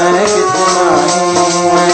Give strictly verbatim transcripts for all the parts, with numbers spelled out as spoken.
मैं कितना मैं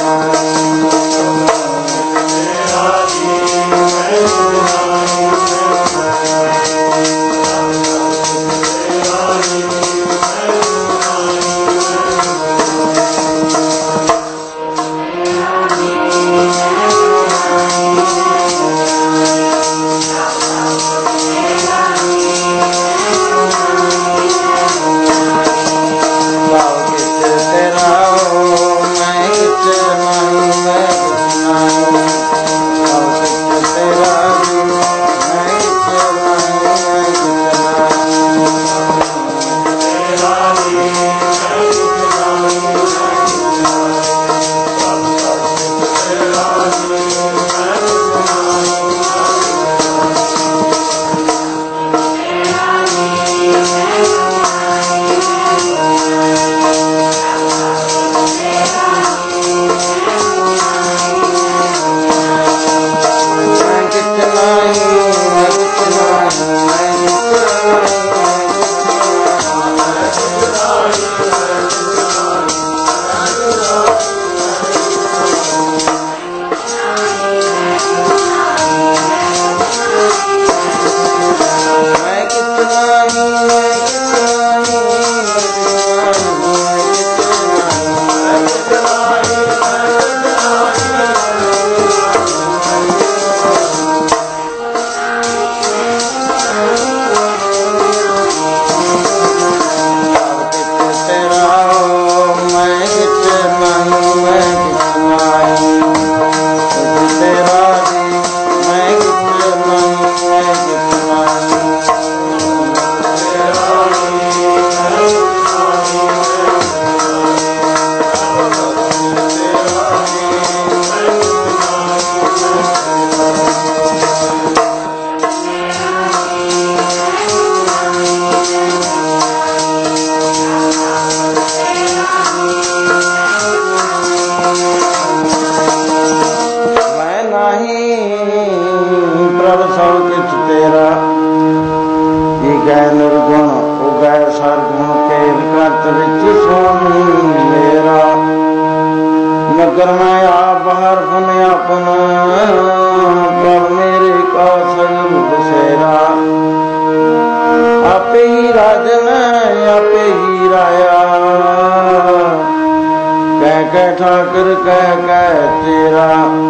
ठाकर कह कह तेरा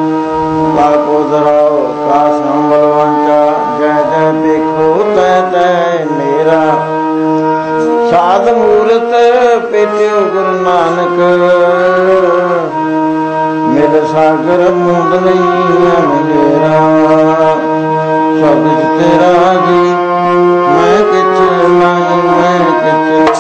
बाको धराओ का संबलवंचा जय जय देखो तय तय मेरा साध मूरत पेट्यो गुरु नानक मेरे सागर मुंद नहीं मेरा सब कुछ तेरा जी मैं किच नहीं मैं किच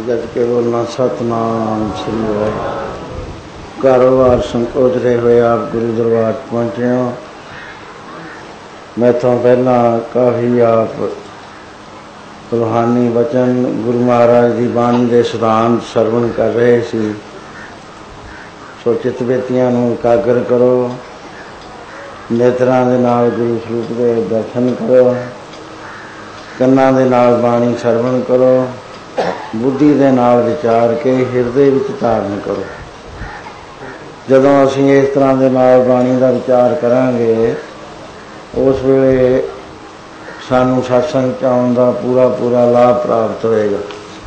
गज के बोलना सतनाम श्री वाहिगुरू। कारोबार संकोचते हुए आप गुरु दरबार पहुँचे हो। मैं तो पहला काफ़ी आप रूहानी वचन गुरु महाराज की बाणी के सिद्धांत सरवण कर रहे सी। सो चित बेतियां नूं एकागर करो, नेत्रां दे नाल गुरु स्वरूप के दर्शन करो, ਕੰਨਾਂ ਦੇ ਨਾਲ ਬਾਣੀ ਸਰਵਣ ਕਰੋ, ਬੁੱਧੀ ਦੇ ਨਾਲ ਵਿਚਾਰ ਕੇ ਹਿਰਦੇ ਵਿੱਚ ਧਾਰਨ ਕਰੋ। ਜਦੋਂ ਅਸੀਂ ਇਸ ਤਰ੍ਹਾਂ ਦੇ ਨਾਲ ਬਾਣੀ ਦਾ ਵਿਚਾਰ ਕਰਾਂਗੇ, ਉਸ ਵੇਲੇ ਸਾਨੂੰ ਸਤਸੰਗ 'ਚ ਆਉਣ ਦਾ ਪੂਰਾ ਪੂਰਾ ਲਾਭ ਪ੍ਰਾਪਤ ਹੋਏਗਾ।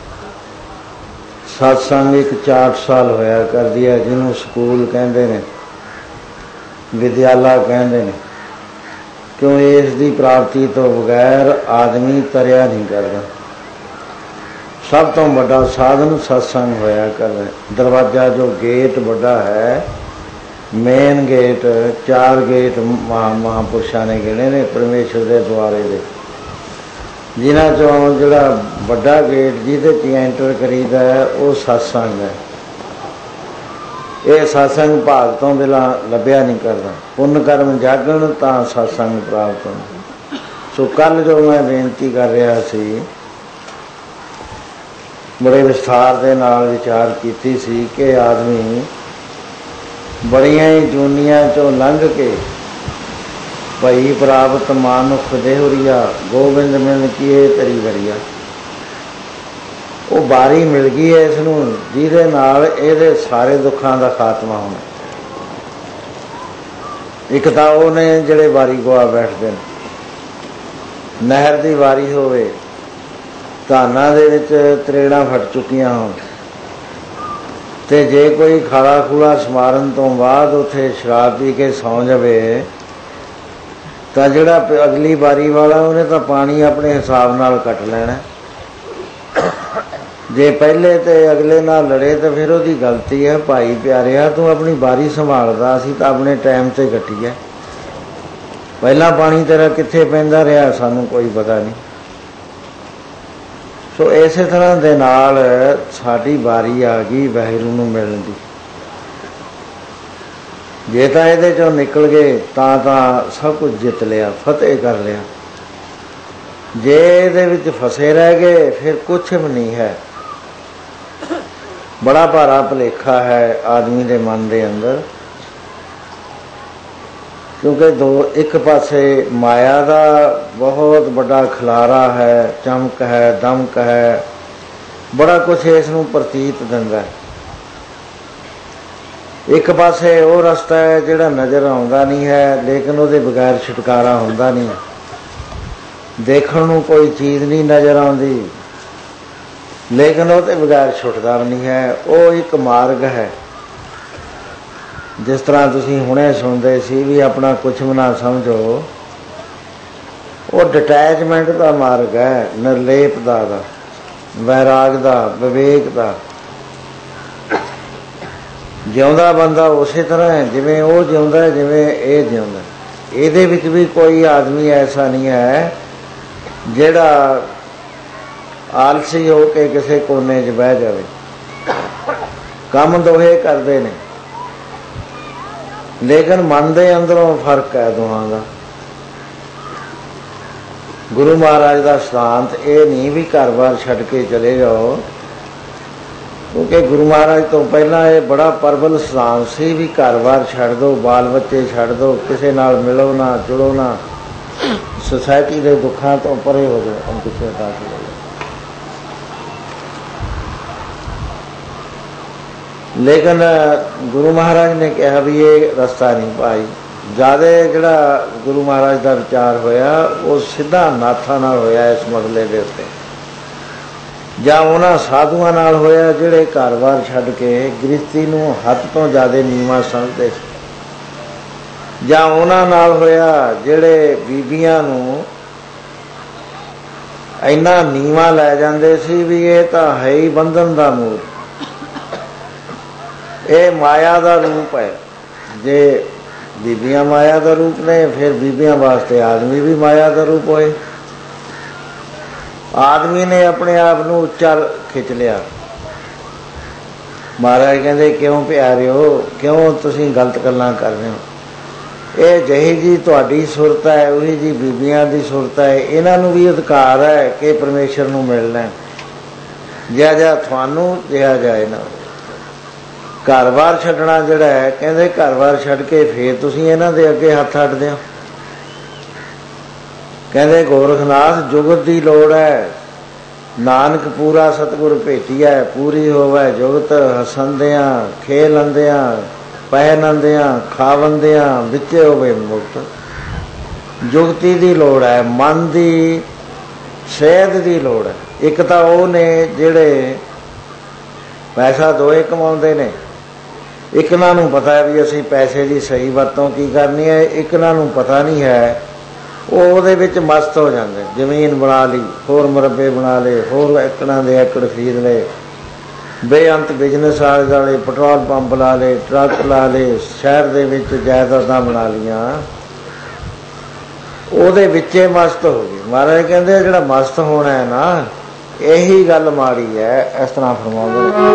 ਸਤਸੰਗ ਇੱਕ ਚਾਰ ਸਾਲ ਹੋਇਆ ਕਰਦੀ ਹੈ, ਜਿਹਨੂੰ ਸਕੂਲ ਕਹਿੰਦੇ ਨੇ, ਵਿਦਿਆਲਾ ਕਹਿੰਦੇ ਨੇ। क्यों इसकी प्राप्ति तो बगैर आदमी तरिया नहीं करता। सब तो बड़ा साधन सत्संग होया कर। दरवाजा जो गेट बड़ा है, मेन गेट, चार गेट महा महापुरुषों ने गिने ने परमेश्वर के द्वारे दे, जिन्हां चों जिहड़ा बड़ा गेट जिहदे च एंटर करीदा है वो सत्संग है। ये सत्संग भाग तो बिना लभ्या नहीं करता। पुण्य कर्म जागण तां सत्संग प्राप्त हो। सो कल जो मैं बेनती कर रहा सी, बड़े विस्तार के नाल विचार कीती सी कि आदमी बड़ियां ही जूनियां चों लंघ के भई प्राप्त मानुख देहुरिया गोबिंद मिल किए तरी वरिया, वो बारी मिल गई है इसनूं जिहदे नाल इहदे सारे दुखों का खात्मा होना। एक तां वो ने जिहड़े बारी गवा बैठते हैं, नहर की वारी होवे, धानां दे विच त्रेड़ां फट चुकियां होण ते जे कोई खाला खूला समारन तो बाद उत्थे शराब पी के सौ जावे तां जिहड़ा अगली बारी वाला उहने तां पानी अपने हिसाब नाल कट लैणा। जे पहले तो अगले नाल लड़े तो फिर उसकी गलती है। भाई प्यारिया तू अपनी बारी संभालदा, असीं तां अपने टाइम से कटी है। पहला पानी तेरा कित्थे पैंदा रहा सानू कोई पता नहीं। सो इस तरह दे नाल साडी बारी आ गई वाहिगुरू नूं मिलण दी। जे तां इहदे चों निकल गए तां तां सब कुछ जित लिया, फतेह कर लिया। जे इहदे विच फसे रह गए फिर कुछ भी नहीं है। बड़ा भारा भुलेखा है आदमी के मन के अंदर, क्योंकि दो एक पासे माया का बहुत बड़ा खिलारा है, चमक है, दमक है, बड़ा कुछ इसनूं प्रतीत दिंदा है। एक पासे वो रस्ता है जिहड़ा नज़र आउंदा नहीं है, लेकिन उसदे बगैर छुटकारा हुंदा नहीं। देखण नूं कोई चीज़ नहीं नज़र आउंदी, लेकिन वो तो बगैर छुटदा नहीं है। वो एक मार्ग है। जिस तरह तुसीं हुणे सुनदे सी भी अपना कुछ भी ना समझो, वो डिटैचमेंट का मार्ग है, निर्लेपता दा, वैराग दा, विवेक दा। जिउंदा बंदा उस तरह है जिवें वो जिउंदा है, जिवें ये जिउंदा। इहदे विच भी कोई आदमी ऐसा नहीं है जिहड़ा आलसी हो के किसी कोने च बह जाए। काम दोहे करते हैं, लेकिन मन के अंदरों फर्क है दोहां का। गुरु महाराज का सिद्धांत ये नहीं भी घर बार छड्ड के चले जाओ, क्योंकि गुरु महाराज तो पहला ये बड़ा प्रबल सिद्धांत सी भी घर बार छड्ड दो, बाल बच्चे छड्ड दो, किसी नाल मिलो ना, जुड़ो ना, सोसाइटी के दुखों तो परे हो जाओ, हम पिछले हटा के। लेकिन गुरु महाराज ने कहा भी ये रास्ता नहीं भाई। ज़्यादा जिहड़ा गुरु महाराज का विचार होया वो सीधा नाथां नाल होया इस मसले के उत्ते, जां उन्हां साधुआं नाल होया जिहड़े घर बार छड्ड के गृहस्थी नूं हद तो ज़्यादा नीवां समझदे सी, जां उन्हां नाल होया जिहड़े बीबियां नूं इन्ना नीवां लै जांदे सी भी ये तां है ही बंधन दा मूल, ये माया का रूप है। जे बीबियां माया का रूप ने, फिर बीबियां वास्ते आदमी भी माया का रूप होए। आदमी ने अपने आप को उच्चा खिंच लिया, महाराज कहते क्यों प्यारिओ, क्यों तुसीं गलत गल्लां कर रहे हो। ये जही जी तुहाडी सुरत है उही जी बीबियां दी सुरत है। इन्हां नूं भी अधिकार है कि परमेश्वर नूं मिलना, जिहा जिहा तुहानूं जिहा जिहा इन्हां। घर बार छड्डना जिहड़ा है, कहते घर बार छड्ड के फिर तुसीं इन्हां दे अगे हत्थ अड्डदे हो। कहते गोरखनाथ जुगत की लोड़ है, नानक पूरा सतगुर भेटिया, पूरी होवे जुगत हसंदियां खेलंदियां पहनंदियां खावंदियां विचे होवे मुक्त। जुगती की लोड़ है, मन की सेहत की लोड़ है। एक तो वो ने जिहड़े पैसा दोए कमाउंदे ने, एक इन्हां नूं पता है भी असीं पैसे की सही वरतों की करनी है, एक इन्हां नूं पता नहीं है। वो ਉਹਦੇ ਵਿੱਚ मस्त हो जाते, जमीन बना ली, होर मुरब्बे बना ले, होर एकड़ां दे एकड़ खरीद ले, बेअंत बिजनेस आले वाले पेट्रोल पंप ला ले, ट्रक ला ले, शहर दे विच जायदादां बना लियां, ਉਹਦੇ ਵਿੱਚੇ मस्त हो गए। महाराज कहते जिहड़ा मस्त होना है ना, यही गल माड़ी है। इस तरह फरमाउंदे ने,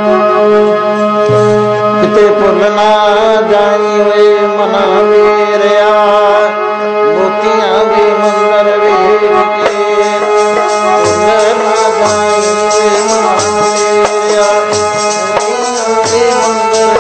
किते भुल ना जाई वे मना मेरिया, मोतियां दे मंदर वेख के भुल ना जाई वे मना मेरिया, मोतियां दे मंदर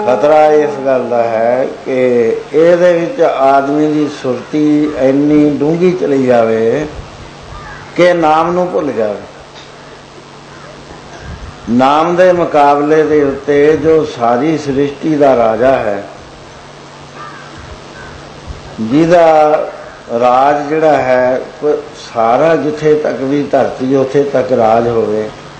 खतरा इस गल का है कि ਇਹਦੇ ਵਿੱਚ आदमी की सुरती इन्नी डूंगी चली जाए कि नाम नूं भुल जाए। नाम दे मुकाबले दे उत्ते जो सारी सृष्टि का राजा है, जिहदा राज जिहड़ा है सारा जिथे तक भी धरती उथे तक राज होवे,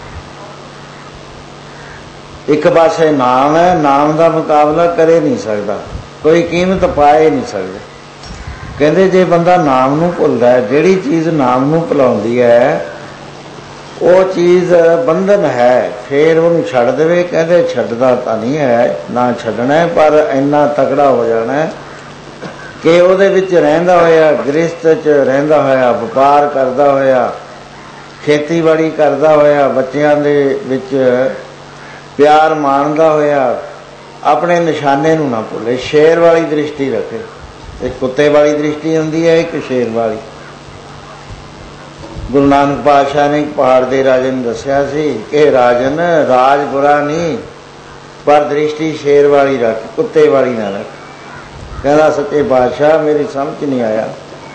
एक पासे नाम है, नाम का मुकाबला करे नहीं सकता, कोई कीमत पाए नहीं सकते। कहते जे बंदा नाम नूं भुलदा है, जिहड़ी चीज़ नाम नूं भुलाउंदी है वो चीज़ बंधन है, फिर उन्हें छड्ड देवे। कहते छड्डदा तां नहीं है, ना छड्डना है, पर इन्ना तगड़ा हो जाना है कि ਉਹਦੇ ਵਿੱਚ ਰਹਿੰਦਾ ਹੋਇਆ, ਗ੍ਰਸਤ 'ਚ ਰਹਿੰਦਾ ਹੋਇਆ, ਵਪਾਰ ਕਰਦਾ ਹੋਇਆ, ਖੇਤੀਬਾੜੀ ਕਰਦਾ ਹੋਇਆ, ਬੱਚਿਆਂ ਦੇ ਵਿੱਚ ਪਿਆਰ ਮਾਣਦਾ ਹੋਇਆ, ਆਪਣੇ ਨਿਸ਼ਾਨੇ ਨੂੰ ਨਾ ਭੁੱਲੇ। ਸ਼ੇਰ ਵਾਲੀ ਦ੍ਰਿਸ਼ਟੀ ਰੱਖੇ। ਇੱਕ ਕੁੱਤੇ ਵਾਲੀ ਦ੍ਰਿਸ਼ਟੀ ਹੁੰਦੀ ਹੈ, ਇੱਕ ਸ਼ੇਰ ਵਾਲੀ। ਗੁਰੂ ਨਾਨਕ ਪਾਤਸ਼ਾਹ ਨੇ ਇੱਕ ਪਹਾੜ ਦੇ ਰਾਜੇ ਨੂੰ ਦੱਸਿਆ ਸੀ ਕਿ ਰਾਜਨ, ਰਾਜ ਬੁਰਾ ਨਹੀਂ, ਪਰ ਦ੍ਰਿਸ਼ਟੀ ਸ਼ੇਰ ਵਾਲੀ ਰੱਖ, ਕੁੱਤੇ ਵਾਲੀ ਨਾ ਰੱਖ। कहना सच्चे बादशाह मेरी समझ नहीं आया,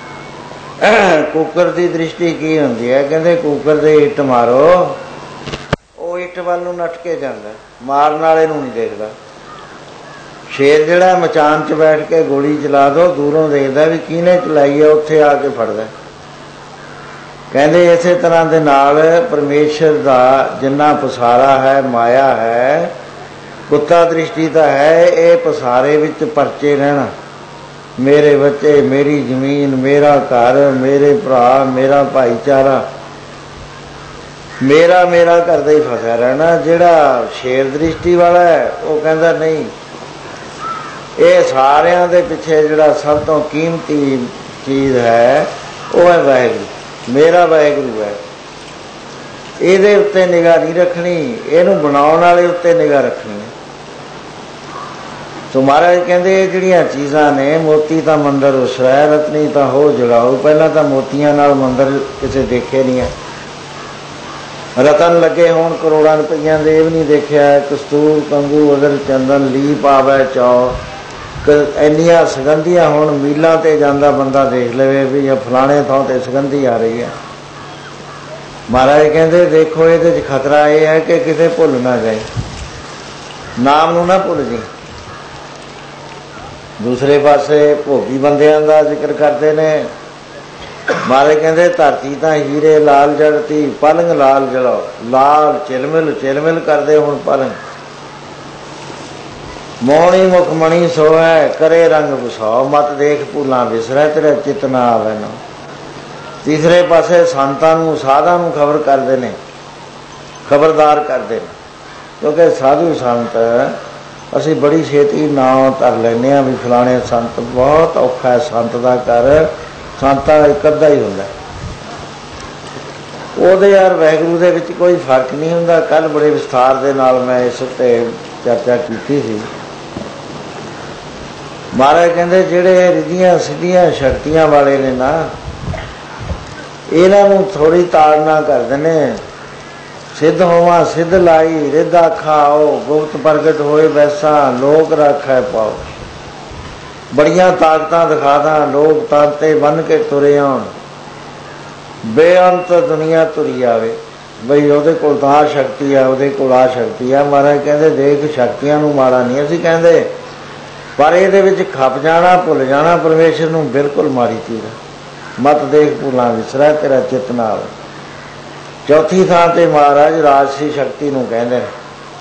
कुकर की दृष्टि की होंदी है? कहते कुकर दे इट मारो, वो इट वाल नूं नट के जांदा, मारन वाले नूं नहीं देखदा। शेर जिहड़ा मचान च बैठ के गोली चला दो, दूरों देखदा भी किहने चलाई है, उत्थे आके फड़दा। कहते इसे तरह दे नाल परमेश्वर दा जिन्ना पसारा है, माया है, कुत्ता दृष्टि तो है, ये पसारे विच परचे रहना, मेरे बच्चे, मेरी जमीन, मेरा घर, मेरे भरा, मेरा भाईचारा, मेरा मेरा करते ही फसा रहना। जिहड़ा शेर दृष्टि वाला है वो कहता नहीं, ये सारियां दे पिछे जिहड़ा सब तो कीमती चीज़ है वो है वाहिगुरू, मेरा वाहिगुरू है। ਇਹਦੇ उत्ते निगाह नहीं रखनी, ਇਹਨੂੰ बनाउण वाले उत्ते निगाह रखनी है। तो महाराज कहते जिहड़ियां चीज़ां ने, मोती तो मंदिर उसरा है, रतनी तो हो जगाओ। पहला तो मोतियां नाल मंदिर किसे देखे नहीं है, रतन लगे होण करोड़ां रुपइयां दे भी नहीं देखिया। कस्तूर, कंगू, अगर, चंदन, लीप आवे चौ, इन्नियां सुगंधियां होण, मीलां ते जांदा बंदा देख लवे भी फलाणे थां ते सुगंधी आ रही है। महाराज कहते देखो इहदे च खतरा यह है कि किते भुल ना जाए, नाम नूं ना भुल जी। दूसरे पासे भोगी बंदियां दा जिक्र करते ने। महाराज कहते धरती तां हीरे लाल जड़ती, पलंग लाल जड़ो, लाल चिलमिल चिलमिल करदे हुण पलंग। मोहनी मुखमणी सोहै, करे रंग बसाओ, मत देख भूलां विसरै, तेरा चित ना आवे ना। तीसरे पासे संतां नूं, साधां नूं खबर करदे ने, खबरदार करदे ने, क्योंकि साधु संत असी बड़ी छेती नाम धर लैने भी फलाने संत बहुत औखा है, संत का घर संतां एक अद्धा ही हुंदा। ਉਹਦੇ यार वाहिगुरू दे विच कोई फर्क नहीं हुंदा। कल बड़े विस्तार दे नाल मैं इस उत्ते चर्चा कीती सी। महाराज कहंदे जिहड़े रिधियां सिद्धियां शक्तियां वाले ने ना, इन्हां नूं थोड़ी ताड़ना करदे ने। सिद्ध होवा सिद्ध लाई, रिद आखा आओ, गुप्त प्रगट होए वैसा, लोक राखै पाओ। बड़ियां ताकतां दिखादा, लोग तांते बन के तुरे आउण, बेअंत दुनिया तुरी आवे। बई ਉਹਦੇ ਕੋਲ ਤਾਂ ਆ शक्ति है, ਉਹਦੇ ਕੋਲ आ शक्ति है। महाराज कहते देख शक्तियां नूं माड़ा नहीं असीं कहंदे, पर ਇਹਦੇ ਵਿੱਚ खप जाना, भुल जाना परमेश्वर नूं बिल्कुल माड़ी चीज़ है। मत देख भूलां विसरै, तेरा चित ना आवे। चौथी थां ते महाराज राजसी शक्ति नूं कहंदे ने।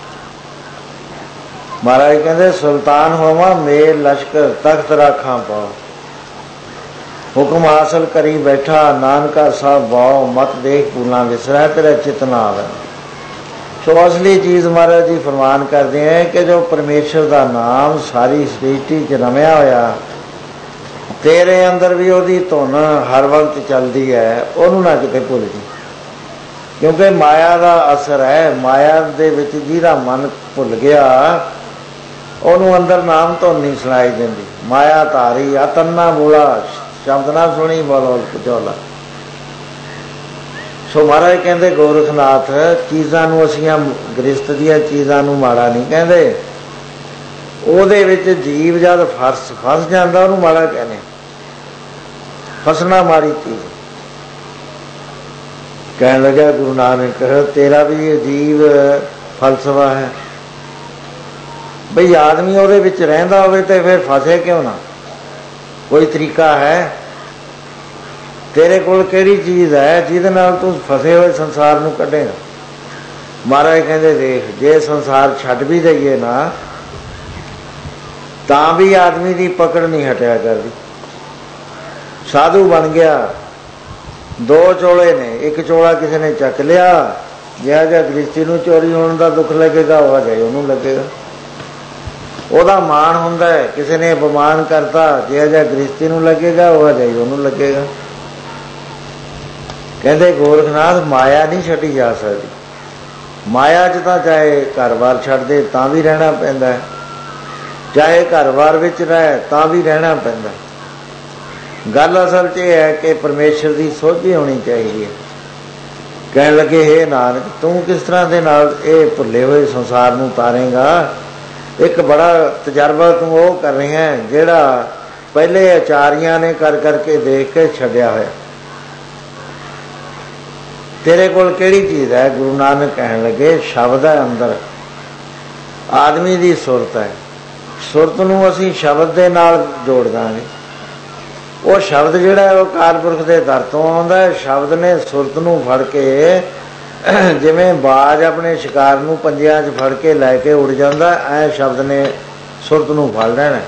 महाराज कहंदे सुल्तान होवा मेल लश्कर, तख्त राखां पाओ, हुक्म हासिल करी बैठा, नानका साहब बाओ, मत देख भूलां विसरै, तेरा चित ना आवे। सो असली चीज़ महाराज जी फरमान करते हैं कि जो परमेश्वर का नाम सारी सृष्टि च रमिया होया, तेरे अंदर भी ਉਹਦੀ ਧੁन हर वक्त चलती है, ਉਹਨੂੰ ना किते भुल जी। क्योंकि माया का असर है, माया दे विच जिहदा मन भुल गया ਉਹਨੂੰ अंदर नाम तो नहीं सुनाई देंदी। माया धारी अतन्ना बोला, शब्द ना सुनी बोलो पचौला। सो महाराज कहते गोरखनाथ चीज़ां नूं असीं गृहस्थ दीआं चीज़ां नूं माड़ा नहीं कहते, ਉਹਦੇ ਵਿੱਚ ਜੀਵ ਜਦ ਫਸ ਫਸ ਜਾਂਦਾ ਉਹਨੂੰ ਮਾੜਾ ਕਹਿੰਦੇ। ਫਸਣਾ ਮਾੜੀ ਚੀਜ਼। ਕਹਿਣ ਲੱਗਾ ਗੁਰੂ ਨਾਨਕ ਤੇਰਾ ਵੀ ਅਜੀਬ ਫਲਸਫਾ ਹੈ ਬਈ ਆਦਮੀ ਉਹਦੇ ਵਿੱਚ ਰਹਿੰਦਾ ਹੋਵੇ ਤੇ ਫਿਰ ਫਸੇ ਕਿਉਂ ਨਾ? ਕੋਈ ਤਰੀਕਾ ਹੈ? ਤੇਰੇ ਕੋਲ ਕਿਹੜੀ ਚੀਜ਼ ਹੈ ਜਿਹਦੇ ਨਾਲ ਤੂੰ ਫਸੇ ਹੋਏ ਸੰਸਾਰ ਨੂੰ ਕੱਢੇਗਾ? ਮਹਾਰਾਜ ਕਹਿੰਦੇ ਦੇਖ, ਜੇ ਸੰਸਾਰ ਛੱਡ ਵੀ ਦਈਏ ਨਾ ਤਾਂ ਵੀ ਆਦਮੀ ਦੀ ਪਕੜ ਨਹੀਂ ਹਟਿਆ ਕਰਦੀ। ਸਾਧੂ ਬਣ ਗਿਆ, ਦੋ ਚੋਲੇ ਨੇ, ਇੱਕ ਚੋਲਾ ਕਿਸੇ ਨੇ ਚੱਕ ਲਿਆ, ਜਿਹੜਾ ਜਿਹਾ ਗ੍ਰਸਤੀ ਨੂੰ ਚੋਰੀ ਹੋਣ ਦਾ ਦੁੱਖ ਲੱਗੇਗਾ ਉਹ ਜਾਏ ਉਹਨੂੰ ਲੱਗੇਗਾ। ਉਹਦਾ ਮਾਣ ਹੁੰਦਾ ਹੈ, ਕਿਸੇ ਨੇ ਅਪਮਾਨ ਕਰਤਾ, ਜਿਹੜਾ ਜਿਹਾ ਗ੍ਰਸਤੀ ਨੂੰ ਲੱਗੇਗਾ ਉਹ ਜਾਏ ਉਹਨੂੰ ਲੱਗੇਗਾ। ਕਹਿੰਦੇ ਗੋਰਖਨਾਥ ਮਾਇਆ ਨਹੀਂ ਛੱਡੀ ਜਾ ਸਕਦੀ। ਮਾਇਆ 'ਚ ਤਾਂ ਚਾਹੇ ਘਰ-ਬਾਰ ਛੱਡ ਦੇ ਤਾਂ ਵੀ ਰਹਿਣਾ ਪੈਂਦਾ, ਚਾਹੇ ਘਰ-ਬਾਰ ਵਿੱਚ ਰਹਿ ਤਾਂ ਵੀ ਰਹਿਣਾ ਪੈਂਦਾ। ਗੱਲ ਅਸਲ 'ਚ ਇਹ ਹੈ ਕਿ ਪਰਮੇਸ਼ਰ ਦੀ ਸੋਝੀ ਹੋਣੀ ਚਾਹੀਦੀ ਹੈ। ਕਹਿਣ ਲੱਗੇ ਹੇ ਨਾਨਕ ਤੂੰ ਕਿਸ ਤਰ੍ਹਾਂ ਦੇ ਨਾਲ ਇਹ ਭੁੱਲੇ ਹੋਏ ਸੰਸਾਰ ਨੂੰ ਤਾਰੇਂਗਾ? ਇੱਕ ਬੜਾ ਤਜਰਬਾ ਤੂੰ ਉਹ ਕਰ ਰਿਹਾ ਜਿਹੜਾ ਪਹਿਲੇ ਆਚਾਰੀਆਂ ਨੇ ਕਰ ਕਰਕੇ ਦੇਖ ਕੇ ਛੱਡਿਆ ਹੋਇਆ। ਤੇਰੇ ਕੋਲ ਕਿਹੜੀ ਚੀਜ਼ ਹੈ? ਗੁਰੂ ਨਾਨਕ ਕਹਿਣ ਲੱਗੇ ਸ਼ਬਦ ਹੈ ਅੰਦਰ। ਆਦਮੀ ਦੀ ਸੁਰਤ ਹੈ, ਸੁਰਤ ਨੂੰ ਅਸੀਂ ਸ਼ਬਦ ਦੇ ਨਾਲ ਜੋੜ ਦਾਂਗੇ। ਉਹ ਸ਼ਬਦ ਜਿਹੜਾ ਉਹ ਅਕਾਲ ਪੁਰਖ ਦੇ ਦਰ ਤੋਂ ਆਉਂਦਾ। ਸ਼ਬਦ ਨੇ ਸੁਰਤ ਨੂੰ ਫੜ ਕੇ, ਜਿਵੇਂ ਬਾਜ ਆਪਣੇ ਸ਼ਿਕਾਰ ਨੂੰ ਪੰਜਿਆਂ 'ਚ ਫੜ ਕੇ ਲੈ ਕੇ ਉੱਡ ਜਾਂਦਾ, ਐ ਸ਼ਬਦ ਨੇ ਸੁਰਤ ਨੂੰ ਫੜ ਲੈਣਾ।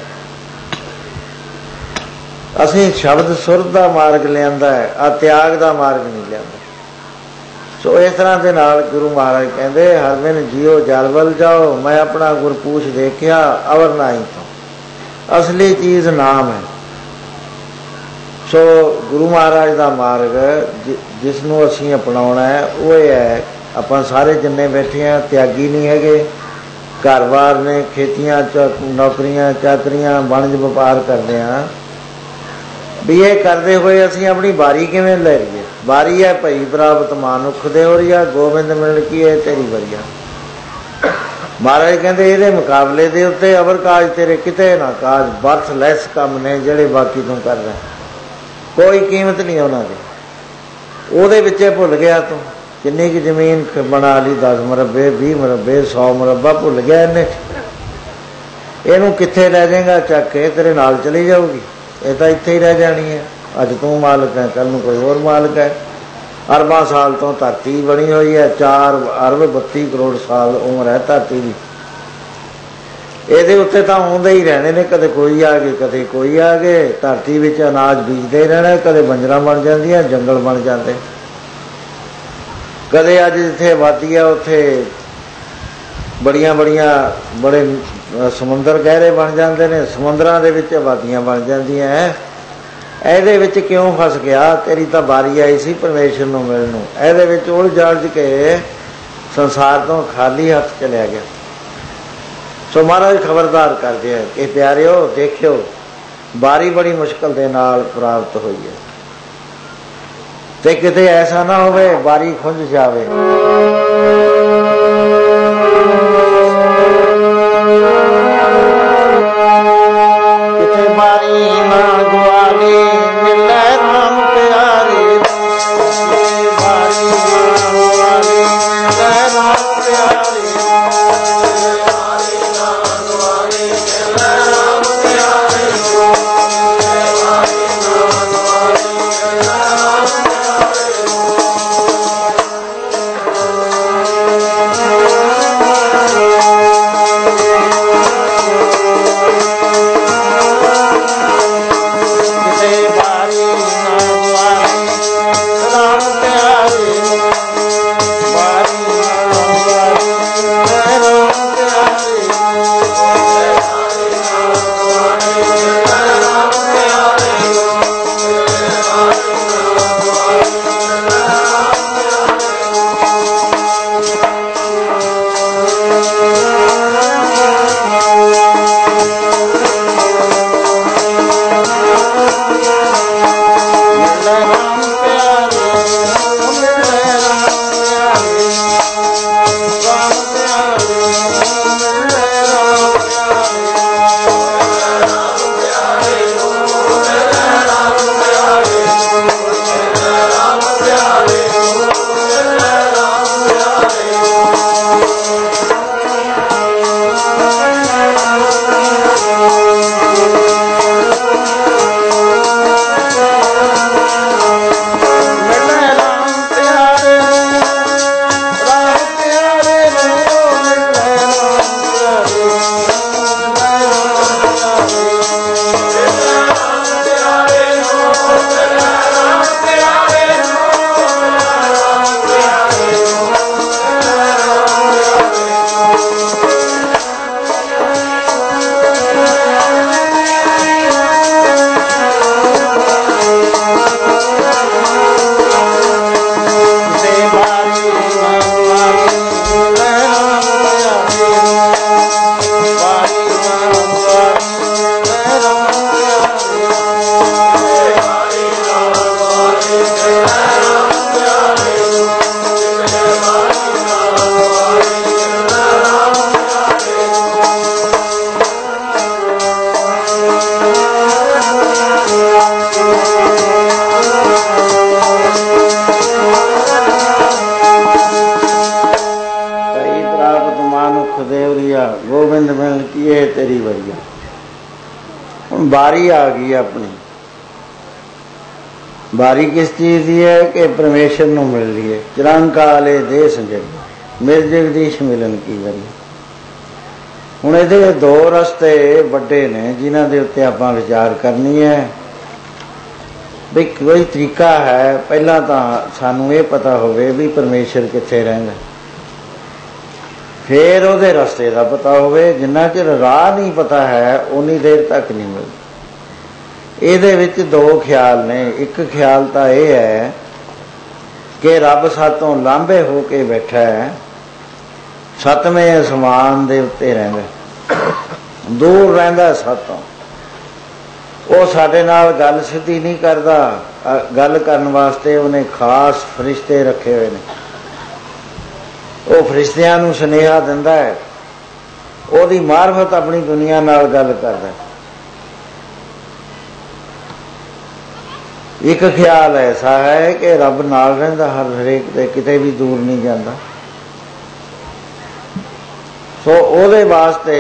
ਅਸੀਂ ਸ਼ਬਦ ਸੁਰਤ ਦਾ ਮਾਰਗ ਲਿਆਂਦਾ ਹੈ, ਆ ਤਿਆਗ ਦਾ ਮਾਰਗ ਨਹੀਂ ਲਿਆਂਦਾ। ਸੋ ਇਸ ਤਰ੍ਹਾਂ ਦੇ ਨਾਲ ਗੁਰੂ ਮਹਾਰਾਜ ਕਹਿੰਦੇ ਹਰ ਬਿਨ ਜੀਓ ਜਲ ਵੱਲ ਜਾਓ, ਮੈਂ ਆਪਣਾ ਗੁਰਪੂਛ ਦੇਖਿਆ ਅਵਰ ਨਾਹੀ ਤੋਂ। ਅਸਲੀ ਚੀਜ਼ ਨਾਮ ਹੈ। ਸੋ ਗੁਰੂ ਮਹਾਰਾਜ ਦਾ ਮਾਰਗ ਜਿਸ ਨੂੰ ਅਸੀਂ ਅਪਣਾਉਣਾ ਹੈ ਉਹ ਇਹ ਹੈ, ਆਪਾਂ ਸਾਰੇ ਜਿੰਨੇ ਬੈਠੇ ਹਾਂ ਤਿਆਗੀ ਨਹੀਂ ਹੈਗੇ। ਘਰ-ਬਾਰ ਨੇ, ਖੇਤੀਆਂ ਚ ਨੌਕਰੀਆਂ ਚਾਕਰੀਆਂ ਵਣਜ ਵਪਾਰ ਕਰਦੇ ਹਾਂ, ਵੀ ਇਹ ਕਰਦੇ ਹੋਏ ਅਸੀਂ ਆਪਣੀ ਵਾਰੀ ਕਿਵੇਂ ਲੈ ਲਈਏ? ਵਾਰੀ ਹੈ ਭਈ ਪ੍ਰਾਪਤ ਮਾਨੁਖ ਦੇ ਹੋਰੀਆ, ਗੋਬਿੰਦ ਮਿਲਣ ਕੀ ਹੈ ਤੇਰੀ ਵਰੀਆ। ਮਹਾਰਾਜ ਕਹਿੰਦੇ ਇਹਦੇ ਮੁਕਾਬਲੇ ਦੇ ਉੱਤੇ ਅਵਰ ਕਾਜ ਤੇਰੇ ਕਿਤੇ ਨਾ ਕਾਜ, ਬਰਥ ਲੈਸ ਕੰਮ ਨੇ ਜਿਹੜੇ ਬਾਕੀ ਤੂੰ ਕਰਦਾ, ਕੋਈ ਕੀਮਤ ਨਹੀਂ ਉਹਨਾਂ ਦੀ। ਉਹਦੇ ਵਿੱਚੇ ਭੁੱਲ ਗਿਆ ਤੂੰ ਕਿੰਨੀ ਕੁ ਜ਼ਮੀਨ ਬਣਾ ਲਈ, ਦਸ ਮੁਰੱਬੇ ਵੀਹ ਮੁਰੱਬੇ ਸੌ ਮੁਰੱਬਾ ਭੁੱਲ ਗਿਆ ਇਹਨੇ। ਇਹਨੂੰ ਕਿੱਥੇ ਲੈ ਜਾਏਗਾ ਚੱਕ ਕੇ? ਤੇਰੇ ਨਾਲ ਚਲੀ ਜਾਊਗੀ, ਇਹ ਤਾਂ ਇੱਥੇ ਹੀ ਰਹਿ ਜਾਣੀ ਹੈ। ਅੱਜ ਤੂੰ ਮਾਲਕ ਹੈ, ਕੱਲ੍ਹ ਨੂੰ ਕੋਈ ਹੋਰ ਮਾਲਕ ਹੈ। ਅਰਬਾਂ ਸਾਲ ਤੋਂ ਧਰਤੀ ਬਣੀ ਹੋਈ ਹੈ, ਚਾਰ ਅਰਬ ਬੱਤੀ ਕਰੋੜ ਸਾਲ ਉਮਰ ਹੈ ਧਰਤੀ ਦੀ। ਇਹਦੇ ਉੱਤੇ ਤਾਂ ਆਉਂਦੇ ਹੀ ਰਹਿਣੇ ਨੇ, ਕਦੇ ਕੋਈ ਆ ਗਏ ਕਦੇ ਕੋਈ ਆ ਗਏ। ਧਰਤੀ ਵਿੱਚ ਅਨਾਜ ਬੀਜਦੇ ਰਹਿਣਾ, ਕਦੇ ਬੰਜਰਾਂ ਬਣ ਜਾਂਦੀਆਂ, ਜੰਗਲ ਬਣ ਜਾਂਦੇ। ਕਦੇ ਅੱਜ ਜਿੱਥੇ ਆਬਾਦੀ ਆ ਉੱਥੇ ਬੜੀਆਂ ਬੜੀਆਂ ਬੜੇ ਸਮੁੰਦਰ ਗਹਿਰੇ ਬਣ ਜਾਂਦੇ ਨੇ, ਸਮੁੰਦਰਾਂ ਦੇ ਵਿੱਚ ਆਬਾਦੀਆਂ ਬਣ ਜਾਂਦੀਆਂ ਹੈ। ਇਹਦੇ ਵਿੱਚ ਕਿਉਂ ਫਸ ਗਿਆ? ਤੇਰੀ ਤਾਂ ਵਾਰੀ ਆਈ ਸੀ ਪਰਮੇਸ਼ਰ ਨੂੰ ਮਿਲਣ ਨੂੰ, ਇਹਦੇ ਵਿੱਚ ਉਲਝ ਜਲਝ ਕੇ ਸੰਸਾਰ ਤੋਂ ਖਾਲੀ ਹੱਥ ਚਲਿਆ ਗਿਆ। ਸੋ ਮਹਾਰਾਜ ਖਬਰਦਾਰ ਕਰਦੇ ਆ ਕਿ ਪਿਆਰਿਓ ਦੇਖਿਓ, ਵਾਰੀ ਬੜੀ ਮੁਸ਼ਕਲ ਦੇ ਨਾਲ ਪ੍ਰਾਪਤ ਹੋਈ ਹੈ ਤੇ ਕਿਤੇ ਐਸਾ ਨਾ ਹੋਵੇ ਵਾਰੀ ਖੁੰਝ ਜਾਵੇ। ਕਿਤੇ ਵਾਰੀ ਨਾ ਗਵਾਲੀ ਮਿਲੇ ਰਾਮ ਪਿਆਰੇ, ਵਾਰੀ ਨਾ ਗਵਾਲੀ ਮਿਲੇ ਰਾਮ ਪਿਆਰੇ। हुण बारी आ गई अपनी। बारी किस चीज़ की है कि परमेश्वर नूं मिल लीए। चिरंकाले दे संजग मिल जगदीश मिलन की वारी। हुण इहदे दो रस्ते वड्डे ने जिन्हां दे उत्ते आपां विचार करनी है। भी कोई तरीका है, पहला तां सानूं ये पता होवे भी परमेश्वर कित्थे रहिंदा, फिर उहदे रस्ते का पता होवे। जिन्ना चिर राह नहीं पता है उन्नी देर तक नहीं मिलदा। ਇਹਦੇ ਵਿੱਚ ਦੋ ਖਿਆਲ ਨੇ। ਇੱਕ ਖਿਆਲ ਤਾਂ ਇਹ ਹੈ ਕਿ ਰੱਬ ਸਾਤੋਂ ਲਾਂਭੇ ਹੋ ਕੇ ਬੈਠਾ ਹੈ, ਸੱਤਵੇਂ ਅਸਮਾਨ ਦੇ ਉੱਤੇ ਰਹਿੰਦਾ, ਦੂਰ ਰਹਿੰਦਾ ਸਾਤੋਂ। ਉਹ ਸਾਡੇ ਨਾਲ ਗੱਲ ਸਿੱਧੀ ਨਹੀਂ ਕਰਦਾ, ਗੱਲ ਕਰਨ ਵਾਸਤੇ ਉਹਨੇ ਖਾਸ ਫਰਿਸ਼ਤੇ ਰੱਖੇ ਹੋਏ ਨੇ। ਉਹ ਫਰਿਸ਼ਤਿਆਂ ਨੂੰ ਸੁਨੇਹਾ ਦਿੰਦਾ ਹੈ, ਉਹਦੀ ਮਾਰਫਤ ਆਪਣੀ ਦੁਨੀਆ ਨਾਲ ਗੱਲ ਕਰਦਾ। एक ख्याल ऐसा है कि रब नाल रहिंदा हर हरेक दे, किते भी दूर नहीं जाता। सो ओदे वास्ते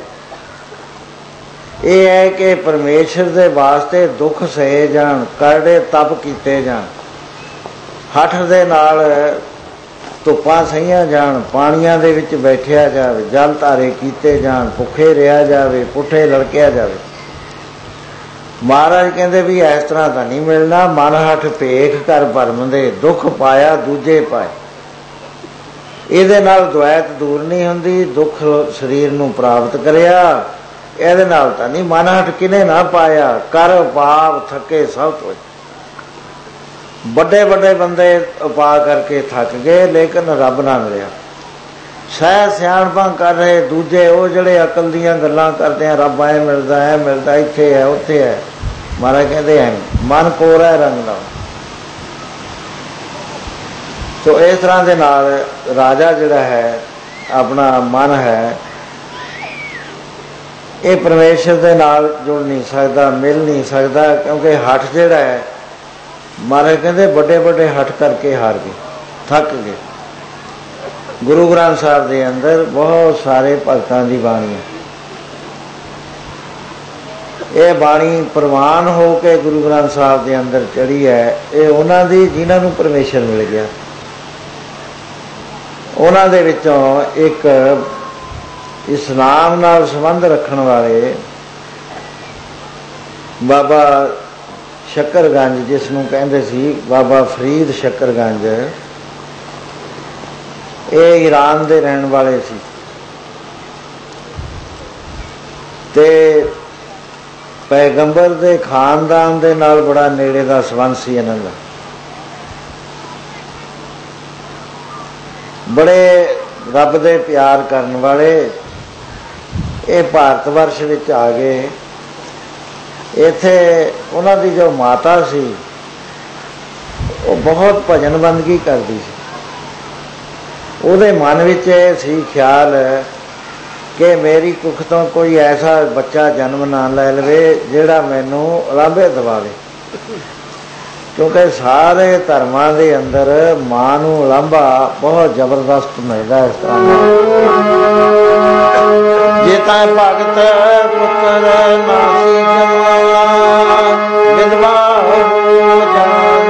ये है कि परमेश्वर दे वास्ते दुख सहे जान, करड़े तप कीते जान, हठ दे नाल धुप्पां सहियां जान, पानियां दे विच बैठिया जावे, जल धारे कीते जान, भुखे रिहा जावे, पुठे लड़किया जावे। महाराज कहते भी इस तरह तो नहीं मिलना। मन हठ भेख कर भरम दे, दुख पाया दूजे पाए। ਇਹਦੇ ਨਾਲ ਦੁਆਇਤ ਦੂਰ ਨਹੀਂ ਹੁੰਦੀ। ਦੁੱਖ ਸਰੀਰ ਨੂੰ ਪ੍ਰਾਪਤ ਕਰਿਆ, ਇਹਦੇ ਨਾਲ ਤਾਂ ਨਹੀਂ। ਮਨ ਹਟ ਕਿਨੇ ਨਾ ਪਾਇਆ, ਕਰ ਪਾਪ ਥੱਕੇ ਸਭ ਤੋਂ। ਵੱਡੇ ਵੱਡੇ ਬੰਦੇ ਉਪਾਅ ਕਰਕੇ ਥੱਕ ਗਏ, ਲੇਕਿਨ ਰੱਬ ਨਾ ਮਿਲਿਆ। ਸਹਿ ਸਿਆਣਪਾਂ ਕਰ ਰਹੇ ਦੂਜੇ, ਉਹ ਜਿਹੜੇ ਅਕਲ ਦੀਆਂ ਗੱਲਾਂ ਕਰਦੇ ਆ, ਰੱਬ ਐ ਮਿਲਦਾ ਐ ਮਿਲਦਾ, ਇੱਥੇ ਹੈ ਉੱਥੇ ਹੈ। ਮਹਾਰਾਜ ਕਹਿੰਦੇ ਐ ਮਨ ਕੋਰਾ ਰੰਗ ਦਾ। ਸੋ ਇਸ ਤਰ੍ਹਾਂ ਦੇ ਨਾਲ ਰਾਜਾ ਜਿਹੜਾ ਹੈ, ਆਪਣਾ ਮਨ ਹੈ, ਇਹ ਪਰਮੇਸ਼ਰ ਦੇ ਨਾਲ ਜੁੜ ਨਹੀਂ ਸਕਦਾ, ਮਿਲ ਨਹੀਂ ਸਕਦਾ। ਕਿਉਂਕਿ ਹੱਠ ਜਿਹੜਾ ਹੈ, ਮਹਾਰਾਜ ਕਹਿੰਦੇ ਵੱਡੇ ਵੱਡੇ ਹੱਠ ਕਰਕੇ ਹਾਰ ਗਏ, ਥੱਕ ਗਏ। गुरु ग्रंथ साहब के अंदर बहुत सारे भगतों की बाणी है। ये बाणी प्रवान हो के गुरु ग्रंथ साहब के अंदर चढ़ी है। ये उन्हां दी जिन्हां नूं परमेश्वर मिल गया। उन्हां दे विचों एक इस्लाम नाल संबंध रखण वाले बाबा शक्करगंज, जिसनूं कहंदे सी बाबा फरीद शक्करगंज, ये ईरान दे रहन वाले सी। ते पैगंबर दे खानदान दे नाल बड़ा नेड़े दा संबंध सी इन्हां दा। बड़े रब दे प्यार करन वाले ये भारत वर्ष विच आ गए। इत्थे उन्हां दी जो माता सी वो बहुत भजन बंदगी करदी सी। ਉਹਦੇ ਮਨ ਵਿੱਚ ਇਹ ਸੀ ਖਿਆਲ ਕਿ ਮੇਰੀ ਕੁੱਖ ਤੋਂ ਕੋਈ ਐਸਾ ਬੱਚਾ ਜਨਮ ਨਾ ਲੈ ਲਵੇ ਜਿਹੜਾ ਮੈਨੂੰ ਉਲਾਂਭੇ ਦਵਾਵੇ। ਕਿਉਂਕਿ ਸਾਰੇ ਧਰਮਾਂ ਦੇ ਅੰਦਰ ਮਾਂ ਨੂੰ ਉਲਾਂਭਾ ਬਹੁਤ ਜ਼ਬਰਦਸਤ ਮਿਲਦਾ। ਇਸ ਤਰ੍ਹਾਂ ਜੇ ਤਾਂ ਭਗਤ ਪੁੱਤਰ ਨਾਸੀ ਜਮਾਨਾ ਵਿਧਵਾ ਹੋ ਜਾਨ,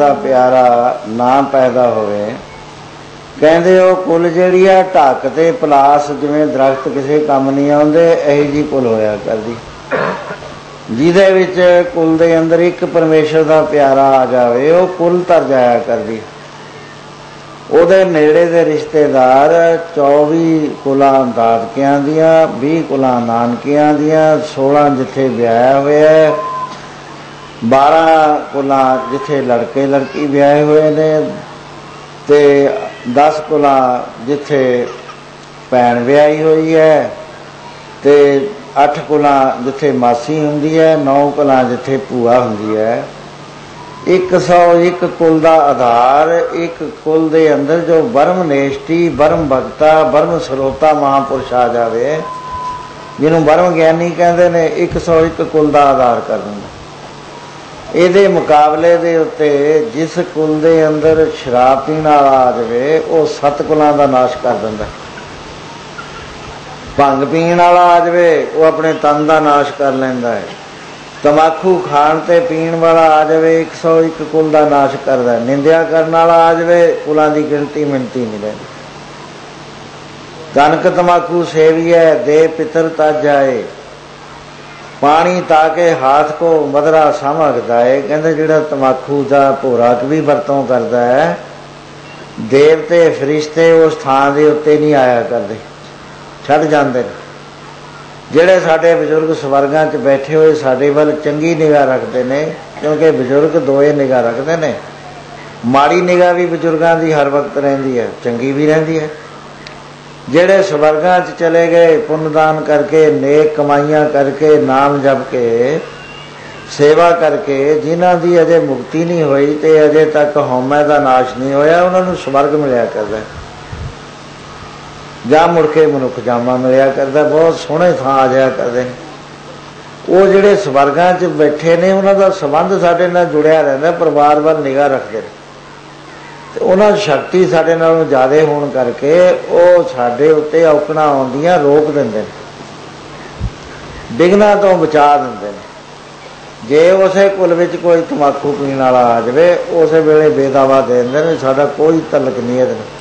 ਦਾ ਪਿਆਰਾ ਨਾ ਪੈਦਾ ਹੋਵੇ, ਕਹਿੰਦੇ ਉਹ ਕੁਲ ਜਿਹੜੀ ਆ ਢੱਕ ਤੇ ਪਲਾਸ ਜਿਵੇਂ ਦਰਖਤ ਕਿਸੇ ਕੰਮ ਨਹੀਂ ਆਉਂਦੇ, ਇਹੀ ਜਿਹੀ ਕੁਲ ਹੋਇਆ ਕਰਦੀ, ਜਿਹਦੇ ਵਿੱਚ ਕੁਲ ਦੇ ਅੰਦਰ ਇੱਕ ਪਰਮੇਸ਼ਰ ਦਾ ਪਿਆਰਾ ਆ ਜਾਵੇ, ਉਹ ਕੁਲ ਤਰ ਜਾਇਆ ਕਰਦੀ। ਉਹਦੇ ਨੇੜੇ ਦੇ ਰਿਸ਼ਤੇਦਾਰ ਚੌਵੀ ਕੁਲਾਂ ਦਾਦਕਿਆਂ ਦੀਆਂ, ਵੀਹ ਕੁਲਾਂ ਨਾਨਕਿਆਂ ਦੀਆਂ, ਸੋਲਾਂ ਜਿੱਥੇ ਵਿਆਹਿਆ ਹੋਇਆ, ਬਾਰਾਂ ਕੁਲਾਂ ਜਿੱਥੇ ਲੜਕੇ ਲੜਕੀ ਵਿਆਹੇ ਹੋਏ ਨੇ, ਅਤੇ ਦਸ ਕੁਲਾਂ ਜਿੱਥੇ ਭੈਣ ਵਿਆਹੀ ਹੋਈ ਹੈ, ਅਤੇ ਅੱਠ ਕੁਲਾਂ ਜਿੱਥੇ ਮਾਸੀ ਹੁੰਦੀ ਹੈ, ਨੌ ਕੁਲਾਂ ਜਿੱਥੇ ਭੂਆ ਹੁੰਦੀ ਹੈ। ਇੱਕ ਸੌ ਇੱਕ ਕੁਲ ਦਾ ਆਧਾਰ, ਇੱਕ ਕੁਲ ਦੇ ਅੰਦਰ ਜੋ ਬਰਮ ਨੇਸ਼ਟੀ, ਬਰਮ ਭਗਤਾ, ਬਰਮ ਸਰੋਤਾ ਮਹਾਂਪੁਰਸ਼ ਆ ਜਾਵੇ, ਜਿਹਨੂੰ ਬਰਮ ਗਿਆਨੀ ਕਹਿੰਦੇ ਨੇ, ਇੱਕ ਸੌ ਇੱਕ ਕੁਲ ਦਾ ਆਧਾਰ ਕਰ ਦਿੰਦਾ। ਇਹਦੇ ਮੁਕਾਬਲੇ ਦੇ ਉੱਤੇ ਜਿਸ ਕੁਲ ਦੇ ਅੰਦਰ ਸ਼ਰਾਬ ਪੀਣ ਵਾਲਾ ਆ ਜਾਵੇ, ਉਹ ਸੱਤ ਕੁਲਾਂ ਦਾ ਨਾਸ਼ ਕਰ ਦਿੰਦਾ। ਭੰਗ ਪੀਣ ਵਾਲਾ ਆ ਜਾਵੇ, ਉਹ ਆਪਣੇ ਤਨ ਦਾ ਨਾਸ਼ ਕਰ ਲੈਂਦਾ ਹੈ। ਤੰਬਾਕੂ ਖਾਣ ਤੇ ਪੀਣ ਵਾਲਾ ਆ ਜਾਵੇ, ਇੱਕ ਸੌ ਇੱਕ ਕੁਲ ਦਾ ਨਾਸ਼ ਕਰਦਾ। ਨਿੰਦਿਆ ਕਰਨ ਵਾਲਾ ਆ ਜਾਵੇ, ਕੁਲਾਂ ਦੀ ਗਿਣਤੀ ਮਿਣਤੀ ਨਹੀਂ ਰਹਿੰਦੀ। ਕਨਕ ਤੰਬਾਕੂ ਸੇਵੀਐ, ਦੇ ਪਿਤਰ ਤਜ ਆਏ, ਪਾਣੀ ਤਾਕੇ ਹਾਥ ਕੋ ਮਧਰਾ ਸਾਮਗਦਾ ਹੈ। ਕਹਿੰਦੇ ਜਿਹੜਾ ਤੰਬਾਕੂ ਦਾ ਭੋਰਾ ਵੀ ਵਰਤੋਂ ਕਰਦਾ ਹੈ, ਦੇਵਤੇ ਫਰਿਸ਼ਤੇ ਉਸ ਥਾਂ ਦੇ ਉੱਤੇ ਨਹੀਂ ਆਇਆ ਕਰਦੇ, ਛੱਡ ਜਾਂਦੇ ਨੇ। ਜਿਹੜੇ ਸਾਡੇ ਬਜ਼ੁਰਗ ਸਵਰਗਾਂ 'ਚ ਬੈਠੇ ਹੋਏ ਸਾਡੇ ਵੱਲ ਚੰਗੀ ਨਿਗਾਹ ਰੱਖਦੇ ਨੇ, ਕਿਉਂਕਿ ਬਜ਼ੁਰਗ ਦੋਏ ਨਿਗਾਹ ਰੱਖਦੇ ਨੇ। ਮਾੜੀ ਨਿਗਾਹ ਵੀ ਬਜ਼ੁਰਗਾਂ ਦੀ ਹਰ ਵਕਤ ਰਹਿੰਦੀ ਹੈ, ਚੰਗੀ ਵੀ ਰਹਿੰਦੀ ਹੈ। ਜਿਹੜੇ ਸਵਰਗਾਂ 'ਚ ਚਲੇ ਗਏ ਪੁੰਨਦਾਨ ਕਰਕੇ, ਨੇਕ ਕਮਾਈਆਂ ਕਰਕੇ, ਨਾਮ ਜਪ ਕੇ, ਸੇਵਾ ਕਰਕੇ, ਜਿਨ੍ਹਾਂ ਦੀ ਅਜੇ ਮੁਕਤੀ ਨਹੀਂ ਹੋਈ ਅਤੇ ਅਜੇ ਤੱਕ ਹਉਮੈ ਦਾ ਨਾਸ਼ ਨਹੀਂ ਹੋਇਆ, ਉਹਨਾਂ ਨੂੰ ਸਵਰਗ ਮਿਲਿਆ ਕਰਦਾ, ਜਾਂ ਮੁੜ ਕੇ ਮਨੁੱਖ ਜਾਮਾ ਮਿਲਿਆ ਕਰਦਾ, ਬਹੁਤ ਸੋਹਣੇ ਥਾਂ ਆ ਜਾਇਆ ਕਰਦੇ ਨੇ। ਉਹ ਜਿਹੜੇ ਸਵਰਗਾਂ 'ਚ ਬੈਠੇ ਨੇ, ਉਹਨਾਂ ਦਾ ਸੰਬੰਧ ਸਾਡੇ ਨਾਲ ਜੁੜਿਆ ਰਹਿੰਦਾ, ਪਰਿਵਾਰ ਵੱਲ ਨਿਗਾਹ ਰੱਖਦੇ ਨੇ, ਅਤੇ ਉਹਨਾਂ ਦੀ ਸ਼ਕਤੀ ਸਾਡੇ ਨਾਲੋਂ ਜ਼ਿਆਦਾ ਹੋਣ ਕਰਕੇ ਉਹ ਸਾਡੇ ਉੱਤੇ ਔਕੜਾਂ ਆਉਂਦੀਆਂ ਰੋਕ ਦਿੰਦੇ ਨੇ, ਵਿਘਨਾਂ ਤੋਂ ਬਚਾ ਦਿੰਦੇ ਨੇ। ਜੇ ਉਸੇ ਕੁਲ ਵਿੱਚ ਕੋਈ ਤੰਬਾਕੂ ਪੀਣ ਵਾਲਾ ਆ ਜਾਵੇ, ਉਸੇ ਵੇਲੇ ਬੇਦਾਵਾ ਦੇ ਦਿੰਦੇ ਨੇ, ਸਾਡਾ ਕੋਈ ਤਲਕ ਨਹੀਂ ਇਹਦੇ ਨਾਲ।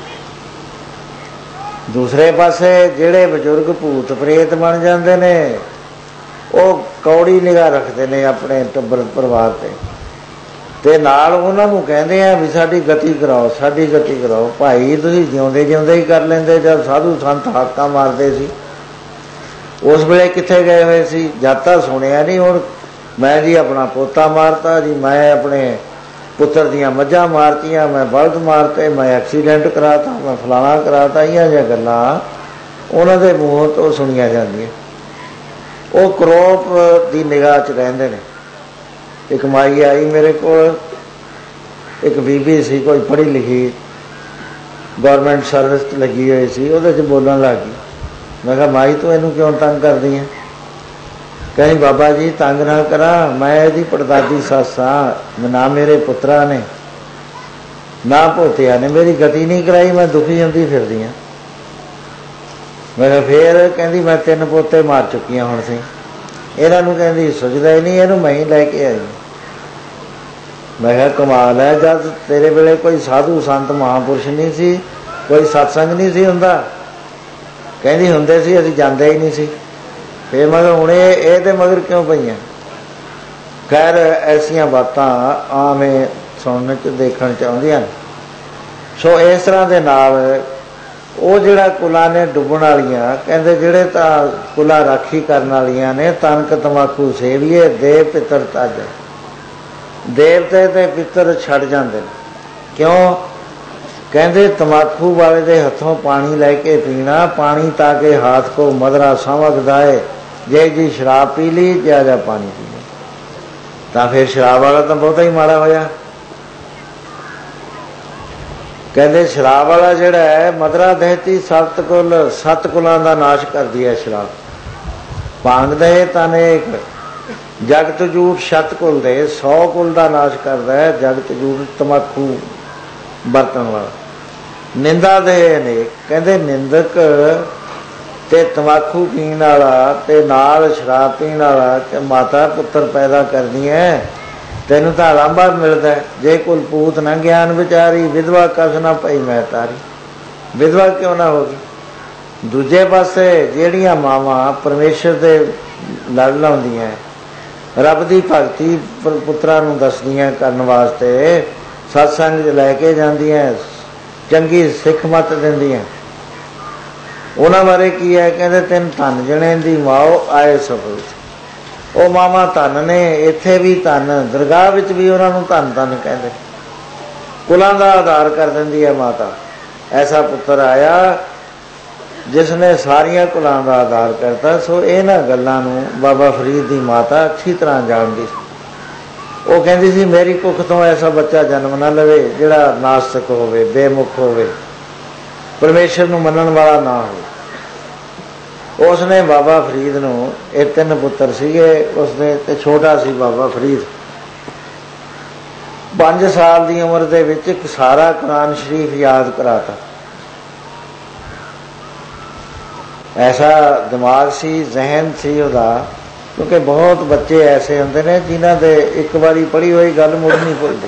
ਦੂਸਰੇ ਪਾਸੇ ਜਿਹੜੇ ਬਜ਼ੁਰਗ ਭੂਤ ਪ੍ਰੇਤ ਬਣ ਜਾਂਦੇ ਨੇ, ਉਹ ਕੌੜੀ ਨਿਗਾਹ ਰੱਖਦੇ ਨੇ ਆਪਣੇ ਟੱਬਰ ਪਰਿਵਾਰ 'ਤੇ, ਅਤੇ ਨਾਲ ਉਹਨਾਂ ਨੂੰ ਕਹਿੰਦੇ ਆ ਵੀ ਸਾਡੀ ਗਤੀ ਕਰਾਓ, ਸਾਡੀ ਗਤੀ ਕਰਾਓ। ਭਾਈ ਤੁਸੀਂ ਜਿਉਂਦੇ ਜਿਉਂਦੇ ਹੀ ਕਰ ਲੈਂਦੇ, ਜਦ ਸਾਧੂ ਸੰਤ ਹਾਕਾਂ ਮਾਰਦੇ ਸੀ ਉਸ ਵੇਲੇ ਕਿੱਥੇ ਗਏ ਹੋਏ ਸੀ? ਜਦ ਤਾਂ ਸੁਣਿਆ ਨਹੀਂ। ਹੁਣ ਮੈਂ ਜੀ ਆਪਣਾ ਪੋਤਾ ਮਾਰਤਾ ਜੀ, ਮੈਂ ਆਪਣੇ ਪੁੱਤਰ ਦੀਆਂ ਮੱਝਾਂ ਮਾਰਤੀਆਂ, ਮੈਂ ਬਲਦ ਮਾਰਤੇ, ਮੈਂ ਐਕਸੀਡੈਂਟ ਕਰਾਤਾ, ਮੈਂ ਫਲਾਣਾ ਕਰਾਤਾ, ਇਹੀਆਂ ਜਿਹੀਆਂ ਗੱਲਾਂ ਉਹਨਾਂ ਦੇ ਮੂੰਹ ਤੋਂ ਸੁਣੀਆਂ ਜਾਂਦੀਆਂ। ਉਹ ਕਰੋਪ ਦੀ ਨਿਗਾਹ 'ਚ ਰਹਿੰਦੇ ਨੇ। ਇੱਕ ਮਾਈ ਆਈ ਮੇਰੇ ਕੋਲ, ਇੱਕ ਬੀਬੀ ਸੀ, ਕੋਈ ਪੜ੍ਹੀ ਲਿਖੀ, ਗੌਰਮੈਂਟ ਸਰਵਿਸ 'ਚ ਲੱਗੀ ਹੋਈ ਸੀ, ਉਹਦੇ 'ਚ ਬੋਲਣ ਲੱਗ ਗਈ। ਮੈਂ ਕਿਹਾ ਮਾਈ ਤੂੰ ਇਹਨੂੰ ਕਿਉਂ ਤੰਗ ਕਰਦੀ ਹੈ? ਕਹਿੰਦੀ ਬਾਬਾ ਜੀ ਤੰਗ ਨਾ ਕਰਾਂ, ਮੈਂ ਇਹਦੀ ਪੜਦਾਦੀ ਸੱਸ ਹਾਂ, ਨਾ ਮੇਰੇ ਪੁੱਤਰਾਂ ਨੇ ਨਾ ਪੋਤਿਆਂ ਨੇ ਮੇਰੀ ਗਤੀ ਨਹੀਂ ਕਰਾਈ, ਮੈਂ ਦੁਖੀ ਹੁੰਦੀ ਫਿਰਦੀ ਹਾਂ। ਮੈਂ ਕਿਹਾ ਫੇਰ? ਕਹਿੰਦੀ ਮੈਂ ਤਿੰਨ ਪੋਤੇ ਮਾਰ ਚੁੱਕੀ ਹਾਂ ਹੁਣ ਸੀ, ਇਹਨਾਂ ਨੂੰ ਕਹਿੰਦੀ ਸੁਝਦਾ ਹੀ ਨਹੀਂ, ਇਹਨੂੰ ਮੈਂ ਹੀ ਲੈ ਕੇ ਆਈ। ਮੈਂ ਕਿਹਾ ਕਮਾਲ ਹੈ, ਜਦ ਤੇਰੇ ਵੇਲੇ ਕੋਈ ਸਾਧੂ ਸੰਤ ਮਹਾਂਪੁਰਸ਼ ਨਹੀਂ ਸੀ, ਕੋਈ ਸਤਸੰਗ ਨਹੀਂ ਸੀ ਹੁੰਦਾ। ਕਹਿੰਦੀ ਹੁੰਦੇ ਸੀ, ਅਸੀਂ ਜਾਂਦੇ ਹੀ ਨਹੀਂ ਸੀ। ਫਿਰ ਮੈਂ ਕਿਹਾ ਹੁਣ ਇਹ ਇਹਦੇ ਮਗਰ ਕਿਉਂ ਪਈਆਂ? ਖੈਰ ਐਸੀਆਂ ਬਾਤਾਂ ਆਮ ਸੁਣਨ 'ਚ ਦੇਖਣ 'ਚ ਆਉਂਦੀਆਂ ਨੇ। ਸੋ ਇਸ ਤਰ੍ਹਾਂ ਦੇ ਨਾਲ ਉਹ ਜਿਹੜਾ ਕੁਲਾਂ ਨੇ ਡੁੱਬਣ ਵਾਲੀਆਂ, ਕਹਿੰਦੇ ਜਿਹੜੇ ਤਾਂ ਕੁਲਾਂ ਰਾਖੀ ਕਰਨ ਵਾਲੀਆਂ ਨੇ, ਤਨਕ ਤੰਬਾਕੂ ਸੇਵੀਏ, ਦੇਵ ਪਿੱਤਰ ਤਜ। ਦੇਵਤੇ ਤੇ ਪਿੱਤਰ ਛੱਡ ਜਾਂਦੇ ਨੇ। ਕਿਉਂ? ਕਹਿੰਦੇ ਤੰਬਾਕੂ ਵਾਲੇ ਦੇ ਹੱਥੋਂ ਪਾਣੀ ਲੈ ਕੇ ਪੀਣਾ, ਪਾਣੀ ਤਾਂ ਕਿ ਹਾਥ ਕੋ ਮਧਰਾ ਸਮਝਦਾ ਹੈ। ਜੇ ਜੀ ਸ਼ਰਾਬ ਪੀ ਲਈ, ਜਿਆ ਜਾ ਪਾਣੀ ਪੀ ਲਈ, ਤਾਂ ਫਿਰ ਸ਼ਰਾਬ ਵਾਲਾ ਤਾਂ ਬਹੁਤਾ ਹੀ ਮਾੜਾ ਹੋਇਆ। ਕਹਿੰਦੇ ਸ਼ਰਾਬ ਵਾਲਾ ਜਿਹੜਾ ਹੈ, ਮਧਰਾ ਦਹਿਤੀ ਸੱਤ ਕੁਲ, ਸੱਤ ਕੁਲਾਂ ਦਾ ਨਾਸ਼ ਕਰਦੀ ਹੈ ਸ਼ਰਾਬ। ਭੰਗ ਦੇ ਤਨੇਕ, ਜਗਤ ਜੂਠ ਸ਼ਤ ਕੁਲ ਦੇ, ਸੌ ਕੁਲ ਦਾ ਨਾਸ਼ ਕਰਦਾ ਹੈ ਜਗਤ ਜੂਠ ਤੰਬਾਕੂ ਵਰਤਣ ਵਾਲਾ। ਨਿੰਦਾ ਦੇ ਅਨੇਕ, ਕਹਿੰਦੇ ਨਿੰਦਕ ਤੇ ਤੰਬਾਕੂ ਪੀਣ ਵਾਲਾ ਤੇ ਨਾਲ ਸ਼ਰਾਬ ਪੀਣ ਵਾਲਾ ਤੇ ਮਾਤਾ ਪੁੱਤਰ ਪੈਦਾ ਕਰਦੀਆਂ, ਤੈਨੂੰ ਤਾਂ ਲਾਂਭਾ ਮਿਲਦਾ, ਜੇ ਕੁਲ ਪੂਤ ਨਾ ਗਿਆਨ ਵਿਚਾਰੀ, ਵਿਧਵਾ ਕਸ ਨਾ ਪਈ ਮੈਂ ਤਾਰੀ। ਵਿਧਵਾ ਕਿਉਂ ਨਾ ਹੋ ਗਈ। ਦੂਜੇ ਪਾਸੇ ਜਿਹੜੀਆਂ ਮਾਵਾਂ ਪਰਮੇਸ਼ਰ ਦੇ ਲੜ ਲਾਉਂਦੀਆਂ, ਰੱਬ ਦੀ ਭਗਤੀ ਪੁੱਤਰਾਂ ਨੂੰ ਦੱਸਦੀਆਂ ਕਰਨ ਵਾਸਤੇ, ਸਤਸੰਗ 'ਚ ਲੈ ਕੇ ਜਾਂਦੀਆਂ, ਚੰਗੀ ਸਿੱਖ ਮੱਤ ਦਿੰਦੀਆਂ, ਉਹਨਾਂ ਬਾਰੇ ਕੀ ਹੈ? ਕਹਿੰਦੇ ਤਿੰਨ ਧਨ ਜਣੇ ਦੀ ਮਾਓ ਆਏ ਸਫਲ। ਉਹ ਮਾਵਾਂ ਧਨ ਨੇ, ਇੱਥੇ ਵੀ ਧਨ, ਦਰਗਾਹ ਵਿੱਚ ਵੀ ਉਹਨਾਂ ਨੂੰ ਧਨ ਧਨ ਕਹਿੰਦੇ। ਕੁਲਾਂ ਦਾ ਆਧਾਰ ਕਰ ਦਿੰਦੀ ਹੈ ਮਾਤਾ। ਐਸਾ ਪੁੱਤਰ ਆਇਆ ਜਿਸ ਨੇ ਸਾਰੀਆਂ ਕੁਲਾਂ ਦਾ ਆਧਾਰ ਕਰਤਾ। ਸੋ ਇਹਨਾਂ ਗੱਲਾਂ ਨੂੰ ਬਾਬਾ ਫਰੀਦ ਦੀ ਮਾਤਾ ਅੱਛੀ ਤਰ੍ਹਾਂ ਜਾਣਦੀ ਸੀ। ਉਹ ਕਹਿੰਦੀ ਸੀ ਮੇਰੀ ਕੁੱਖ ਤੋਂ ਐਸਾ ਬੱਚਾ ਜਨਮ ਨਾ ਲਵੇ ਜਿਹੜਾ ਨਾਸਤਿਕ ਹੋਵੇ, ਬੇਮੁਖ ਹੋਵੇ, ਪਰਮੇਸ਼ਰ ਨੂੰ ਮੰਨਣ ਵਾਲਾ ਨਾ ਹੋਵੇ। ਉਸਨੇ ਬਾਬਾ ਫਰੀਦ ਨੂੰ, ਇਹ ਤਿੰਨ ਪੁੱਤਰ ਸੀਗੇ ਉਸਦੇ, ਤੇ ਛੋਟਾ ਸੀ ਬਾਬਾ ਫਰੀਦ। ਪੰਜ ਸਾਲ ਦੀ ਉਮਰ ਦੇ ਵਿੱਚ ਇੱਕ ਸਾਰਾ ਕੁਰਾਨ ਸ਼ਰੀਫ ਯਾਦ ਕਰਾਤਾ। ਐਸਾ ਦਿਮਾਗ ਸੀ, ਜ਼ਹਿਨ ਸੀ ਉਹਦਾ। ਕਿਉਂਕਿ ਬਹੁਤ ਬੱਚੇ ਐਸੇ ਹੁੰਦੇ ਨੇ ਜਿਨ੍ਹਾਂ ਦੇ ਇੱਕ ਵਾਰੀ ਪੜ੍ਹੀ ਹੋਈ ਗੱਲ ਮੁੜ ਨਹੀਂ ਭੁੱਲਦੀ।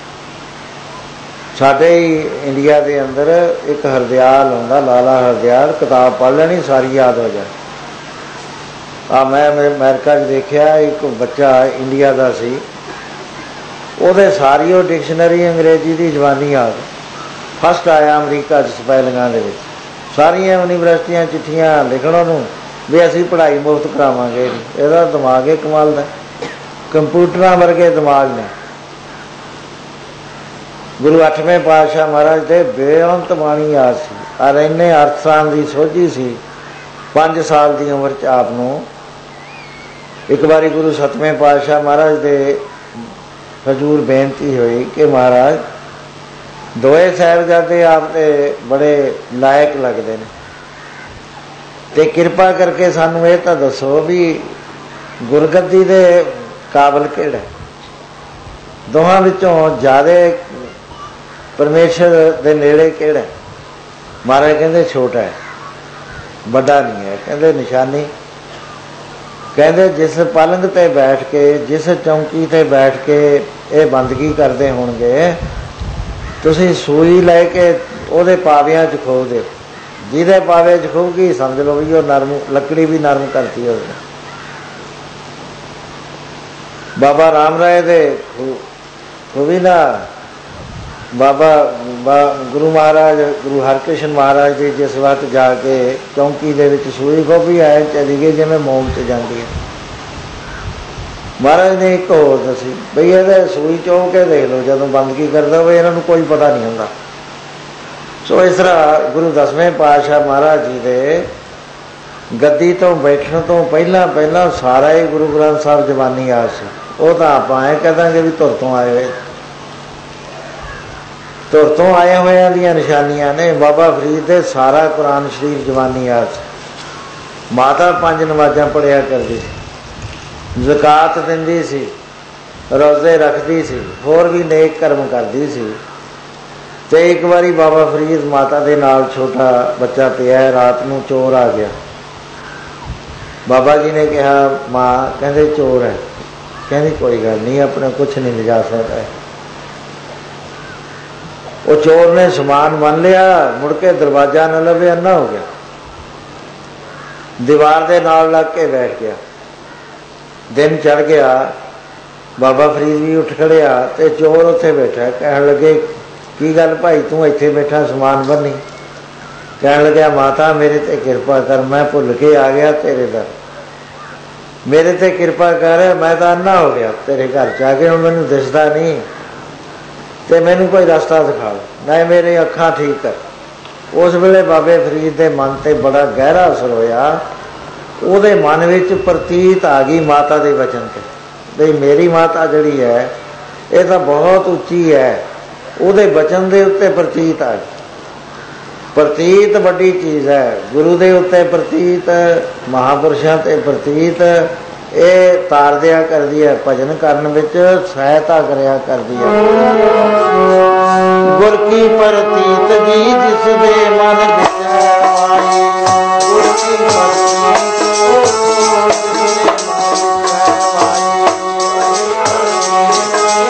ਸਾਡੇ ਹੀ ਇੰਡੀਆ ਦੇ ਅੰਦਰ ਇੱਕ ਹਰਦਿਆਲ ਹੁੰਦਾ, ਲਾਲਾ ਹਰਦਿਆਲ, ਕਿਤਾਬ ਪੜ੍ਹ ਲੈਣੀ ਸਾਰੀ ਯਾਦ ਹੋ ਜਾਏ। ਆ ਮੈਂ ਅਮਰੀਕਾ 'ਚ ਦੇਖਿਆ, ਇੱਕ ਬੱਚਾ ਇੰਡੀਆ ਦਾ ਸੀ, ਉਹਦੇ ਸਾਰੀ ਉਹ ਡਿਕਸ਼ਨਰੀ ਅੰਗਰੇਜ਼ੀ ਦੀ ਜ਼ਬਾਨੀ ਯਾਦ, ਫਸਟ ਆਇਆ ਅਮਰੀਕਾ 'ਚ ਸਪੈਲਿੰਗਾਂ ਦੇ ਵਿੱਚ। ਸਾਰੀਆਂ ਯੂਨੀਵਰਸਿਟੀਆਂ ਚਿੱਠੀਆਂ ਲਿਖਣ ਉਹਨੂੰ ਵੀ ਅਸੀਂ ਪੜ੍ਹਾਈ ਮੁਫਤ ਕਰਾਵਾਂਗੇ। ਇਹਦਾ ਦਿਮਾਗ ਹੈ ਕਮਾਲ ਦਾ, ਕੰਪਿਊਟਰਾਂ ਵਰਗੇ ਦਿਮਾਗ ਨੇ। ਗੁਰੂ ਅੱਠਵੇਂ ਪਾਤਸ਼ਾਹ ਮਹਾਰਾਜ ਦੇ ਬੇਅੰਤ ਬਾਣੀ ਯਾਦ ਸੀ, ਔਰ ਇੰਨੇ ਅਰਥਾਂ ਦੀ ਸੋਝੀ ਸੀ। ਪੰਜ ਸਾਲ ਦੀ ਉਮਰ 'ਚ ਆਪ ਨੂੰ ਇੱਕ ਵਾਰੀ ਗੁਰੂ ਸੱਤਵੇਂ ਪਾਤਸ਼ਾਹ ਮਹਾਰਾਜ ਦੇ ਹਜ਼ੂਰ ਬੇਨਤੀ ਹੋਈ ਕਿ ਮਹਾਰਾਜ ਦੋਏ ਸਾਹਿਬਜ਼ਾਦੇ ਆਪ ਦੇ ਬੜੇ ਲਾਇਕ ਲੱਗਦੇ ਨੇ, ਤੇ ਕਿਰਪਾ ਕਰਕੇ ਸਾਨੂੰ ਇਹ ਤਾਂ ਦੱਸੋ ਵੀ ਗੁਰਗੱਦੀ ਦੇ ਕਾਬਲ ਕਿਹੜਾ? ਦੋਹਾਂ ਵਿੱਚੋਂ ਜ਼ਿਆਦਾ ਪਰਮੇਸ਼ਰ ਦੇ ਨੇੜੇ ਕਿਹੜਾ? ਮਹਾਰਾਜ ਕਹਿੰਦੇ ਛੋਟਾ ਹੈ, ਵੱਡਾ ਨਹੀਂ ਹੈ। ਕਹਿੰਦੇ ਨਿਸ਼ਾਨੀ? ਕਹਿੰਦੇ ਜਿਸ ਪਲੰਗ 'ਤੇ ਬੈਠ ਕੇ, ਜਿਸ ਚੌਂਕੀ 'ਤੇ ਬੈਠ ਕੇ ਇਹ ਬੰਦਗੀ ਕਰਦੇ ਹੋਣਗੇ, ਤੁਸੀਂ ਸੂਈ ਲੈ ਕੇ ਉਹਦੇ ਪਾਵਿਆਂ 'ਚ ਖੋ ਦਿਓ। ਜਿਹਦੇ ਪਾਵੇ 'ਚ ਖੂਗੀ ਸਮਝ ਲਓ ਵੀ ਉਹ ਨਰਮ, ਲੱਕੜੀ ਵੀ ਨਰਮ ਕਰਤੀ ਹੋਵੇ। ਬਾਬਾ ਰਾਮ ਰਾਏ ਦੇ ਖੂਬੀ ਨਾ, ਬਾਬਾ ਗੁਰੂ ਮਹਾਰਾਜ, ਗੁਰੂ ਹਰਕ੍ਰਿਸ਼ਨ ਮਹਾਰਾਜ ਜੀ ਜਿਸ ਵਕਤ ਜਾ ਕੇ ਚੌਂਕੀ ਦੇ ਵਿੱਚ ਸੂਈ ਖੋਬੀ ਆਏ ਚਲੀ ਗਈ ਜਿਵੇਂ ਮੋਮ 'ਚ ਜਾਂਦੀ ਹੈ। ਮਹਾਰਾਜ ਨੇ ਇੱਕ ਹੋਰ ਦੱਸੀ ਬਈ ਇਹਦੇ ਸੂਈ ਚੋਂ ਕੇ ਦੇਖ ਲਓ, ਜਦੋਂ ਬੰਦਗੀ ਕਰਦਾ ਹੋਵੇ ਇਹਨਾਂ ਨੂੰ ਕੋਈ ਪਤਾ ਨਹੀਂ ਹੁੰਦਾ। ਸੋ ਇਸ ਤਰ੍ਹਾਂ ਗੁਰੂ ਦਸਵੇਂ ਪਾਤਸ਼ਾਹ ਮਹਾਰਾਜ ਜੀ ਦੇ ਗੱਦੀ ਤੋਂ ਬੈਠਣ ਤੋਂ ਪਹਿਲਾਂ ਪਹਿਲਾਂ ਸਾਰਾ ਹੀ ਗੁਰੂ ਗ੍ਰੰਥ ਸਾਹਿਬ ਜ਼ਬਾਨੀ ਯਾਦ ਸੀ। ਉਹ ਤਾਂ ਆਪਾਂ ਐਂ ਕਹਿ ਦਾਂਗੇ ਵੀ ਧੁਰ ਤੋਂ ਆਏ ਹੋਏ, ਧੁਰ ਤੋਂ ਆਏ ਹੋਇਆਂ ਦੀਆਂ ਨਿਸ਼ਾਨੀਆਂ ਨੇ। ਬਾਬਾ ਫਰੀਦ ਦੇ ਸਾਰਾ ਕੁਰਾਨ ਸ਼ਰੀਫ ਜ਼ਬਾਨੀ ਯਾਦ ਸੀ। ਮਾਤਾ ਪੰਜ ਨਮਾਜ਼ਾਂ ਪੜ੍ਹਿਆ ਕਰਦੀ ਸੀ, ਜ਼ਕਾਤ ਦਿੰਦੀ ਸੀ, ਰੋਜ਼ੇ ਰੱਖਦੀ ਸੀ, ਹੋਰ ਵੀ ਨੇਕ ਕਰਮ ਕਰਦੀ ਸੀ। ਤੇ ਇੱਕ ਵਾਰੀ ਬਾਬਾ ਫਰੀਦ ਮਾਤਾ ਦੇ ਨਾਲ ਛੋਟਾ ਬੱਚਾ ਪਿਆ, ਰਾਤ ਨੂੰ ਚੋਰ ਆ ਗਿਆ। ਬਾਬਾ ਜੀ ਨੇ ਕਿਹਾ ਮਾਂ, ਕਹਿੰਦੇ ਚੋਰ ਹੈ। ਕਹਿੰਦੀ ਕੋਈ ਗੱਲ ਨਹੀਂ, ਆਪਣੇ ਕੁਛ ਨਹੀਂ ਲਿਜਾ ਸਕਦਾ। ਉਹ ਚੋਰ ਨੇ ਸਮਾਨ ਮੰਨ ਲਿਆ, ਮੁੜ ਕੇ ਦਰਵਾਜ਼ਾ ਨਾ ਲੱਭਿਆ, ਅੰਨਾ ਹੋ ਗਿਆ, ਦੀਵਾਰ ਦੇ ਨਾਲ ਲੱਗ ਕੇ ਬੈਠ ਗਿਆ। ਦਿਨ ਚੜ ਗਿਆ, ਬਾਬਾ ਫਰੀਦ ਵੀ ਉੱਠ ਖੜਿਆ ਤੇ ਚੋਰ ਉੱਥੇ ਬੈਠਾ। ਕਹਿਣ ਲੱਗੇ ਕੀ ਗੱਲ ਭਾਈ ਤੂੰ ਇੱਥੇ ਬੈਠਾ, ਸਮਾਨ ਬੰਨੀ? ਕਹਿਣ ਲੱਗਿਆ ਮਾਤਾ ਮੇਰੇ ਤੇ ਕਿਰਪਾ ਕਰ, ਮੈਂ ਭੁੱਲ ਕੇ ਆ ਗਿਆ ਤੇਰੇ ਦਰ, ਮੇਰੇ ਤੇ ਕਿਰਪਾ ਕਰ, ਮੈਂ ਤਾਂ ਅੰਨਾ ਹੋ ਗਿਆ ਤੇਰੇ ਘਰ ਚ ਆ ਕੇ, ਹੁਣ ਮੈਨੂੰ ਦਿਸਦਾ ਨਹੀਂ, ਤੇ ਮੈਨੂੰ ਕੋਈ ਰਸਤਾ ਦਿਖਾ, ਨਾ ਮੇਰੇ ਅੱਖਾਂ ਠੀਕ ਕਰ। ਉਸ ਵੇਲੇ ਬਾਬੇ ਫਰੀਦ ਦੇ ਮਨ ਤੇ ਬੜਾ ਗਹਿਰਾ ਅਸਰ ਹੋਇਆ। ਉਹਦੇ ਮਨ ਵਿੱਚ ਪ੍ਰਤੀਤ ਆ ਗਈ ਮਾਤਾ ਦੇ ਵਚਨ ਤੇ, ਬਈ ਮੇਰੀ ਮਾਤਾ ਜਿਹੜੀ ਹੈ ਇਹ ਤਾਂ ਬਹੁਤ ਉੱਚੀ ਹੈ। ਉਹਦੇ ਵਚਨ ਦੇ ਉੱਤੇ ਪ੍ਰਤੀਤ ਆ ਗਈ। ਪ੍ਰਤੀਤ ਵੱਡੀ ਚੀਜ਼ ਹੈ। ਗੁਰੂ ਦੇ ਉੱਤੇ ਪ੍ਰਤੀਤ, ਮਹਾਂਪੁਰਸ਼ਾਂ ਤੇ ਪ੍ਰਤੀਤ, ਇਹ ਤਾਰਦਿਆ ਕਰਦੀ ਹੈ, ਭਜਨ ਕਰਨ ਵਿੱਚ ਸਹਾਇਤਾ ਕਰਿਆ ਕਰਦੀ ਹੈ। ਗੁਰ ਕੀ ਪ੍ਰਤੀਤ ਜੀ ਜਿਸ ਦੇ ਮਨ ਵਿੱਚ ਆਈ, ਗੁਰ ਕੀ ਪ੍ਰਤੀਤ ਜਿਸ ਦੇ ਮਨ ਵਿੱਚ ਆਈ,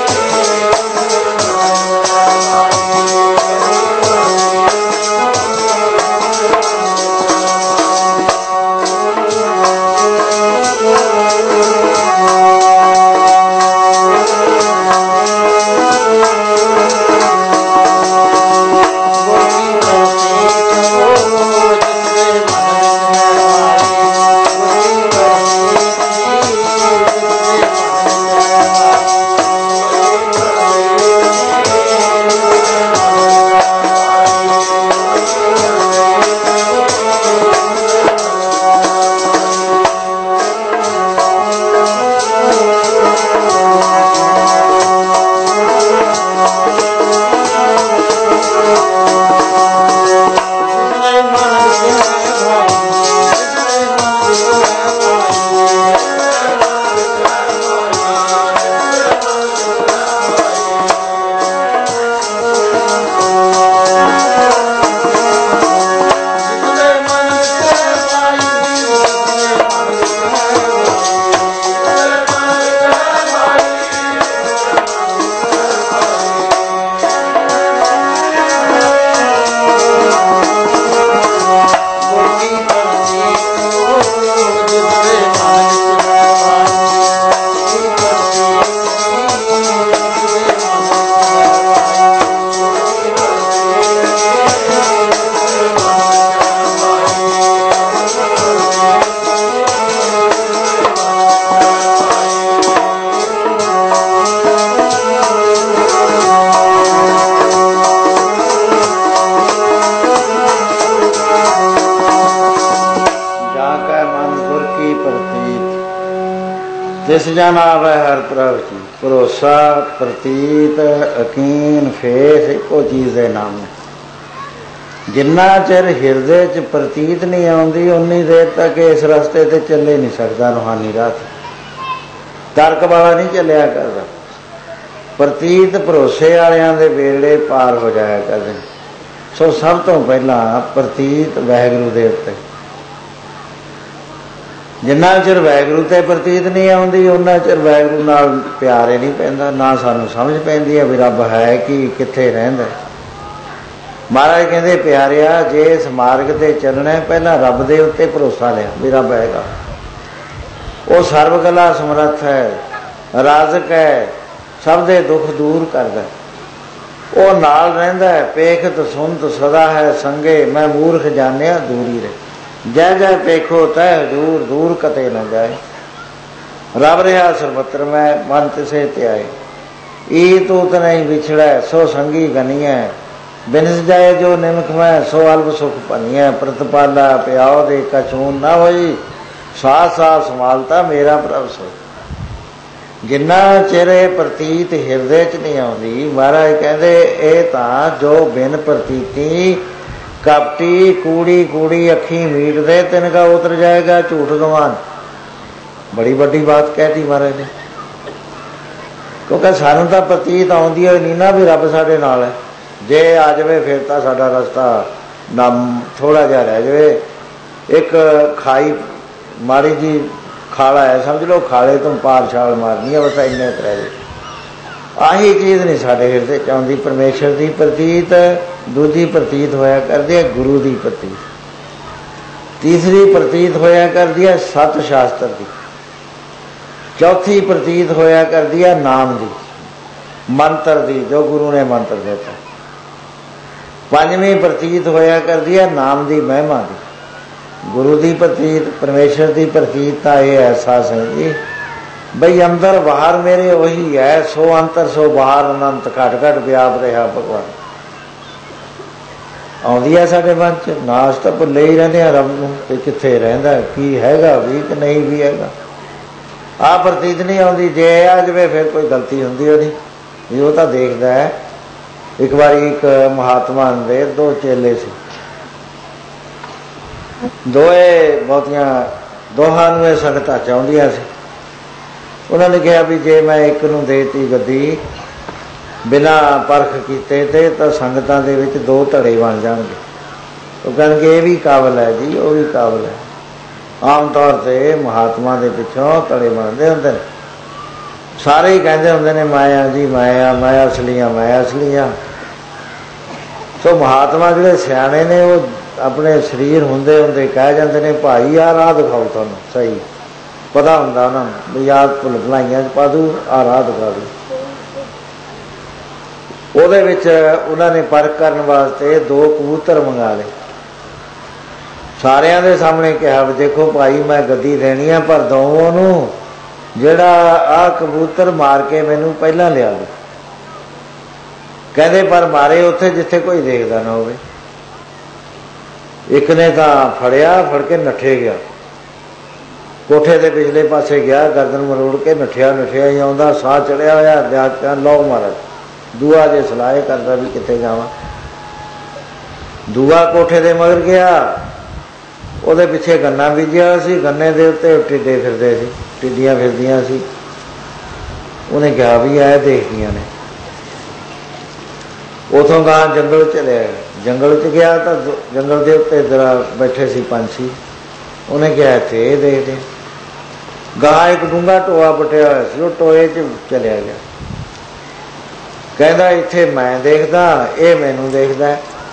तिस जन आवे हर प्रभ की भरोसा प्रतीत यकीन फेस इको चीज़ के नाम है। जिन्ना चिर हिरदे च प्रतीत नहीं आती उन्नी देर तक इस रस्ते ते चले नहीं सकता। रूहानी राह तर्क वाला नहीं चलिया करता। प्रतीत भरोसे वालियां दे बेड़े पार हो जाया करते। सो सब तो पहला प्रतीत वाहिगुरू दे उत्ते। जिन्ना चिर वाहिगुरू ते प्रतीत नहीं आती उन्ना चिर वाहिगुरू नाल प्यार ही नहीं पैंदा, ना सानू समझ पैंदी है भी रब है कि कित्थे रहिंदा। महाराज कहते प्यारिया जे इस मार्ग ते चलना पहला रब दे उत्ते भरोसा लिया भी रब हैगा। वो सर्वकला समर्थ है, राजक है, सब दे दुख दूर करदा। वो नाल रहिंदा है, पेखत सुनत सदा है संगे, मैं मूर्ख जानिया दूरी रहे। जय जय पेखो तय हजूर दूर कते न जाए। रब रहा सर्वत्र में मन तिसे त्याए। ई तूत नहीं बिछड़ै सो संगी गनिया, बिनस जाए जो निमख में सो अल्प सुख पनिया। प्रतिपाला प्याओ दे कछून ना होई, साथ साथ संभालता मेरा प्रभ सो। जिन्ना चेरे प्रतीत हिरदे च नहीं आती महाराज कहते ये तां जो बिन प्रतीति कपटी कूड़ी कूड़ी अखी मीट दे तिनका उतर जाएगा झूठ गवान। बड़ी बड़ी बात कहती महाराज ने, क्योंकि सानू तो प्रतीत आउंदी होई नहीं ना भी रब साडे नाल है। जे आ जाए फिर तो साडा रस्ता नम थोड़ा जिहा रह जाए। एक खाई माड़ी जी खाला है समझ लो, खाले तो पार छाल मारनी है बस इन्ने रह जाए। आही चीज़ नहीं साडे हिरदे च आउंदी। परमेश्वर की प्रतीत, दूजी प्रतीत होया करदी है गुरु की प्रतीत, तीसरी प्रतीत होया करदी है सत शास्त्र की, चौथी प्रतीत होया करदी है नाम की, मंत्र की जो गुरु ने मंत्र देता। पंजवीं प्रतीत होया करदी है नाम की महिमा की। गुरु की प्रतीत, परमेश्वर की प्रतीत का यह एहसास है जी बई अंदर बाहर मेरे वही है, सो अंतर सो बाहर अनंत घट घट व्याप रहा भगवान। आउंदी है साडे मन च, नाश तो भुले ही रहंदे रब नूं कि कित्थे रहिंदा, की हैगा भी कि नहीं भी हैगा। आ प्रतीत नहीं आउंदी। जे आ जावे फिर कोई गलती हुंदी होनी भी वो तो देखदा है। एक बारी एक महात्मा दे दो चेले सी, दोए बहुतियां दोहां नूं संगतां चाहुंदियां सी। उन्होंने कहा भी जे मैं एक नूं देती गद्दी बिना परख कीते ते तो संगतां दे विच दो धड़े बन जाणगे। तो कहणगे ये भी काबल है जी, वो भी काबल है। आम तौर पर महात्मा दे पिछों धड़े बनते होंदे ने। सारे ही कहते होंदे ने माया जी माया, माया असलियां माया असलियां। सो महात्मा जिहड़े सियाणे ने वो अपने शरीर हुंदे हुंदे कह जांदे ने भाई आ राह दिखाओ तुहानूं सही पता हुंदा उन्होंने भी याद भुल भुलाइयां च पा दू आ राह दिखा दू। ਉਹਦੇ ਵਿੱਚ ਉਹਨਾਂ ਨੇ ਪਰਖ ਕਰਨ ਵਾਸਤੇ ਦੋ ਕਬੂਤਰ ਮੰਗਾ ਲਏ। ਸਾਰਿਆਂ ਦੇ ਸਾਹਮਣੇ ਕਿਹਾ ਵੀ ਦੇਖੋ ਭਾਈ ਮੈਂ ਗੱਦੀ ਦੇਣੀ ਆ ਪਰ ਦੋਵਾਂ ਨੂੰ ਜਿਹੜਾ ਆਹ ਕਬੂਤਰ ਮਾਰ ਕੇ ਮੈਨੂੰ ਪਹਿਲਾਂ ਲਿਆ ਦੇ। ਕਹਿੰਦੇ ਪਰ ਮਾਰੇ ਉੱਥੇ ਜਿੱਥੇ ਕੋਈ ਦੇਖਦਾ ਨਾ ਹੋਵੇ। ਇੱਕ ਨੇ ਤਾਂ ਫੜਿਆ, ਫੜ ਕੇ ਨੱਠੇ ਗਿਆ, ਕੋਠੇ ਦੇ ਪਿਛਲੇ ਪਾਸੇ ਗਿਆ, ਗਰਦਨ ਮਰੋੜ ਕੇ ਨੱਠਿਆ ਨੱਠਿਆ ਹੀ ਆਉਂਦਾ, ਸਾਹ ਚੜਿਆ ਹੋਇਆ ਦਿਆਤ ਚ ਲਓ ਮਹਾਰਾਜ। ਦੂਆ ਜੇ ਸਲਾਹ ਕਰਦਾ ਵੀ ਕਿੱਥੇ ਜਾਵਾਂ। ਦੂਆ ਕੋਠੇ ਦੇ ਮਗਰ ਗਿਆ, ਉਹਦੇ ਪਿੱਛੇ ਗੰਨਾ ਬੀਜਿਆ ਸੀ, ਗੰਨੇ ਦੇ ਉੱਤੇ ਟਿੱਡੇ ਫਿਰਦੇ ਸੀ, ਟਿੱਡੀਆਂ ਫਿਰਦੀਆਂ ਸੀ। ਉਹਨੇ ਕਿਹਾ ਵੀ ਇਹ ਦੇਖਦੀਆਂ ਨੇ। ਉਥੋਂ ਗਾਂ ਜੰਗਲ ਚਲਿਆ, ਜੰਗਲ ਚ ਗਿਆ ਤਾਂ ਜੰਗਲ ਦੇ ਉੱਤੇ ਜਰਾ ਬੈਠੇ ਸੀ ਪੰਛੀ। ਉਹਨੇ ਕਿਹਾ ਇੱਥੇ ਇਹ ਦੇਖਦੇ। ਗਾਂ ਇੱਕ ਡੂੰਘਾ ਟੋਆ ਪਟਿਆ ਹੋਇਆ ਸੀ, ਉਹ ਟੋਏ ਚ ਚਲਿਆ ਗਿਆ। ਕਹਿੰਦਾ ਇੱਥੇ ਮੈਂ ਦੇਖਦਾ, ਇਹ ਮੈਨੂੰ ਦੇਖਦਾ।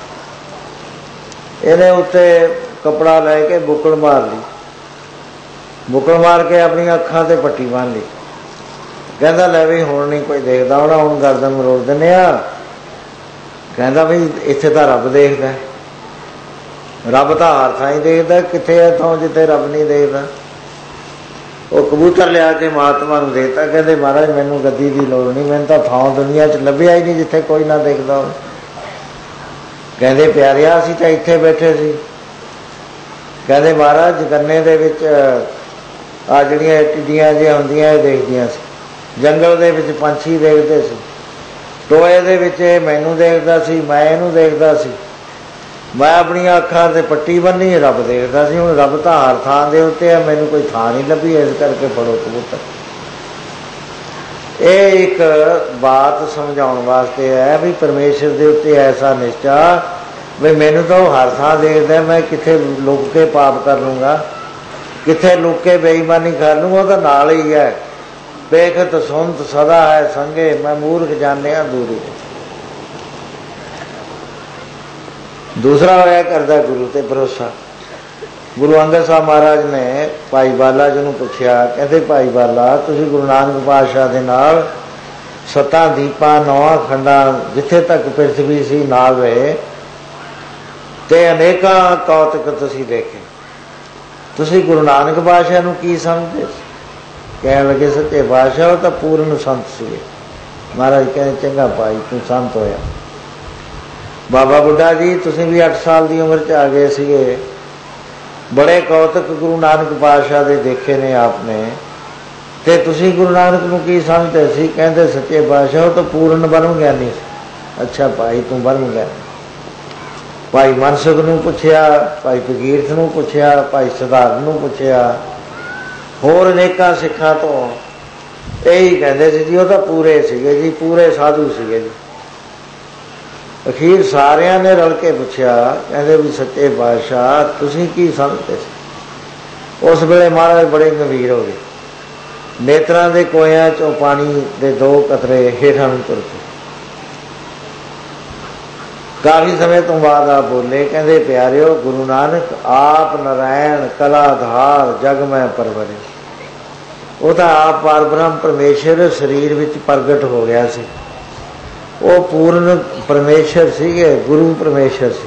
ਇਹਨੇ ਉੱਤੇ ਕੱਪੜਾ ਲੈ ਕੇ ਬੁੱਕਲ ਮਾਰ ਲਈ, ਬੁੱਕਲ ਮਾਰ ਕੇ ਆਪਣੀਆਂ ਅੱਖਾਂ ਤੇ ਪੱਟੀ ਬੰਨ ਲਈ। ਕਹਿੰਦਾ ਲੈ ਵੀ ਹੁਣ ਨਹੀਂ ਕੋਈ ਦੇਖਦਾ ਹੋਣਾ, ਹੁਣ ਗਰਦਨ ਮਰੋੜ ਦਿੰਦੇ ਆ। ਕਹਿੰਦਾ ਵੀ ਇੱਥੇ ਤਾਂ ਰੱਬ ਦੇਖਦਾ, ਰੱਬ ਤਾਂ ਹਰ ਥਾਂ ਹੀ ਦੇਖਦਾ, ਕਿੱਥੇ ਹੈ ਥਾਂ ਜਿੱਥੇ ਰੱਬ ਨਹੀਂ ਦੇਖਦਾ। ਉਹ ਕਬੂਤਰ ਲਿਆ ਕੇ ਮਹਾਤਮਾ ਨੂੰ ਦੇਤਾ। ਕਹਿੰਦੇ ਮਹਾਰਾਜ ਮੈਨੂੰ ਗੱਦੀ ਦੀ ਲੋੜ ਨਹੀਂ, ਮੈਨੂੰ ਤਾਂ ਥਾਂ ਦੁਨੀਆ 'ਚ ਲੱਭਿਆ ਹੀ ਨਹੀਂ ਜਿੱਥੇ ਕੋਈ ਨਾ ਦੇਖਦਾ ਹੋਵੇ। ਕਹਿੰਦੇ ਪਿਆਰਿਆ ਅਸੀਂ ਤਾਂ ਇੱਥੇ ਬੈਠੇ ਸੀ। ਕਹਿੰਦੇ ਮਹਾਰਾਜ ਗੰਨੇ ਦੇ ਵਿੱਚ आ जिहड़ियां टिड्डियां जिहियां हुंदियां इह देखदियां सी। जंगल दे विच पंछी देखदे सी, टोए दे विच मैनूं देखदा सी, मैं इहनूं देखदा सी। मैं अपणियां अखां ते पट्टी बन्नी, रब देखदा सी। हुण रब तां हर थां दे उत्ते है, मैनूं कोई थां नहीं लभी, इस करके फड़ो कबूतर। ਇਹ एक बात समझाउण वास्ते है भी परमेश्वर के उत्ते ऐसा निश्चा भी मैनू तो हर थां देखदा, मैं कित्थे लुक के पाप कर लूँगा, कित्थे लुक के बेईमानी कर लूँगा, वो तो नाल ही है। बेखत सुनत सदा है संगे, मैं मूर्ख जानिया दूरी। दूसरा होया करदा गुरु ते भरोसा। गुरु अंगद साहब महाराज ने भाई बाला जी नूं पुछया, कहते भाई बाला तुसीं गुरु नानक पातशाह दे नाल सत्तां दीपां नौं खंडां जिथे तक पृथ्वी सी नाल रहे ते अनेकां कौतक तुसीं देखे, तुसीं गुरु नानक पातशाह नूं की समझदे? कहण लगे सच्चे पातशाह वो तां पूर्ण संत सीगे। महाराज कहते चंगा भाई तूं संत होया। बाबा बुड्ढा जी तुसीं भी अठ साल की उम्र च आ गए सीगे, बड़े कौतक गुरु नानक पातशाह दे देखे ने आपने, ते तुसीं गुरु नानक नूं की समझदे सी? कहंदे सच्चे पातशाह तो पूर्ण ब्रह्म ज्ञानी सी। अच्छा भाई तू ब्रह्म ज्ञानी। भाई मनसुख नूं पुछया, भाई भगीरथ नूं पुछया, भाई सिद्धार्थ नूं पुछया, होर अनेकां सिखां तो यही कहंदे सी जी वो तो पूरे सीगे जी, पूरे साधु सीगे जी। अखीर सारियां ने रल के पुछया, कहते भी सच्चे पातशाह तुसीं की समझते सी? उस वेले महाराज बड़े गंभीर हो गए, नेत्रां दे कोयिਆਂ चों पानी दे दो कतरे हेठां नूं तुर पे। काफ़ी समय तो बाद आप बोले, कहते प्यारिओ गुरु नानक आप नारायण कलाधार जग में परवरे। वो तो आप पार ब्रह्म परमेश्वर शरीर विच प्रगट हो गया सी, वो पूर्ण परमेश्वर सीगे, गुरु परमेश्वर सी,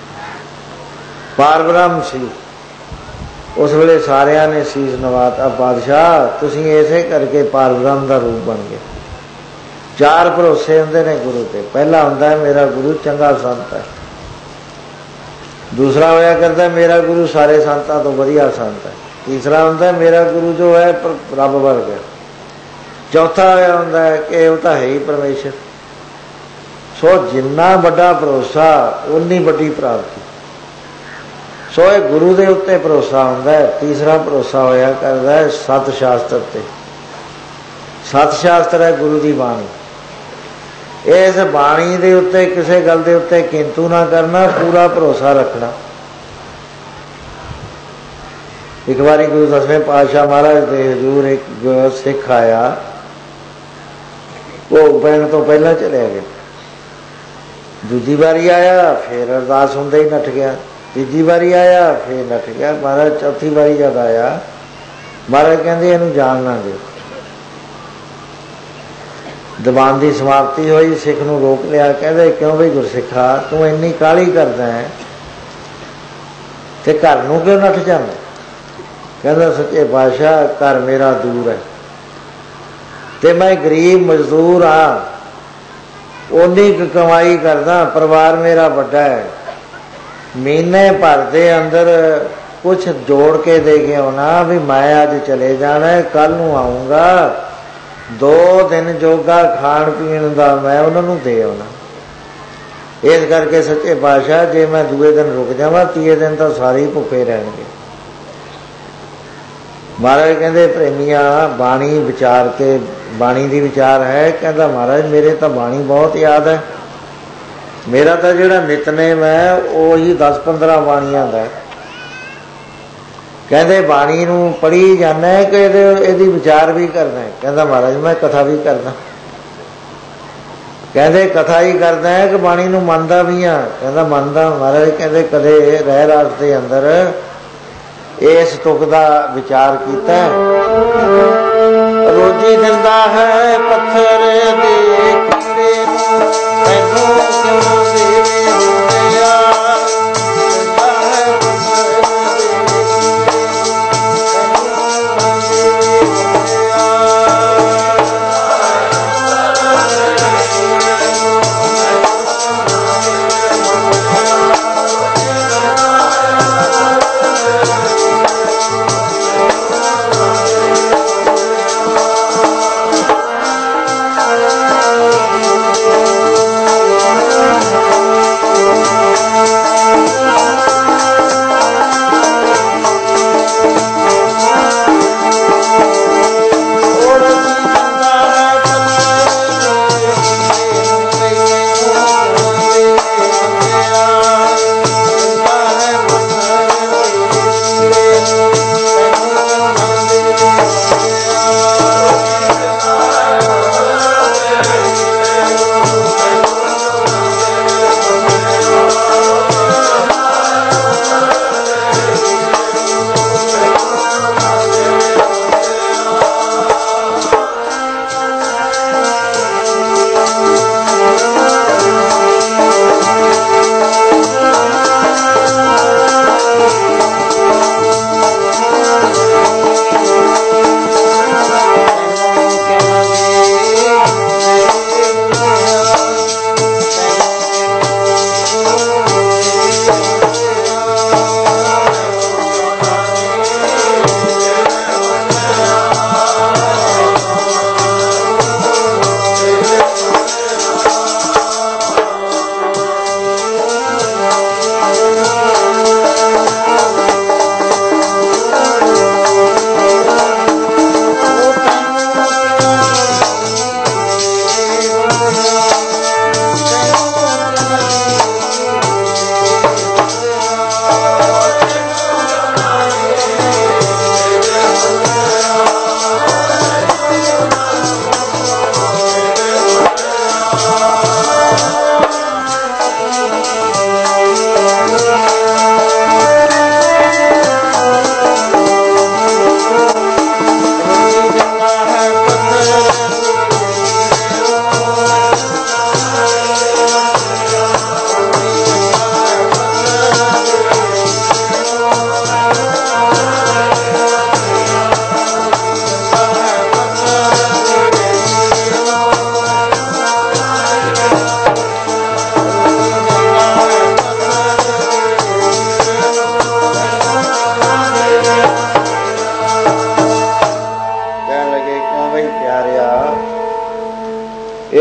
पार ब्रह्म सी। उस वेले सारियां ने सीस नवाता, बादशाह तुसीं इसे करके पार ब्रह्म का रूप बन गए। चार भरोसे हुंदे ने गुरु ते। पहला हुंदा है मेरा गुरु चंगा संत है, दूसरा होया करता मेरा गुरु सारे संतां तो वधिया संत है, तीसरा हुंदा है मेरा गुरु जो है रब वर्ग है, चौथा होया हुंदा है कि वो तो है ही परमेश्वर। सो जिन्ना बड़ा भरोसा उन्नी बड़ी प्राप्ति। सो ये गुरु के उत्ते भरोसा हुंदा है। तीसरा भरोसा होया करदा है सत शास्त्र ते। सत शास्त्र है गुरु की बाणी। इस बाणी के उत्ते किसी गल के उत्ते किंतु ना करना, पूरा भरोसा रखना। एक बारी गुरु दसवें पातशाह महाराज के हजूर एक सिख आया, वो पैण तो पहला चलिया गया। दूजी बारी आया फिर अरदास होंदे ही नठ गया, तीजी बारी आया फिर नठ गया। महाराज चौथी बारी जब आया, महाराज कहते इनू जान ना दे। दीवान की समाप्ति हुई, सिख नूं रोक लिया, कहते क्यों बई गुरसिखा तू इन्नी काली करदा है ते घर नूं क्यों नठ जांदा? कहता सच्चे पातशाह घर मेरा दूर है ते मैं गरीब मजदूर हाँ, उन्नी कमाई करदा, परिवार मेरा बड़ा है, महीने भर दे अंदर कुछ जोड़ के दे के आना भी मैं अज चले जाना है, कल नूं आऊँगा, दो दिन जोगा खाण पीण का मैं उन्होंने दे आना। इस करके सच्चे पातशाह जे मैं दूए दिन रुक जावां तीए दिन तो सारे भुखे रहणगे। महाराज कहते प्रेमिया बाणी विचार के, बाणी की विचार है। कहता महाराज मेरे तो बाणी बहुत याद है, मेरा तो जिहड़ा नितनेम है वो ही दस पंद्रह बाणियां दा। कहते बाणी नूं पढ़ी जाना है कि इहदी विचार भी करना है? कहता महाराज मैं कथा भी करना। कहते कथा ही करना है कि बाणी नूं मनदा भी हाँ? कहता मनदा। महाराज कहते कदे रह रास के अंदर इस तुक का विचार किया? रोजी दिंदा है पत्थर दे कीड़े नूं, मैनूं क्यों देवे होया? दिंदा है पत्थर दे कीड़े नूं,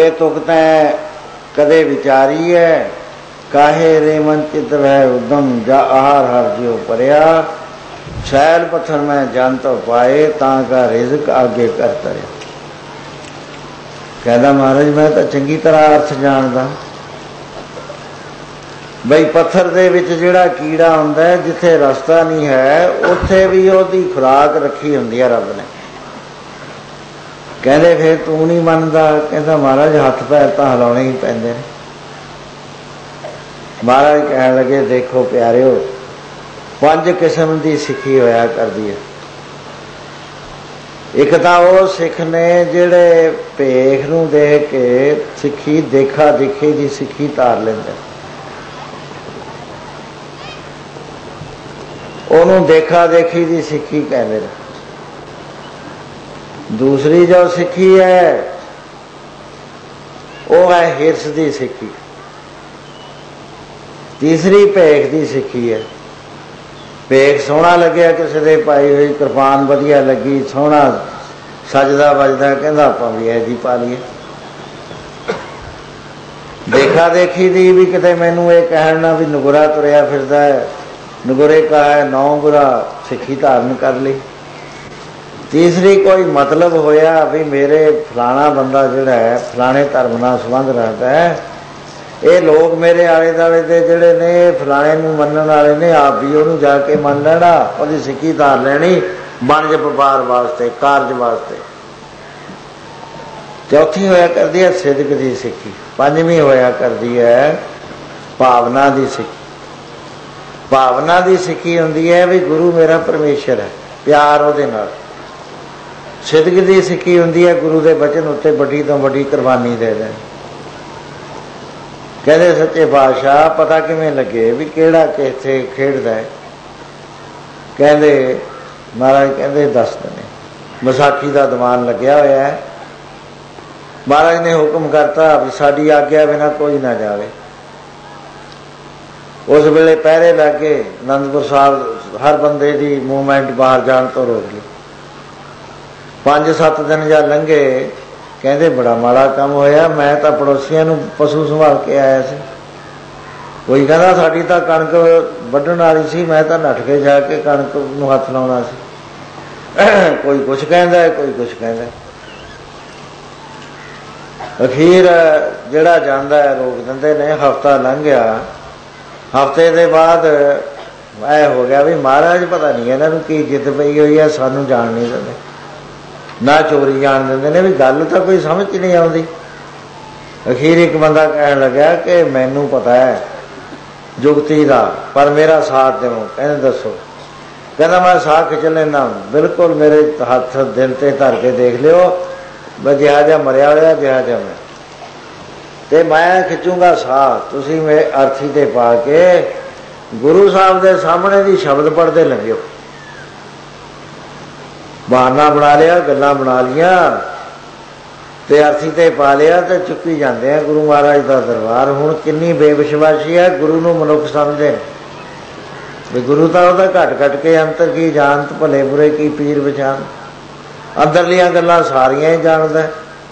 ये तुक तैं कदे विचारी है, काहे रे मन चित वह उदम, जा आहार हर जियो परिया, छैल पत्थर में जान तो पाए, तां का रिजक आगे कर तरिया। कहता महाराज मैं तो चंगी तरह अर्थ जानदा बई पत्थर दे विच जिहड़ा कीड़ा हुंदा है, जिथे रस्ता नहीं है उत्थे भी ओहदी खुराक रखी हुंदी है रब ने। कहते फिर तू नहीं मनदा? कहता महाराज हथ पैर तो हिलाने ही पैंदे ने। महाराज कहन लगे देखो प्यारिओ, पंज किस्म की सिक्खी होया करदी है। एक तो वो सिख ने जिहड़े भेख नूं देख के सिक्खी देखा देखी की सिक्खी तार लेंदे, ਉਹਨੂੰ देखा देखी की सिक्खी कहते हैं। दूसरी जो सिक्खी है वो है हिरस की सिक्खी। तीसरी भेख की सिक्खी है। भेख सोहना लग्या किसी दे पाई हुई कृपान वधिया लगी, सोहना सजदा बजदा, कहंदा आपां भी ऐ जी पा लीए। देखा देखी दी भी किते मैनू ये कहना भी नगुरा तुरया फिरदा है, नगुरे का है नौ गुरा, सिक्खी धारण कर ली। तीसरी कोई मतलब होया भी मेरे फलाना बंदा जिहड़ा है फलाने धर्म नाल संबंध रखता है, ये लोग मेरे आले दुआले दे जिहड़े ने फलाने नूं मनण वाले ने, आप भी उहनूं जाके मन लेना, उहदी सिक्खी धार लैनी वणज व्यापार वास्ते, कारज वास्ते। चौथी होया करदी है सिदक दी सिक्खी। पंजवीं होया करदी है भावना दी सिक्खी। भावना की सिक्खी होंदी है भी गुरु मेरा परमेश्वर है, प्यार उहदे नाल। सिदक की सिक्खी होंदी है गुरु के बचन उत्ते बड़ी तो बड़ी कुर्बानी दे दें। कहते सच्चे पातशाह पता किवें लगे भी किहड़ा किथे खेडदा है? कहते महाराज कहते दस दिन विसाखी का दीवान लग्या होया है। महाराज ने हुक्म करता भी साडी आग्या बिना कोई ना जावे। उस वेले पहरे लग गए, आनंदपुर साहब हर बंदे की मूवमेंट बाहर जान तो रोक ली। पांच सत्त दिन जा लंघे, कहते बड़ा माड़ा काम होया, मैं तो पड़ोसियों नूं पशु संभाल के आया सी। कोई कहता साडी तो कणक वड्ढण वाली सी, मैं तो नठ के जाके कणक नूं हथ लाउणा सी। कोई कुछ कहंदा, कोई कुछ कहंदा। अखीर जिहड़ा जांदा है रोक दिंदे ने। हफ्ता लंघ गया। हफ्ते के बाद ऐ हो गया भी महाराज पता नहीं इन्हों की जिद पई हुई है, सानू जान नहीं देंगे, ना चोरी जान देंगे ने, भी गल तो कोई समझ नहीं आती। अखीर एक बंदा कह लगा कि मैनू पता है जुगती का, पर मेरा साथ देवो। कहने दसो? कहना मैं साथ खिंच लेना, बिल्कुल मेरे हथ दिल से धर के देख लियो, मैं जिहा जा मरिया होया जिहा जा मैं, ते मैं खिचूंगा साह, तुसी मैं अर्थी ते पा के गुरु साहब के सामने दी शब्द पढ़ते लंघियो। बहाना बना लिया, गल्लां बना लिया, ते अर्थी ते पा लिया, ते चुकी जाते हैं गुरु महाराज का दरबार। हुण किन्नी बेविश्वासी है, गुरु नूं मनुख समझदे भी गुरु तो वह घट घट के अंतर की जानत, भले बुरे की पीर पछान, अंदरलियां गल्लां सारियां ही जानदा।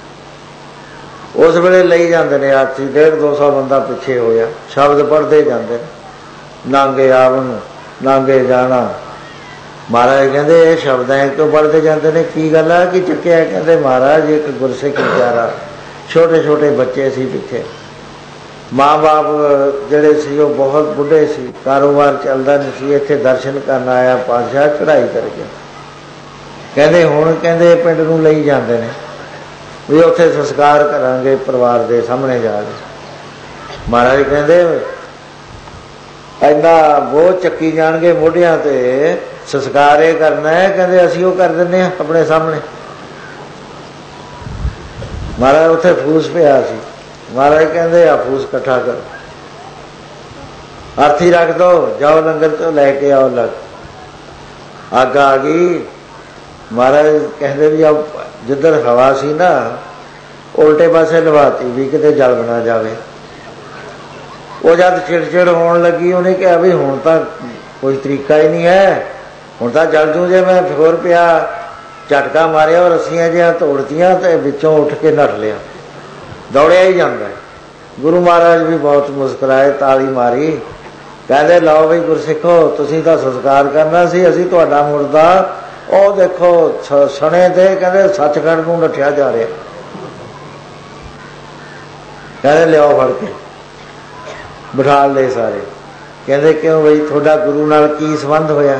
उस वेले लई जाते हैं अर्थी, डेढ़ दो सौ बंदा पिछे होया, शब्द पढ़ते जाते, नांगे आवन नांगे जाना। महाराज कहते ये शब्द है क्यों पढ़ते जाते हैं, की गल है कि चुक्या? कहते महाराज एक गुरसिख बेचारा, छोटे छोटे बच्चे सी पिछे, माँ बाप जड़े सी वो बहुत बुढ़े सी, कारोबार चलता नहीं सी, इत्थे दर्शन करना आया पातशाह चढ़ाई करके। कहते हुण कहते पिंड नूं लई जाते हैं भी उत्थे संस्कार करांगे परिवार के सामने जाके। महाराज कहते इन्ना बोझ चक्की जाणगे मोढियां ते, संस्कार ये करना है, कहते असीं वो कर दिंदे हां अपने सामने। महाराज उत्थे फूस पिया सी, महाराज कहते आ फूस इकट्ठा करो, अर्थी रख दो, जाओ लंगर चो लैके आओ लग। अग आ गई। महाराज कहते भी अब जिधर हवा सी ना उल्टे पासे लवाती भी किते जल बना जावे। वो जब चिड़चिड़ होने लगी, उन्हें कहा भी हुण तां कोई तरीका ही नहीं है, हुण तां जल जू। जे मैं फिर पिया झटका मारिया और रस्सियां जिहां तोड़तियां ते विचों उठ के नठ लिया। दौड़िया ही जाता है। गुरु महाराज भी बहुत मुस्कुराए, ताली मारी, कहते लो बई गुरसिखो तुसीं तां संस्कार करना सी, असीं तुहाडा मुर्दा ਉਹ देखो सने ते कहते सचखंड नूं नठिया जा रहा। कहते लियाओ फड़ के बिठा ले सारे। कहते क्यों बई थोड़ा गुरु नाल की संबंध होया?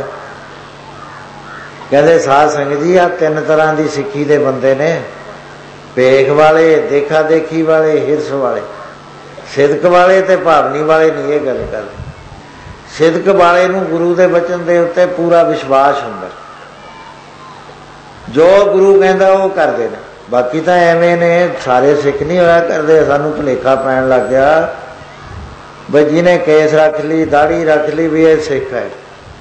कहते साध संगत जी आ तीन तरह की सिक्खी दे बंदे ने, भेख वाले, देखा देखी वाले, हिरस वाले। सिदक वाले ते भावनी वाले नहीं ये गल करते। सिदक वाले नूं गुरु दे वचन दे उत्ते पूरा विश्वास हुंदा, जो गुरु कहता वो करते हैं। बाकी तो एवें ने सारे सिख नहीं होया करते। सानू भुलेखा पैन लग गया बई जिन्हें केस रख ली, दाढ़ी रख ली भी ये सिख है।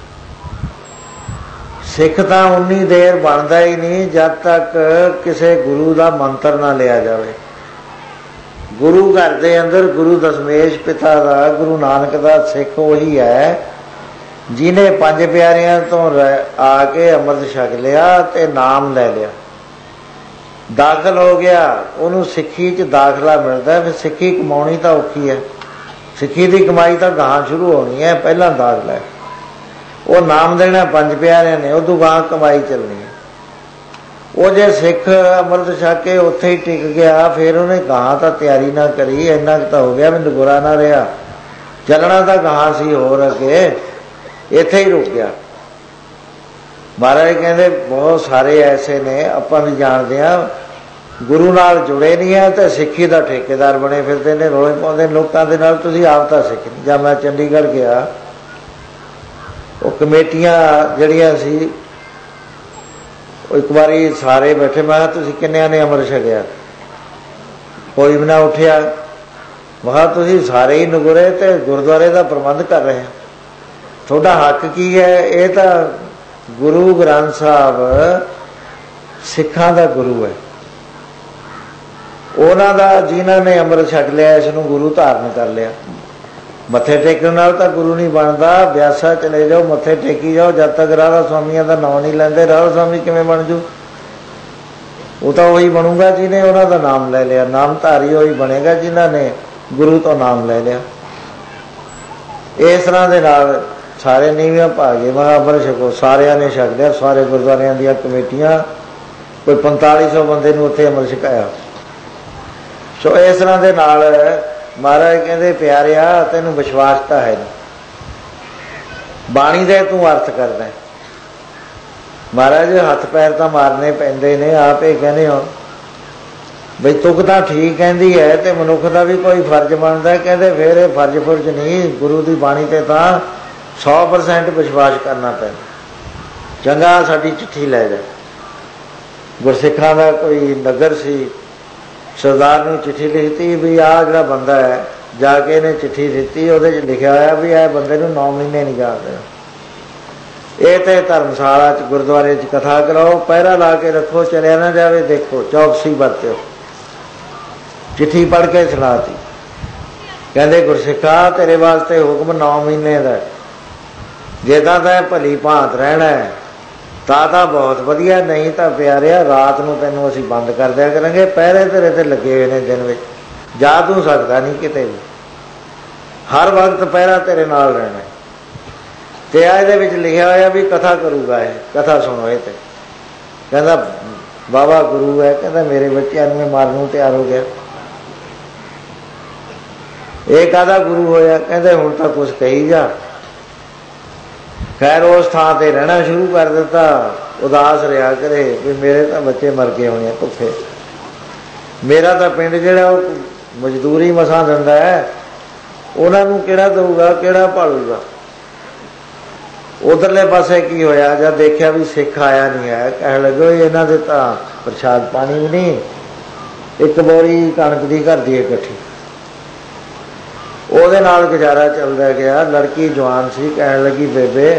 सिख तो उन्नी देर बनता ही नहीं जब तक किसी गुरु का मंत्र ना लिया जाए। गुरु घर के अंदर गुरु दशमेश पिता का, गुरु नानक का सिख वही है जिन्हें पंज प्यारियां तो आके अमृत छक लिया ते नाम ले लिया, दाखिल हो गया, उन्होंने सिक्खी च दाखला मिलता है। फिर सिक्खी कमानी तो औखी है, सिक्खी की कमाई तो गां शुरू होनी है, पहला दाखला है। वो नाम देना पंज प्यारियां ने, उदू गां कमाई चलनी है। वो जे सिख अमृत छक के उत्थे ही टिक गया, फिर उन्हें गां तो तैयारी ना करी, इन्ना तो हो गया मैं गुरा ना रहा, चलना तो गां सी होर अगे, इत्थे ही रुक गया। महाराज कहते बहुत सारे ऐसे ने आपां भी जानते हैं गुरु नाल जुड़े नहीं है तो सिक्खी का ठेकेदार बने फिरते ने, रोले पाउंदे लोकां दे नाल। तुसीं आप तां सिख नहीं। जब मैं चंडीगढ़ गया वो कमेटियां जड़ियां सी, एक बारी सारे बैठे, मैं तुसीं किन्नियां ने अमृत छकिया? कोई भी ना उठिया। मैं तुसीं सारे ही नगुरे ते गुरुद्वारे का प्रबंध कर रहे हैं, थोड़ा हक की है? ये तो गुरु ग्रंथ साहब सिखां दा गुरु है, उन्हां दा जिन्हां ने अमृत छक लिया इसनूं गुरु धारण कर लिया। मत्थे टेकण नाल तां गुरु नहीं बनता। ब्यासा चले जाओ, मत्थे टेकी जाओ, जब तक राधा स्वामियों का नाम नहीं लैंदे राधा स्वामी किवें बन जू? वो तो वही बनूंगा जिन्हें उन्हां दा नाम ले लिया। नामधारी वही बनेगा जिन्हां ने गुरु तो नाम ले लिया। इस तरह के नाल सारे नीवियां भागे। मैं अमृत छको, सारिया ने छक लिया, सारे गुरुद्वारियां दी कमेटियां, कोई पंताली सौ बंदे नूं उत्थे अमृत छकाया। सो इस तरह के नाल महाराज कहते प्यारिया तैनूं विश्वास तो है नहीं, बाणी दे तू अर्थ करदा है। महाराज हथ पैर तो मारने पैंदे ने, आप ये कहने हो बई तुक तो ठीक कहती है तो मनुख का भी कोई फर्ज बनता है। कहते फिर ये फर्ज फुर्ज नहीं, गुरु की बाणी ते तां सौ परसेंट विश्वास करना पैंदा। चंगा साडी चिट्ठी लै जा। गुरसिखां दा कोई नगर सी, सरदार ने चिट्ठी लिखती भी आ जिहड़ा बंदा है, जाके इन्हें चिट्ठी दिती, उहदे च लिखिया होया भी आ बंदे नूं नौ महीने नहीं जाण देना। ये तो धर्मशाला च गुरुद्वारे च कथा कराओ, पहरा ला के रखो, चलिया ना जाए, देखो चौकसी बरतो। चिट्ठी पढ़ के सुनाती, कहते गुरसिखा तेरे वास्ते हुक्म नौ महीने का, जे तां तैं भली भांत रहना है तां बहुत वधिया, नहीं तो प्यारिया रात नूं तैनूं असीं बंद कर दिया करांगे, पहरे तेरे ते लगे हुए ने दिन विच, जा तूं सकदा नहीं किते भी, हर वक्त पहरा तेरे नाल रहना है। ते इहदे विच लिखिया होया भी कथा करूगा, है कथा सुनो। ये ते कहंदा बाबा गुरु है, कहंदा मेरे बच्चों नूं मारन नूं तैयार हो गया। एक आधा गुरु होया, कहंदे हुण तां कुछ कही जा। खैर उस थां ते रहना शुरू कर दिता, उदास रहा करे भी मेरे तो बच्चे मर गए होने भुखे, मेरा तो पिंड जिहड़ा मजदूरी मसां दिंदा है, उन्होंने किहड़ा दूगा, किहड़ा भालूगा। उधरले पासे की होया, जब देखा भी सिख आया नहीं है, कह लगे इन्हां दे तां प्रसाद पानी भी नहीं, एक बोरी कणक दी घर दी इकट्ठी, ਉਹਦੇ ਨਾਲ गुजारा चलता गया। लड़की जवान सी, कहने लगी बेबे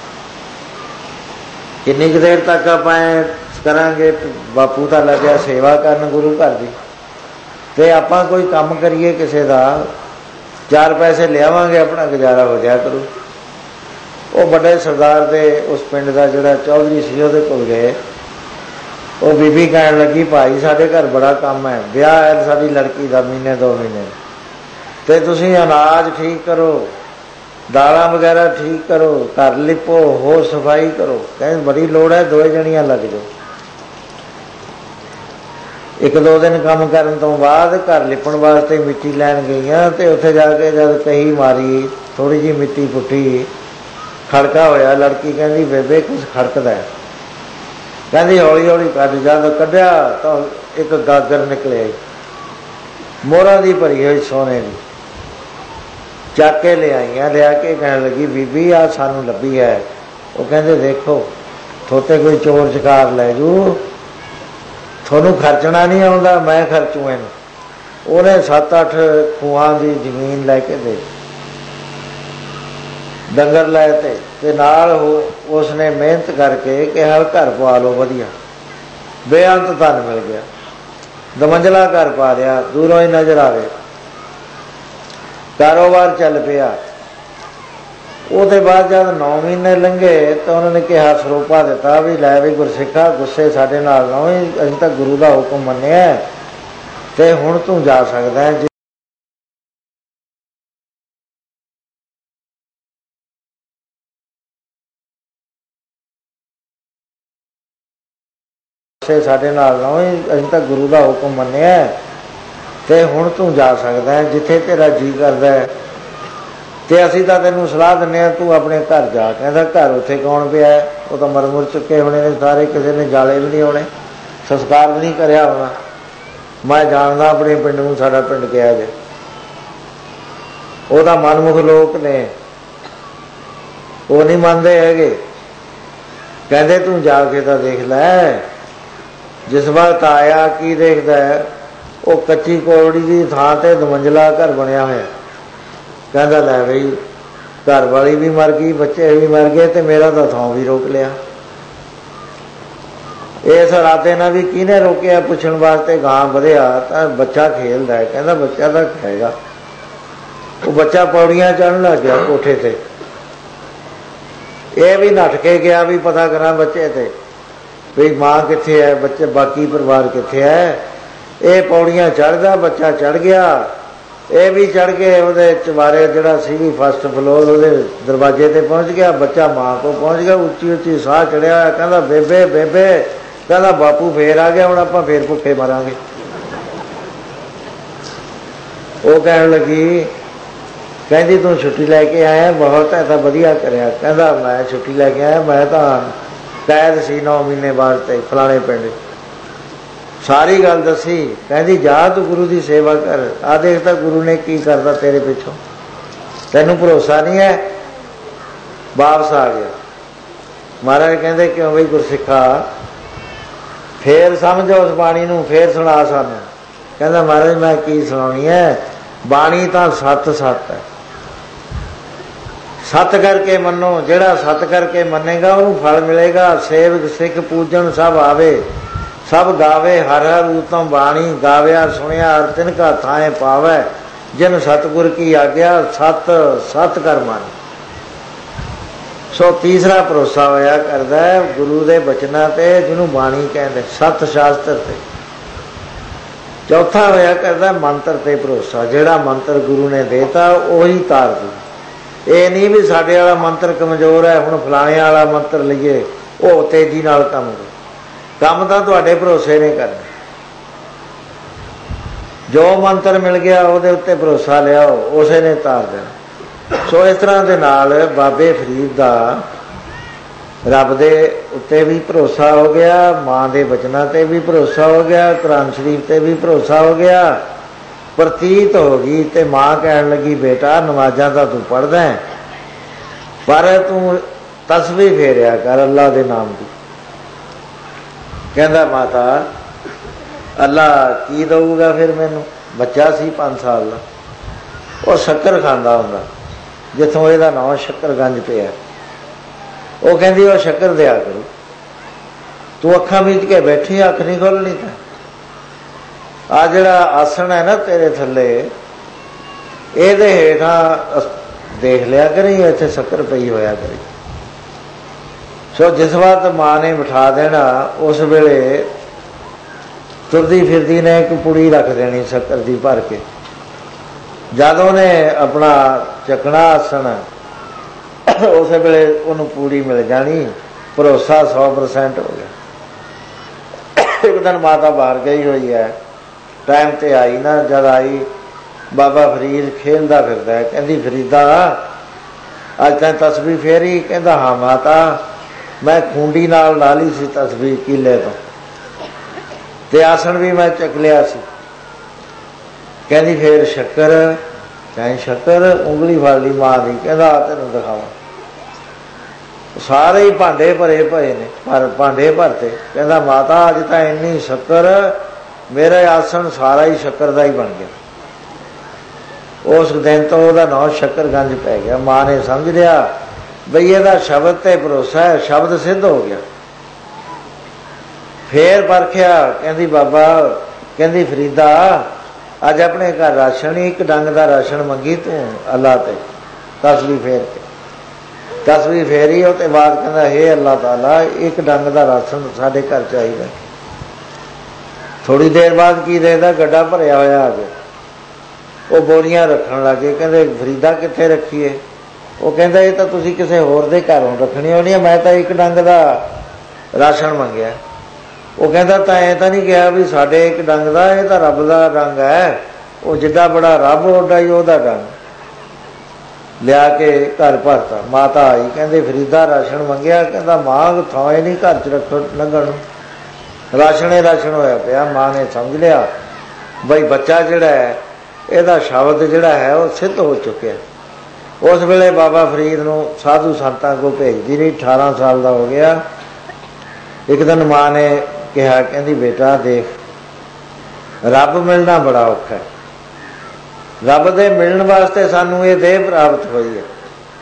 किन्नी कुछ देर तक आप करांगे, बापू तो लग गया सेवा करन गुरु घर की, तो आप कोई काम करिए किसी का, चार पैसे लियावांगे अपना गुजारा हो जाया करूँ। वो बड़े सरदार दे उस पिंड का जिहड़ा चौधरी सी उहदे कोल गए, वो बीबी कहन लगी भाई साढ़े घर बड़ा काम है, ब्याह है साड़ी लड़की का महीने दो महीने, तो तुसीं अनाज ठीक करो, दालां वगैरह ठीक करो, घर लिपो, हो सफाई करो। कहें बड़ी लोड़ है, दो जणियां लग जाओ। एक दो दिन काम करन तो बाद घर लिपण वास्ते मिट्टी लैन गईयां ते उत्थे जाके जद कही मारी, थोड़ी जी मिट्टी पुट्टी, खड़का होया। लड़की कहती बेबे कुछ खड़कदा है। कहती हौली हौली कट। जद कढ़िया तो एक गागर निकले आई, मोहरा दी भरी हुई सोने की, चक के ले आईयां। लिया के कहन लगी बीबी आ सानू लभी है। वो कहते देखो थोते कोई चोर चकार लै जू, थोनू खर्चना नहीं आउंदा, मैं खर्चू इनू। उन्हें सत्त अठ खूहां की जमीन लैके दे, डंगर लाए थे, ते नाल उसने मेहनत करके कहा घर पवा लो वधिया। बेअंत धन मिल गया, दमंजला घर पा लिया, दूरों ही नजर आवे, कारोबार चल पिया। ਉਹਦੇ बाद जब नौ महीने लंघे तो उन्होंने कहा सरोपा दिता भी लै भी गुरसिखा गुस्से साडे नाल ना होई, असीं तां गुरु दा हुक्म मन्निया ते हुण तूं जा सकदा है। गुस्से साडे नाल ना होई, असीं तां गुरु दा हुक्म मन्निया ते हुण तूं जा सकदा है, जिथे तेरा जी करदा है ते असीं तां तैनूं सलाह दिंदे आ तूं अपने घर जा। कहंदा घर उत्थे कौन पिया है, वो तो मर मुर चुके होने ने सारे, किसी ने जाले भी नहीं होने, संस्कार भी नहीं करिया होना। मैं जानदा अपने पिंड नूं, साडा पिंड किहा जे, वो तां मनमुख लोक ने, वो नहीं मनदे हैगे। कहंदे तूं जाके तां देख लै। जिस वक्त आया की देखदा है, वो कच्ची कोड़ी की थां ते दमंजला घर बनिया होया। कहता लै बई घर वाली भी मर गई, बच्चे भी मर गए, तो मेरा तो थां भी रोक लिया। इस राते ना भी किने रोकिया पुछण वास्ते गां वधिया तो बच्चा खेलदा है। कहता बच्चा तो खाएगा। वो बच्चा पौड़ियां चढ़न लग गया कोठे ते, यह भी नठ के गया भी पता करा बच्चे ते भी मां कित्थे है, बच्चे बाकी परिवार कित्थे है। ये पौड़ियां चढ़दा, बच्चा चढ़ गया, ये भी चढ़ के ਉਹਦੇ ਚਵਾਰੇ ਜਿਹੜਾ ਸੀ ਵੀ फस्ट फ्लोर ਉਹਦੇ दरवाजे ਤੇ पहुंच गया। बच्चा मां को पहुंच गया, ਉੱਚੀ ਉੱਚੀ ਸਾਹ ਚੜਿਆ। कहता बेबे बेबे, कहता बापू फेर आ गया, ਹੁਣ ਆਪਾਂ फेर भुखे मरांगे। ਉਹ ਕਹਿਣ लगी कहती तू छुट्टी लैके आया बहुत है, तो वधिया करिया। कहता मैं छुट्टी लैके आया, मैं तो कैद सी नौ महीने वास्ते फलाने पिंड। सारी गल दसी। कहती जा तू गुरु की सेवा कर, आ देखता गुरु ने की करता तेरे पिछों, तेनू भरोसा नहीं है। वापस आ गया। महाराज कहते क्यों बई गुरसिखा, फिर समझो उस बाणी नू, फिर सुना सानू। कहता महाराज मैं की सुनानी है, बाणी तो सत सत है, सत करके मनो। जेड़ा सत करके मनेगा उन्होंने फल मिलेगा। सेवक सिख पूजन सब आवे, सब गावे हर हर उत्तम बाणी, गाव्या सुनिया हर तिनका थाए पावै, जिन सतगुर की आज्ञा सत सत कर मान। सो तीसरा भरोसा होया करदा है गुरु दे बचना ते, जिन्हों बाणी कहते सत शास्त्र ते। चौथा होया करदा मंत्र ते भरोसा, जेड़ा मंत्र गुरु ने देता उही तार दू। ये नहीं भी साडे वाला मंत्र कमजोर है, हुण फलाणे वाला मंत्र लईए, वो तेजी नाल काम करे। काम तो तुहाडे भरोसे ने करना। जो मंत्र मिल गया उहदे उत्ते भरोसा लियाओ, उसे ने तार देना। सो इस तरह दे नाल बाबे फरीद दा रब दे उत्ते भी भरोसा हो गया, मां दे बचना ते भी भरोसा हो गया, कुरान शरीफ ते भी भरोसा हो गया। प्रतीत हो गई ते मां कहन लगी बेटा नमाज़ां तां तू पढ़दा है, पर तू तस्बीह फेरिया कर अल्लाह दे नाम दी। कहता माता अल्लाह की दऊगा फिर मैनू। बच्चा सी पांच साल का, वो शक्कर खांदा हुंदा, जिथों इहदा नाम शक्करगंज पे है। वो कहती वो शक्कर दिया करो, तू अखां मीच के बैठी, अख नहीं खोलनी। था आ जिहड़ा आसन है ना तेरे थल्ले, इहदे हेठां देख लिया करी, इत्थे शक्कर पई होया करी। सो जिस वक्त मां ने बिठा देना, उस वेले ਤੁਰਦੀ ਫਿਰਦੀ ਨੇ ਇੱਕ ਪੁੜੀ ਰੱਖ ਦੇਣੀ ਸ਼ੱਕਰ ਦੀ ਭਰ ਕੇ। ਜਦ ਉਹਨੇ ਆਪਣਾ ਚੱਕਣਾ ਆਸਣ, ਉਸੇ ਵੇਲੇ ਉਹਨੂੰ ਪੂੜੀ ਮਿਲ ਜਾਣੀ, ਭਰੋਸਾ ਸੌ ਪਰਸੈਂਟ ਹੋ ਗਿਆ। ਇੱਕ ਦਿਨ ਮਾਤਾ ਬਾਹਰ ਗਈ ਹੋਈ ਹੈ, ਟਾਈਮ ਤੇ ਆਈ ਨਾ, ਜਦ ਆਈ ਬਾਬਾ ਫਰੀਦ ਖੇਲਦਾ ਫਿਰਦਾ ਹੈ। ਕਹਿੰਦੀ ਫਰੀਦਾ ਅੱਜ ਤੈਂ ਤਸਬੀਹ ਫੇਰੀ? ਕਹਿੰਦਾ ਹਾਂ ਮਾਤਾ, ਮੈਂ ਖੂੰਡੀ ਨਾਲ ਲਾ ਲਈ ਸੀ ਤਸਬੀਹ ਕੀਲੇ ਤੋਂ, ਤੇ ਆਸਣ ਵੀ ਮੈਂ ਚੱਕ ਲਿਆ ਸੀ। ਕਹਿੰਦੀ ਫੇਰ ਸ਼ੱਕਰ? ਚਾਹੇ ਸ਼ੱਕਰ ਉਂਗਲੀ ਫੜ ਲਈ ਮਾਂ ਦੀ। ਕਹਿੰਦਾ ਆ ਤੈਨੂੰ ਦਿਖਾਵਾਂ। ਸਾਰੇ ਹੀ ਭਾਂਡੇ ਭਰੇ ਪਏ ਨੇ, ਪਰ ਭਾਂਡੇ ਭਰਤੇ। ਕਹਿੰਦਾ ਮਾਤਾ ਅੱਜ ਤਾਂ ਇੰਨੀ ਸ਼ੱਕਰ, ਮੇਰਾ ਆਸਣ ਸਾਰਾ ਹੀ ਸ਼ੱਕਰ ਦਾ ਹੀ ਬਣ ਗਿਆ। ਉਸ ਦਿਨ ਤੋਂ ਉਹਦਾ ਨਾਂ ਸ਼ੱਕਰਗੰਜ ਪੈ ਗਿਆ। ਮਾਂ ਨੇ ਸਮਝ ਲਿਆ ਬਈ ਇਹਦਾ ਸ਼ਬਦ ਤੇ ਭਰੋਸਾ ਹੈ, ਸ਼ਬਦ ਸਿੱਧ ਹੋ ਗਿਆ। ਫੇਰ ਪਰਖਿਆ, ਕਹਿੰਦੀ ਬਾਬਾ, ਕਹਿੰਦੀ ਫਰੀਦਾ ਅੱਜ ਆਪਣੇ ਘਰ ਰਾਸ਼ਨ ਹੀ ਇੱਕ ਡੰਗ ਦਾ ਰਾਸ਼ਨ ਮੰਗੀ ਤੂੰ ਅੱਲਾ ਤੇ ਤਸਬੀਹ ਫੇਰ ਕੇ। ਤਸਬੀਹ ਫੇਰੀ ਉਹ ਤੇ ਬਾਅਦ ਕਹਿੰਦਾ ਹੇ ਅੱਲਾ ਤਾਲਾ, ਇੱਕ ਡੰਗ ਦਾ ਰਾਸ਼ਨ ਸਾਡੇ ਘਰ ਚਾਹੀਦਾ। ਥੋੜੀ ਦੇਰ ਬਾਅਦ ਕੀ ਦੇਖਦਾ, ਗੱਡਾ ਭਰਿਆ ਹੋਇਆ ਆ ਗਿਆ। ਉਹ ਬੋਰੀਆਂ ਰੱਖਣ ਲੱਗੇ। ਕਹਿੰਦੇ ਫਰੀਦਾ ਕਿੱਥੇ ਰੱਖੀਏ? ਉਹ ਕਹਿੰਦਾ ਇਹ ਤਾਂ ਤੁਸੀਂ ਕਿਸੇ ਹੋਰ ਦੇ ਘਰੋਂ ਰੱਖਣੀ ਹੋਣੀ ਹੈ, ਮੈਂ ਤਾਂ ਇੱਕ ਡੰਗ ਦਾ ਰਾਸ਼ਨ ਮੰਗਿਆ। ਉਹ ਕਹਿੰਦਾ ਤਾਂ ਐਂ ਤਾਂ ਨਹੀਂ ਕਿਹਾ ਵੀ ਸਾਡੇ ਇੱਕ ਡੰਗ ਦਾ, ਇਹ ਤਾਂ ਰੱਬ ਦਾ ਡੰਗ ਹੈ। ਉਹ ਜਿੱਡਾ ਬੜਾ ਰੱਬ ਓਡਾ ਹੀ ਉਹਦਾ ਡੰਗ ਲਿਆ ਕੇ ਘਰ ਭਰਤਾ। ਮਾਤਾ ਆਈ, ਕਹਿੰਦੇ ਫਰੀਦਾ ਰਾਸ਼ਨ ਮੰਗਿਆ? ਕਹਿੰਦਾ ਮਾਂ ਥਾਂ ਨਹੀਂ ਘਰ 'ਚ ਰੱਖੋ ਲੰਘਣ ਨੂੰ, ਰਾਸ਼ਨ ਹੀ ਰਾਸ਼ਨ ਹੋਇਆ ਪਿਆ। ਮਾਂ ਨੇ ਸਮਝ ਲਿਆ ਬਈ ਬੱਚਾ ਜਿਹੜਾ ਹੈ ਇਹਦਾ ਸ਼ਬਦ ਜਿਹੜਾ ਹੈ ਉਹ ਸਿੱਧ ਹੋ ਚੁੱਕਿਆ। ਉਸ ਵੇਲੇ ਬਾਬਾ ਫਰੀਦ ਨੂੰ ਸਾਧੂ ਸੰਤਾਂ ਕੋਲ ਭੇਜਦੀ ਰਹੀ। ਅਠਾਰਾਂ ਸਾਲ ਦਾ ਹੋ ਗਿਆ। ਇੱਕ ਦਿਨ ਮਾਂ ਨੇ ਕਿਹਾ, ਕਹਿੰਦੀ ਬੇਟਾ ਦੇਖ, ਰੱਬ ਮਿਲਣਾ ਬੜਾ ਔਖਾ ਹੈ। ਰੱਬ ਦੇ ਮਿਲਣ ਵਾਸਤੇ ਸਾਨੂੰ ਇਹ ਦੇਹ ਪ੍ਰਾਪਤ ਹੋਈ ਹੈ।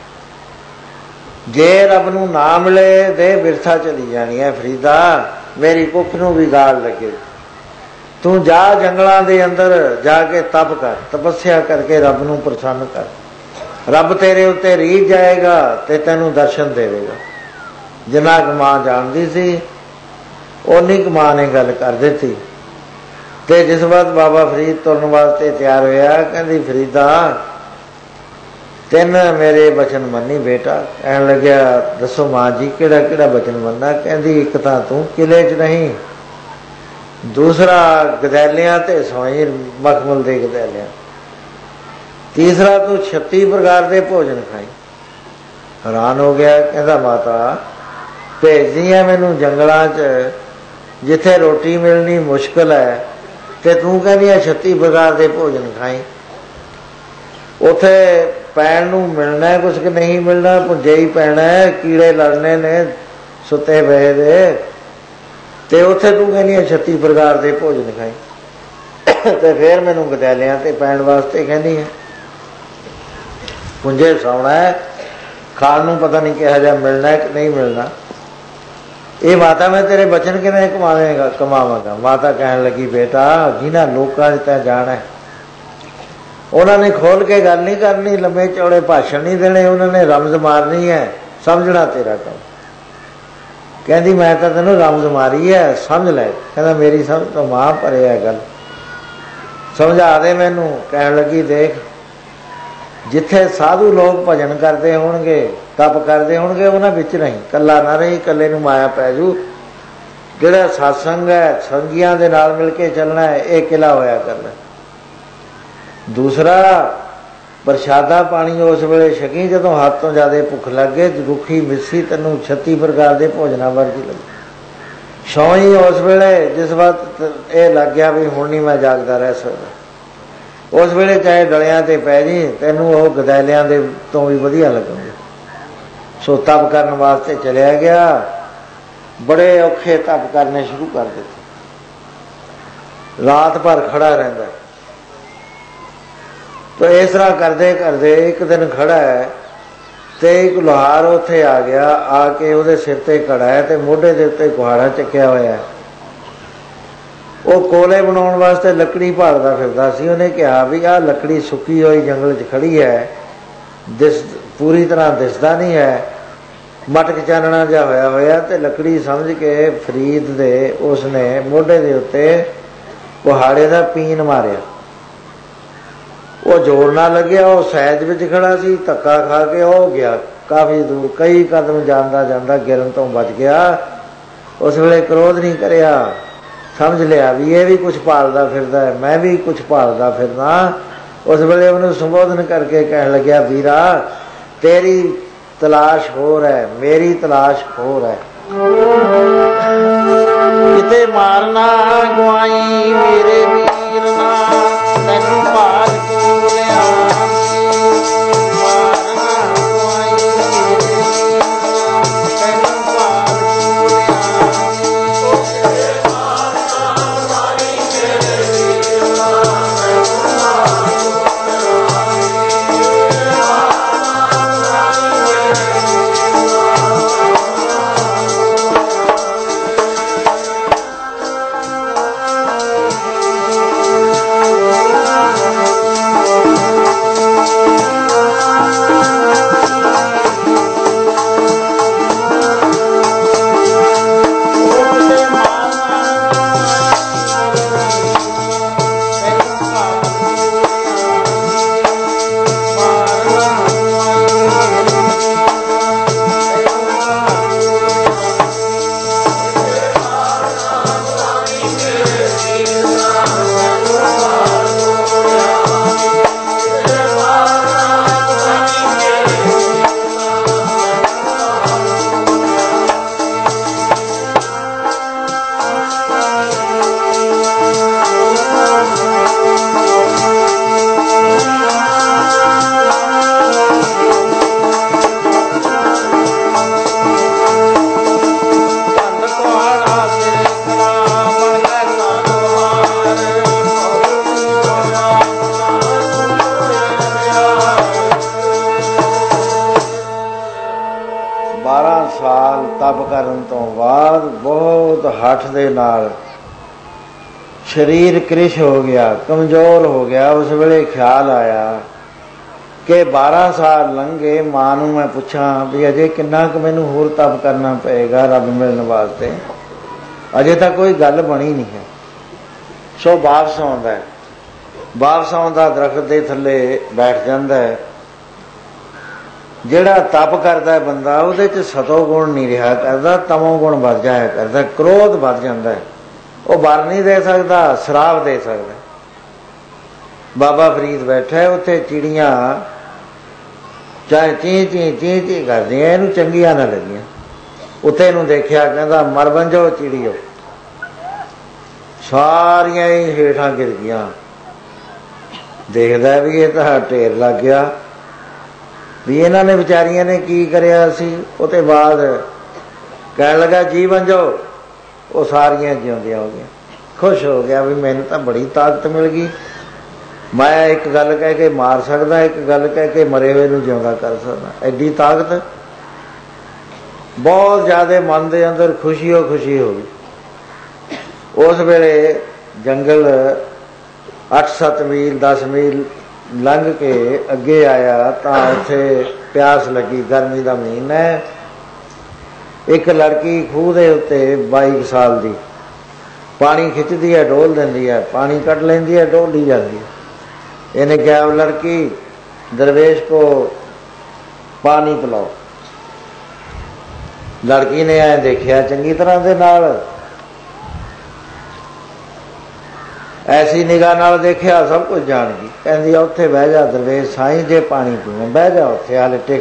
ਜੇ ਰੱਬ ਨੂੰ ਨਾ ਮਿਲੇ ਦੇਹ ਬਿਰਥਾ ਚਲੀ ਜਾਣੀ ਹੈ। ਫਰੀਦਾ ਮੇਰੀ ਕੁੱਖ ਨੂੰ ਵੀ ਗਾਲ ਲੱਗੇ, ਤੂੰ ਜਾ ਜੰਗਲਾਂ ਦੇ ਅੰਦਰ ਜਾ ਕੇ ਤਪ ਕਰ, ਤਪੱਸਿਆ ਕਰਕੇ ਰੱਬ ਨੂੰ ਪ੍ਰਸੰਨ ਕਰ। ਰੱਬ ਤੇਰੇ ਉੱਤੇ ਰੀਝ ਜਾਏਗਾ ਤੇ ਤੈਨੂੰ ਦਰਸ਼ਨ ਦੇਵੇਗਾ। ਜਿੰਨਾ ਕੁ ਮਾਂ ਜਾਣਦੀ ਸੀ ਓਨੀ ਕੁ ਮਾਂ ਨੇ ਗੱਲ ਕਰ ਦਿੱਤੀ। ਤੇ ਜਿਸ ਵਕਤ ਬਾਬਾ ਫਰੀਦ ਤੁਰਨ ਵਾਸਤੇ ਤਿਆਰ ਹੋਇਆ, ਕਹਿੰਦੀ ਫਰੀਦਾ ਤਿੰਨ ਮੇਰੇ ਬਚਨ ਮੰਨੀ ਬੇਟਾ। ਕਹਿਣ ਲੱਗਿਆ ਦੱਸੋ ਮਾਂ ਜੀ ਕਿਹੜਾ ਕਿਹੜਾ ਬਚਨ ਮੰਨਣਾ? ਕਹਿੰਦੀ ਇੱਕ ਤਾਂ ਤੂੰ ਕਿਲੇ 'ਚ ਨਹੀਂ, ਦੂਸਰਾ ਗਦੈਲਿਆਂ ਤੇ ਸੋਈ ਮਖਮਲ ਦੇ ਗਦੈਲਿਆਂ, ਤੀਸਰਾ ਤੂੰ ਛੱਤੀ ਪ੍ਰਕਾਰ ਦੇ ਭੋਜਨ ਖਾਈ। ਹੈਰਾਨ ਹੋ ਗਿਆ। ਕਹਿੰਦਾ ਮਾਤਾ ਭੇਜਦੀ ਹੈ ਮੈਨੂੰ ਜੰਗਲਾਂ 'ਚ ਜਿੱਥੇ ਰੋਟੀ ਮਿਲਣੀ ਮੁਸ਼ਕਿਲ ਹੈ, ਤੇ ਤੂੰ ਕਹਿੰਦੀ ਹੈ ਛੱਤੀ ਪ੍ਰਕਾਰ ਦੇ ਭੋਜਨ ਖਾਈ। ਉੱਥੇ ਪੈਣ ਨੂੰ ਮਿਲਣਾ ਕੁਛ ਕਿ ਨਹੀਂ ਮਿਲਣਾ, ਭੁੰਜੇ ਹੀ ਪੈਣਾ, ਕੀੜੇ ਲੜਨੇ ਨੇ ਸੁੱਤੇ ਪਏ ਦੇ, ਤੇ ਉੱਥੇ ਤੂੰ ਕਹਿੰਦੀ ਹੈ ਛੱਤੀ ਪ੍ਰਕਾਰ ਦੇ ਭੋਜਨ ਖਾਈ। ਤੇ ਫੇਰ ਮੈਨੂੰ ਗਦੈਲਿਆਂ ਤੇ ਪੈਣ ਵਾਸਤੇ ਕਹਿੰਦੀ ਹੈ। ਪੁੰਜੇ ਸੌਣਾ ਹੈ, ਖਾਣ ਨੂੰ ਪਤਾ ਨਹੀਂ ਕਿਹੋ ਜਿਹਾ ਮਿਲਣਾ ਕਿ ਨਹੀਂ ਮਿਲਣਾ। ਇਹ ਮਾਤਾ ਮੈਂ ਤੇਰੇ ਬਚਨ ਕਿਵੇਂ ਕਮਾਵੇਂਗਾ ਕਮਾਵਾਂਗਾ? ਮਾਤਾ ਕਹਿਣ ਲੱਗੀ ਬੇਟਾ ਜਿਨ੍ਹਾਂ ਲੋਕਾਂ 'ਚ ਤੈਂ ਜਾਣਾ ਉਹਨਾਂ ਨੇ ਖੋਲ ਕੇ ਗੱਲ ਨਹੀਂ ਕਰਨੀ, ਲੰਮੇ ਚੌੜੇ ਭਾਸ਼ਣ ਨਹੀਂ ਦੇਣੇ, ਉਹਨਾਂ ਨੇ ਰਮਜ਼ ਮਾਰਨੀ ਹੈ, ਸਮਝਣਾ ਤੇਰਾ ਕੰਮ। ਕਹਿੰਦੀ ਮੈਂ ਤਾਂ ਤੈਨੂੰ ਰਮਜ਼ ਮਾਰੀ ਹੈ, ਸਮਝ ਲੈ। ਕਹਿੰਦਾ ਮੇਰੀ ਸਮਝ ਤੋਂ ਮਾਂ ਪਰੇ ਹੈ ਗੱਲ, ਸਮਝਾ ਦੇ ਮੈਨੂੰ। ਕਹਿਣ ਲੱਗੀ ਦੇਖ ਜਿੱਥੇ ਸਾਧੂ ਲੋਕ ਭਜਨ ਕਰਦੇ ਹੋਣਗੇ, ਤਪ ਕਰਦੇ ਹੋਣਗੇ, ਉਹਨਾਂ ਵਿੱਚ ਨਹੀਂ, ਕੱਲਾ ਨਾ ਰਹੀ, ਕੱਲੇ ਨੂੰ ਮਾਇਆ ਪੈ ਜੂ। ਜਿਹੜਾ ਸਤਸੰਗ ਹੈ ਸੰਗੀਆਂ ਦੇ ਨਾਲ ਮਿਲ ਕੇ ਚੱਲਣਾ ਹੈ, ਇਹ ਕਿਲਾ ਹੋਇਆ ਕਰਨਾ। ਦੂਸਰਾ ਪ੍ਰਸ਼ਾਦਾ ਪਾਣੀ ਉਸ ਵੇਲੇ ਛਕੀ ਜਦੋਂ ਹੱਥ ਤੋਂ ਜ਼ਿਆਦਾ ਭੁੱਖ ਲੱਗੇ, ਰੁੱਖੀ ਮਿੱਸੀ ਤੈਨੂੰ ਛੱਤੀ ਪ੍ਰਕਾਰ ਦੇ ਭੋਜਨਾਂ ਵਰਗੀ ਲੱਗੀ। ਸੌਈ ਉਸ ਵੇਲੇ ਜਿਸ ਵਕਤ ਇਹ ਲੱਗ ਗਿਆ ਵੀ ਹੁਣ ਨਹੀਂ ਮੈਂ ਜਾਗਦਾ ਰਹਿ ਸਕਦਾ, ਉਸ ਵੇਲੇ ਚਾਹੇ ਡਲਿਆਂ ਤੇ ਪੈ ਜੀ, ਤੈਨੂੰ ਉਹ ਗਦੈਲਿਆਂ ਦੇ ਤੋਂ ਵੀ ਵਧੀਆ ਲੱਗਣਗੇ। ਸੋ ਤਪ ਕਰਨ ਵਾਸਤੇ ਚਲਿਆ ਗਿਆ। ਬੜੇ ਔਖੇ ਤਪ ਕਰਨੇ ਸ਼ੁਰੂ ਕਰ ਦਿੱਤੇ। ਰਾਤ ਭਰ ਖੜਾ ਰਹਿੰਦਾ। ਤਾਂ ਇਸ ਤਰ੍ਹਾਂ ਕਰਦੇ ਕਰਦੇ ਇੱਕ ਦਿਨ ਖੜਾ ਹੈ ਤੇ ਇੱਕ ਲੁਹਾਰ ਉੱਥੇ ਆ ਗਿਆ। ਆ ਕੇ ਉਹਦੇ ਸਿਰ ਤੇ ਖੜਾ ਹੈ ਤੇ ਮੋਢੇ ਦੇ ਉੱਤੇ ਕੁਹਾੜਾ ਚੱਕਿਆ ਹੋਇਆ। ਉਹ ਕੋਲੇ ਬਣਾਉਣ ਵਾਸਤੇ ਲੱਕੜੀ ਭਾਲਦਾ ਫਿਰਦਾ ਸੀ। ਉਹਨੇ ਕਿਹਾ ਵੀ ਆਹ ਲੱਕੜੀ ਸੁੱਕੀ ਹੋਈ ਜੰਗਲ 'ਚ ਖੜੀ ਹੈ, ਦਿਸ ਪੂਰੀ ਤਰ੍ਹਾਂ ਦਿਸਦਾ ਨਹੀਂ ਹੈ, ਮਟਕ ਚਾਨਣਾ ਜਿਹਾ ਹੋਇਆ ਹੋਇਆ। ਤੇ ਲੱਕੜੀ ਸਮਝ ਕੇ ਫਰੀਦ ਦੇ ਉਸਨੇ ਮੋਢੇ ਦੇ ਉੱਤੇ ਕੁਹਾੜੇ ਦਾ ਪੀਨ ਮਾਰਿਆ। ਉਹ ਜ਼ੋਰ ਨਾ ਲੱਗਿਆ, ਉਹ ਸਹਿਜ ਵਿੱਚ ਖੜਾ ਸੀ, ਧੱਕਾ ਖਾ ਕੇ ਉਹ ਗਿਆ ਕਾਫੀ ਦੂਰ, ਕਈ ਕਦਮ ਜਾਂਦਾ ਜਾਂਦਾ ਗਿਰਨ ਤੋਂ ਬਚ ਗਿਆ। ਉਸ ਵੇਲੇ ਕ੍ਰੋਧ ਨਹੀਂ ਕਰਿਆ, ਸਮਝ ਲਿਆ ਵੀ ਇਹ ਵੀ ਕੁਛ ਭਾਲਦਾ ਫਿਰਦਾ ਹੈ, ਮੈਂ ਵੀ ਕੁਛ ਭਾਲਦਾ ਫਿਰਦਾ। ਉਸ ਵੇਲੇ ਉਹਨੂੰ ਸੰਬੋਧਨ ਕਰਕੇ ਕਹਿਣ ਲੱਗਿਆ, ਵੀਰਾ ਤੇਰੀ ਤਲਾਸ਼ ਹੋਰ ਹੈ, ਮੇਰੀ ਤਲਾਸ਼ ਹੋਰ ਹੈ। ਕਿਤੇ ਮਾਰਨਾ ਗੁਆਈ ਮੇਰੇ ਵੀਰ ਨਾ, ਤੈਨੂੰ ਭਾਲ ਕੋ ਲਿਆ ਦੇ ਨਾਲ ਸਰੀਰ ਕ੍ਰਿਸ਼ ਹੋ ਗਿਆ, ਕਮਜ਼ੋਰ ਹੋ ਗਿਆ। ਉਸ ਵੇਲੇ ਖਿਆਲ ਆਇਆ ਕਿ ਬਾਰਾਂ ਸਾਲ ਲੰਘੇ, ਮਾਂ ਨੂੰ ਮੈਂ ਪੁੱਛਾਂ ਵੀ ਅਜੇ ਕਿੰਨਾ ਕੁ ਮੈਨੂੰ ਹੋਰ ਤਪ ਕਰਨਾ ਪਏਗਾ ਰੱਬ ਮਿਲਣ ਵਾਸਤੇ, ਅਜੇ ਤਾਂ ਕੋਈ ਗੱਲ ਬਣੀ ਨਹੀਂ ਹੈ। ਸੋ ਵਾਪਸ ਆਉਂਦਾ ਹੈ, ਵਾਪਸ ਆਉਂਦਾ ਦਰਖਤ ਦੇ ਥੱਲੇ ਬੈਠ ਜਾਂਦਾ ਹੈ। ਜਿਹੜਾ ਤਪ ਕਰਦਾ ਹੈ ਬੰਦਾ, ਉਹਦੇ 'ਚ ਸਤੋ ਗੁਣ ਨਹੀਂ ਰਿਹਾ ਕਰਦਾ, ਤਮੋ ਗੁਣ ਵੱਧ ਜਾਇਆ ਕਰਦਾ, ਕ੍ਰੋਧ ਵੱਧ ਜਾਂਦਾ ਹੈ। ਉਹ ਵਰ ਨਹੀਂ ਦੇ ਸਕਦਾ, ਸ਼ਰਾਪ ਦੇ ਸਕਦਾ। ਬਾਬਾ ਫਰੀਦ ਬੈਠਾ ਹੈ, ਉੱਥੇ ਚਿੜੀਆਂ ਚਾਹੇ ਚੀਂ ਚੀਂ ਚੀਂ ਚੀਂ ਕਰਦੀਆਂ, ਇਹਨੂੰ ਚੰਗੀਆਂ ਨਾ ਲੱਗੀਆਂ। ਉੱਥੇ ਇਹਨੂੰ ਦੇਖਿਆ, ਕਹਿੰਦਾ ਮਰ ਬੰਜੋ ਚਿੜੀਓ, ਸਾਰੀਆਂ ਹੀ ਹੇਠਾਂ ਗਿਰ ਗਈਆਂ। ਦੇਖਦਾ ਵੀ ਇਹ ਤਾਂ ਢੇਰ ਲੱਗ ਗਿਆ, ਵੀ ਇਹਨਾਂ ਨੇ ਵਿਚਾਰੀਆਂ ਨੇ ਕੀ ਕਰਿਆ ਸੀ। ਉਹਦੇ ਬਾਅਦ ਕਹਿਣ ਲੱਗਾ ਜੀ ਬੰਜੋ, ਉਹ ਸਾਰੀਆਂ ਜਿਉਂਦੀਆਂ ਹੋ ਗਈਆਂ। ਖੁਸ਼ ਹੋ ਗਿਆ ਵੀ ਮੈਨੂੰ ਤਾਂ ਬੜੀ ਤਾਕਤ ਮਿਲ ਗਈ, ਮੈਂ ਇੱਕ ਗੱਲ ਕਹਿ ਕੇ ਮਾਰ ਸਕਦਾ, ਇੱਕ ਗੱਲ ਕਹਿ ਕੇ ਮਰੇ ਹੋਏ ਨੂੰ ਜਿਉਂਦਾ ਕਰ ਸਕਦਾ। ਐਡੀ ਤਾਕਤ, ਬਹੁਤ ਜ਼ਿਆਦਾ ਮਨ ਦੇ ਅੰਦਰ ਖੁਸ਼ੀ ਹੋ ਖੁਸ਼ੀ ਹੋ ਗਈ। ਉਸ ਵੇਲੇ ਜੰਗਲ ਅੱਠ ਸੱਤ ਮੀਲ ਦਸ ਮੀਲ ਲੰਘ ਕੇ ਅੱਗੇ ਆਇਆ ਤਾਂ ਉੱਥੇ ਪਿਆਸ ਲੱਗੀ, ਗਰਮੀ ਦਾ ਮਹੀਨਾ ਹੈ। ਇੱਕ ਲੜਕੀ ਖੂਹ ਦੇ ਉੱਤੇ ਬਾਈ ਸਾਲ ਦੀ ਪਾਣੀ ਖਿੱਚਦੀ ਹੈ, ਡੋਲ ਦਿੰਦੀ ਹੈ, ਪਾਣੀ ਕੱਢ ਲੈਂਦੀ ਹੈ, ਡੋਲੀ ਜਾਂਦੀ ਹੈ। ਇਹਨੇ ਕਿਹਾ ਲੜਕੀ ਦਰਵੇਸ਼ ਕੋ ਪਾਣੀ ਪਿਲਾਓ। ਲੜਕੀ ਨੇ ਐ ਦੇਖਿਆ ਚੰਗੀ ਤਰ੍ਹਾਂ ਦੇ ਨਾਲ, ਐਸੀ ਨਿਗਾਹ ਨਾਲ ਦੇਖਿਆ, ਸਭ ਕੁਝ ਜਾਣ ਗਈ। ਕਹਿੰਦੀ ਉੱਥੇ ਬਹਿ ਜਾ ਦਰਵੇਸ਼ ਸਾਈਂ, ਜੇ ਪਾਣੀ ਪੀਣਾ ਬਹਿ ਜਾ ਉੱਥੇ, ਹਾਲੇ ਟਿਕ।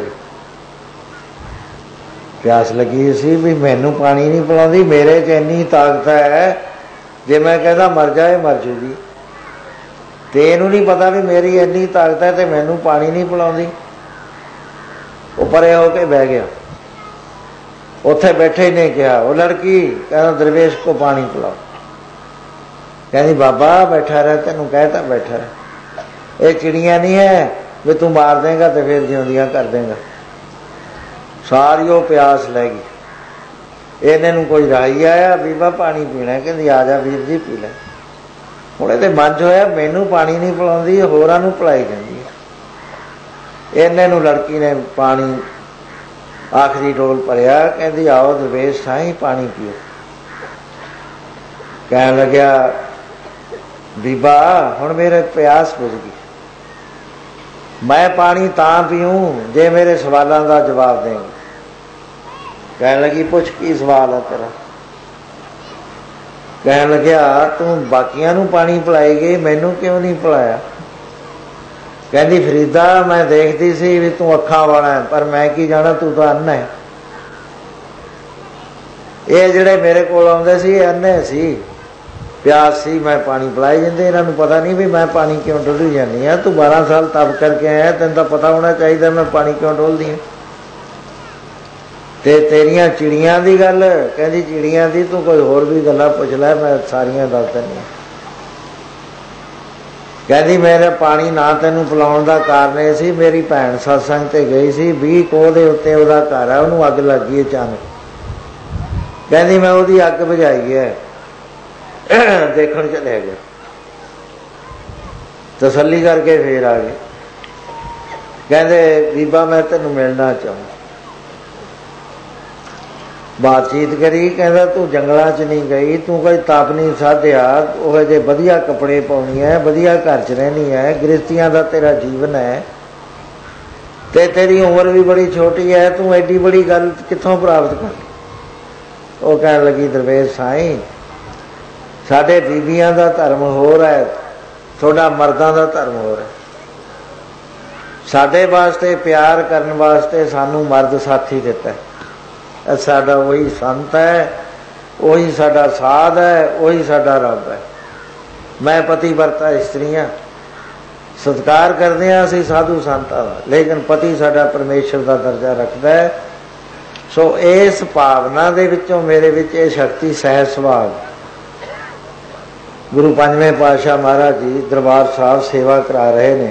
ਪਿਆਸ ਲੱਗੀ ਸੀ ਵੀ ਮੈਨੂੰ ਪਾਣੀ ਨਹੀਂ ਪਿਲਾਉਂਦੀ, ਮੇਰੇ 'ਚ ਇੰਨੀ ਤਾਕਤ ਹੈ, ਜੇ ਮੈਂ ਕਹਿੰਦਾ ਮਰ ਜਾਏ ਮਰ ਜੂਗੀ। ਤੇ ਇਹਨੂੰ ਨਹੀਂ ਪਤਾ ਵੀ ਮੇਰੀ ਇੰਨੀ ਤਾਕਤ ਹੈ ਤੇ ਮੈਨੂੰ ਪਾਣੀ ਨਹੀਂ ਪਿਲਾਉਂਦੀ। ਉਹ ਪਰੇ ਹੋ ਕੇ ਬਹਿ ਗਿਆ। ਉੱਥੇ ਬੈਠੇ ਨੇ ਕਿਹਾ ਉਹ ਲੜਕੀ, ਕਹਿੰਦਾ ਦਰਵੇਸ਼ ਕੋ ਪਾਣੀ ਪਿਲਾਓ। ਕਹਿੰਦੀ ਬਾਬਾ ਬੈਠਾ ਰਹਿ, ਤੈਨੂੰ ਕਹਿਤਾ ਬੈਠਾ ਰਹਿ। ਇਹ ਚਿੜੀਆਂ ਨਹੀਂ ਹੈ ਵੀ ਤੂੰ ਮਾਰ ਦੇਂਗਾ ਤੇ ਫਿਰ ਜਿਉਂਦੀਆਂ ਕਰ ਦੇਂਗਾ। ਸਾਰੀ ਉਹ ਪਿਆਸ ਲੈ ਗਈ। ਇਹਨੇ ਨੂੰ ਕੋਈ ਰਾਹੀ ਆਇਆ, ਬੀਬਾ ਪਾਣੀ ਪੀਣਾ, ਕਹਿੰਦੀ ਆ ਜਾ ਵੀਰ ਜੀ ਪੀ ਲੈ। ਹੁਣ ਇਹਦੇ ਮਨ 'ਚ ਹੋਇਆ ਮੈਨੂੰ ਪਾਣੀ ਨਹੀਂ ਪਿਲਾਉਂਦੀ, ਹੋਰਾਂ ਨੂੰ ਪਿਲਾਈ ਜਾਂਦੀ ਹੈ। ਇਹਨੇ ਨੂੰ ਲੜਕੀ ਨੇ ਪਾਣੀ ਆਖਰੀ ਡੋਲ ਭਰਿਆ, ਕਹਿੰਦੀ ਆਓ ਦਰਵੇਸ਼ ਸਾਈਂ ਪਾਣੀ ਪੀਓ। ਕਹਿਣ ਲੱਗਿਆ बीबा हुण मेरे प्यास बुझ गई, मैं पानी तां पीऊं जे मेरे सवालों का जवाब देंगे। कहने लगी पुछ की सवाल है तेरा? कहन लग्या तू बाकियां नूं पानी पिलाई गई, मैनू क्यों नहीं पिलाया? कहती फरीदा मैं देखती सी भी तू अखां वाला है, पर मैं की जाना तू तो अन्ना है। ये जिहड़े मेरे कोल आउंदे सी अन्ने सी, प्यास सी, मैं पानी पिलाई जांदे, इन्हां नूं पता नहीं भी मैं पानी क्यों डोली जानी है। तू बारह साल तप करके आया, तैनूं तां पता होना चाहिए मैं पानी क्यों डोलदी हां। ते तेरियां चिड़ियां दी गल, कहंदी चिड़ियां दी तू कोई होर भी गल्लां पुछ लै, मैं सारियां दस दिंदी। कहंदी मेरे पानी ना तैनूं पिलाउण दा कारण ये सी, मेरी भैन सत्संग ते गई सी, बीह कोह दे उत्ते उहदा घर है, उहनूं अग लग गई अचानक। कहंदी मैं उहदी अग बुझाई है, देखण चले गए, तसल्ली करके फिर आ गए। कहंदे बीबा मैं तैनूं मिलना चाहुंदा। बातचीत करी, कहता तू जंगलों च नहीं गई, तू कोई तप नहीं साधिया, वो जे वधिया कपड़े पाउनी है, वधिया घर च रहनी है, गृहस्थियां दा तेरा जीवन है, ते तेरी उम्र भी बड़ी छोटी है, तू एडी बड़ी गल कित्थों प्राप्त कर? वो कहन लगी दरवेश साईं साडे बीबियां दा धर्म होर है, थोड़ा मर्दां दा धर्म होर है। साडे वास्ते प्यार करन वास्ते सानू मर्द साथी दिता है, साडा वही संत है, वही साडा साध है, वही साडा रब है। मैं पति वर्ता इस्त्री हाँ, सत्कार करते हैं असीं साधु संतां दा, लेकिन पति साडा परमेश्वर का दर्जा रखता है। सो इस भावना दे विचों मेरे विच ये शक्ति सहज सुभाव। गुरु पंजवें पातशाह महाराज जी दरबार साहब सेवा करा रहे ने,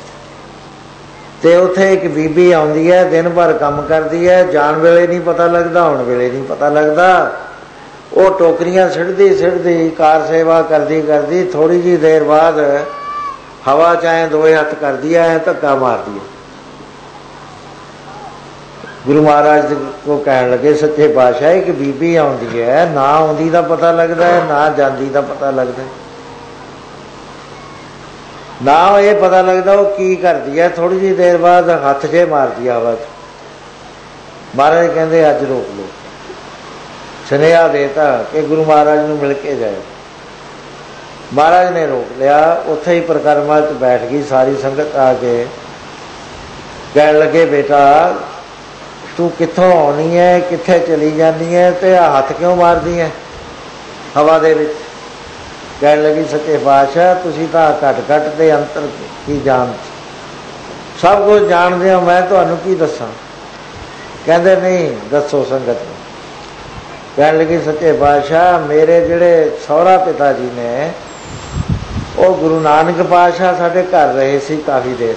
ते उत्थे एक बीबी आउंदी है, दिन भर काम करती है, जान वेले नहीं पता लगता, आउण वेले नहीं पता लगता। वो टोकरियां सिटदी सिटदी कार सेवा करती करती थोड़ी जी देर बाद हवा चाहे दोए हथ कर दिया है, धक्का मार दिया। गुरु महाराज को कहन लगे सच्चे पातशाह एक बीबी आउंदी है, ना आउंदी दा पता लगता है, ना जांदी दा पता लगता है, ना ये पता लगता वो की करती है। थोड़ी जी देर बाद हथ जे मार दिया हवा च। महाराज कहते अज रोक लो, सुनेहा देता कि गुरु महाराज नूं मिल के जाए। महाराज ने रोक लिया, उत्थे ही परिक्रमा च बैठ गई सारी संगत आके। कहन लगे बेटा तू कित्थों आउणी है, कित्थे चली जानी है, ते हथ क्यों मारदी है हवा दे विच? कहन लगी सच्चे पातशाह तुसीं तां घट घट दे अंतर की जान, सब कुछ जानदे हो, मैं तुहानूं की दसां? कहंदे नहीं दसो संगत नूं। कहन लगी सच्चे पातशाह मेरे जिहड़े सहुरा पिता जी ने वो गुरु नानक पातशाह साडे घर रहे सी काफ़ी देर,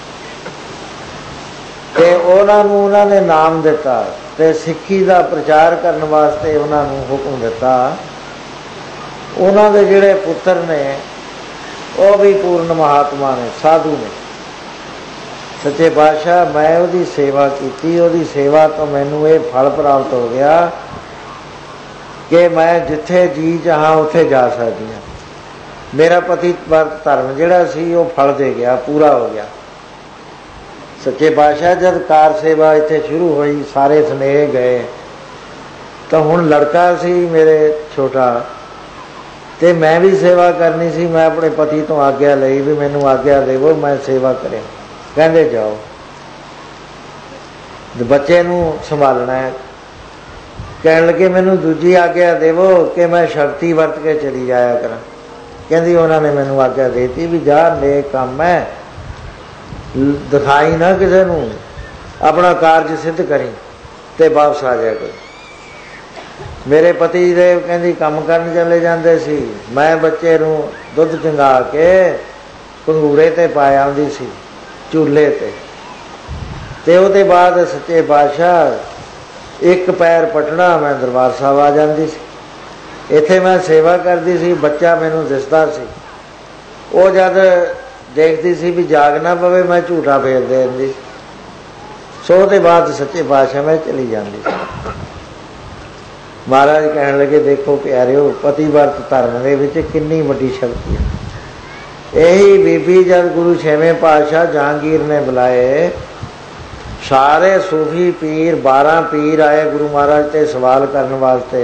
ते उन्हां नूं उन्हां ने नाम दिता ते सिੱਖੀ दा प्रचार करन वास्ते उन्हां नूं हुक्म दिता। उन्हां दे जिहड़े पुत्र ने वो भी पूर्ण महात्मा ने, साधु ने। सच्चे पातशाह मैं उहदी सेवा की, उहदी सेवा तो मैनू ये फल प्राप्त हो गया कि मैं जिथे जी चाहां उत्थे जा सकती हाँ। मेरा पति धर्म जिहड़ा सी वो फल दे गया, पूरा हो गया। सच्चे पातशाह जब कार सेवा इत्थे शुरू हुई, सारे स्नेह गए, तो हुण लड़का सी मेरे छोटा, ते मैं भी सेवा करनी सी। मैं अपने पति तो आग्या लई भी मैनू आग्या देवो मैं सेवा करें। कहंदे जाओ, बच्चे नूं संभालना है। कहन लगे मैनू दूजी आग्या देवो कि मैं शक्ति वरत के चली जाया करा। कहंदी उन्होंने मैनू आग्या देती भी जा नेक काम है, दिखाई ना किसी नूं, अपना कारज सिद्ध करी ते वापस आ जाया करी। मेरे पति देव कहंदी काम करन चले जांदे सी, मैं बच्चे नूं दुध चंगा के पंगूरे ते पाया आउंदी सी चूल्हे ते, ते उहदे बाद सच्चे पातशाह एक पैर पटना मैं दरबार साहब आ जाती सी। इत्थे मैं सेवा करती सी, बच्चा मैनू दिसदा सी, वो जद देखती सी भी जाग ना पवे मैं झूठा फेर देंदी। सो उहदे बाद सच्चे पातशाह मैं चली जाती सी। महाराज कहन लगे देखो प्यारिओ पतिवर्त धर्म दे विच कितनी वड्डी शक्ति है। यही बीबी जब गुरु छेवें पातशाह जहांगीर ने बुलाए, सारे सूफी पीर बारह पीर आए गुरु महाराज ते सवाल करने वास्ते।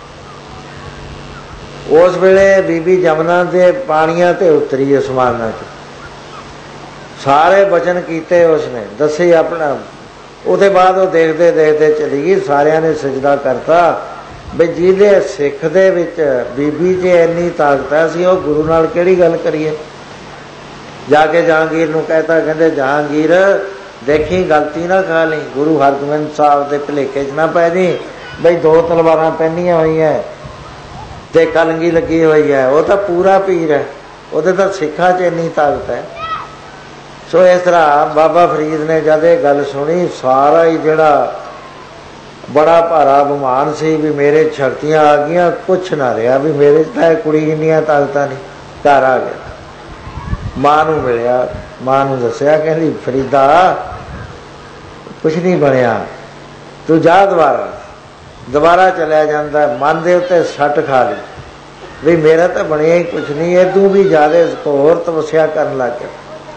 उस वेले बीबी जमुना के पानिया ते उतरी आसमाना च, सारे वचन किए उसने दसे अपना। उसके बाद वो देखते देखते चली गई, सारिया ने सजदा करता भी जिहदे सिख दे विच बीबी च इन्नी ताकत है, असीं वो गुरु नाल किहड़ी गल करिए। जाके जहांगीर नूं कहता, कहते जहांगीर देखी गलती ना खा ली, गुरु हरगोबिंद साहब के भुलेखे च ना पै जी बई दो तलवारां पहनिया हुई है ते कलंगी लगी हुई है। वो तो पूरा पीर है, वो तो सिखा च इन्नी ताकत है। सो इस तरह बाबा फरीद ने जब ये गल सुनी, सारा ही जिहड़ा बड़ा भारा गुमान सी भी मेरे शक्तियां आ गई, कुछ ना रहा भी मेरे तो कुड़ी जिन्नियां ताकत नहीं। घर आ गया, मां नूं मिलिया, मां नूं दस्सिया, कहंदी फरीदा कुछ नहीं बनया, तू जा दोबारा। दोबारा चलिया जाता, मन के उत्ते सट खा ली भी मेरा तो बनया ही कुछ नहीं, है तू भी ज्यादा होर तपस्या करन लग गया।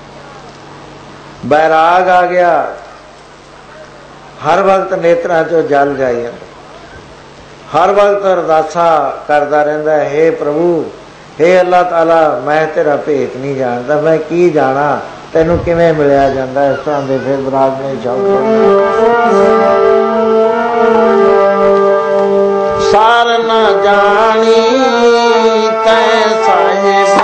बैराग आ गया, हर वक्त नेत्रा चो जल जाई जाता, हर वक्त अरदासा करता रहता, हे प्रभु हे अल्लाह ताला मैं तेरा भेत नहीं जानता, मैं की जाना तेनू किवें मिलिया जांदा। इस तरह दे फिर बराग ने सार न जानी तै साहिब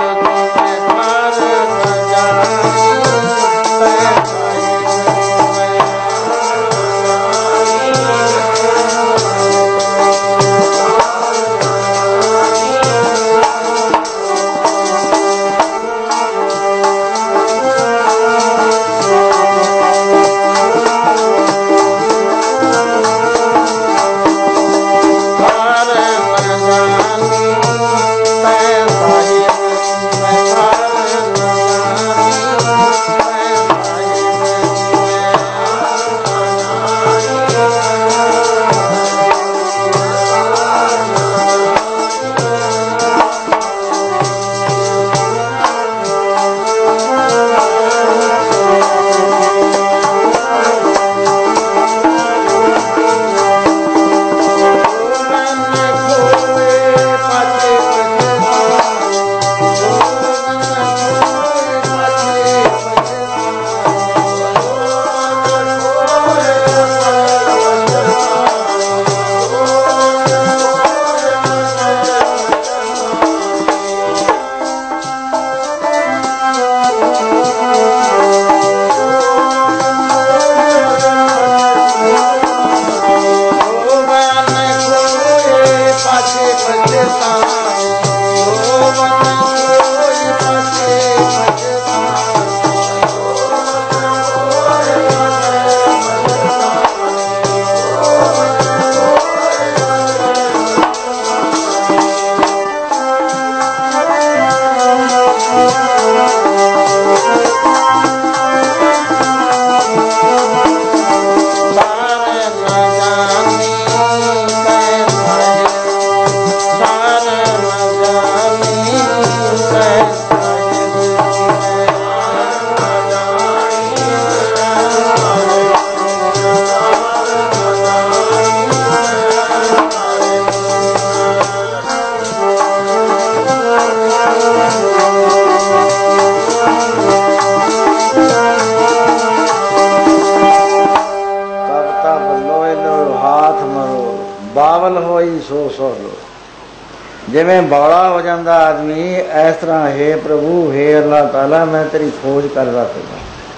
जिमें बौड़ा हो जाता आदमी, इस तरह हे प्रभु हे अल्लाह ताला मैं तेरी खोज कर रहा था,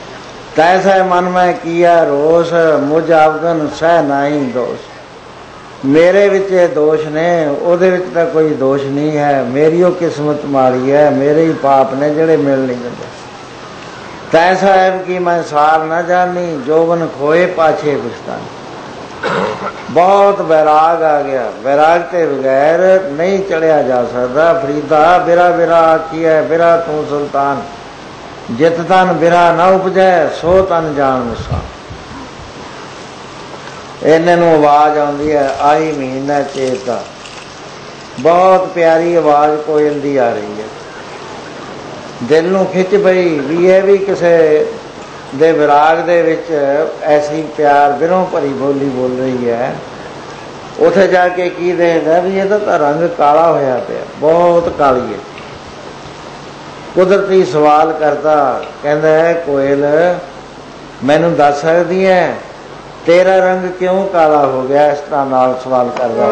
तैसा मन में किया रोष, मुझ अवगन सह नहीं दोष। मेरे विच दोष ने, उहदे विच तां कोई दोष नहीं है, मेरी वो किस्मत माड़ी है, मेरे ही पाप ने जिहड़े मिल नहीं दिंदे। तैसा है कि मैं सार न जानी, जोबन खोए पाछे पछतानी। बहुत बैराग आ गया, बैराग के बगैर नहीं चढ़िया जा सकता। फरीदा बिरा बिरा आखी है, बिरा तू सुल्तान, जित तन बिरा न उपजै सो तन जान मुसा। इन्हें नूं आवाज आउंदी है, आई महीना चेता, बहुत प्यारी आवाज कोयल दी आ रही है। दिल नूं खिच पई भी ये भी किसी दे विराग दे विच ऐसी प्यार बिरों भरी बोली बोल रही है। उत्थे जाके की देखदा भी इहदा तां रंग काला होया पिया, बहुत काली है। कुदरती सवाल करता, कहता है कोयल मैनू दस सकदी है तेरा रंग क्यों काला हो गया? इस तरह नाल सवाल करदा,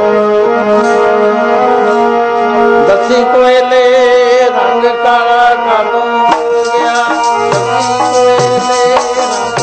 दसी कोयले रंग काला कालों हो गया, दसी कोयले रंग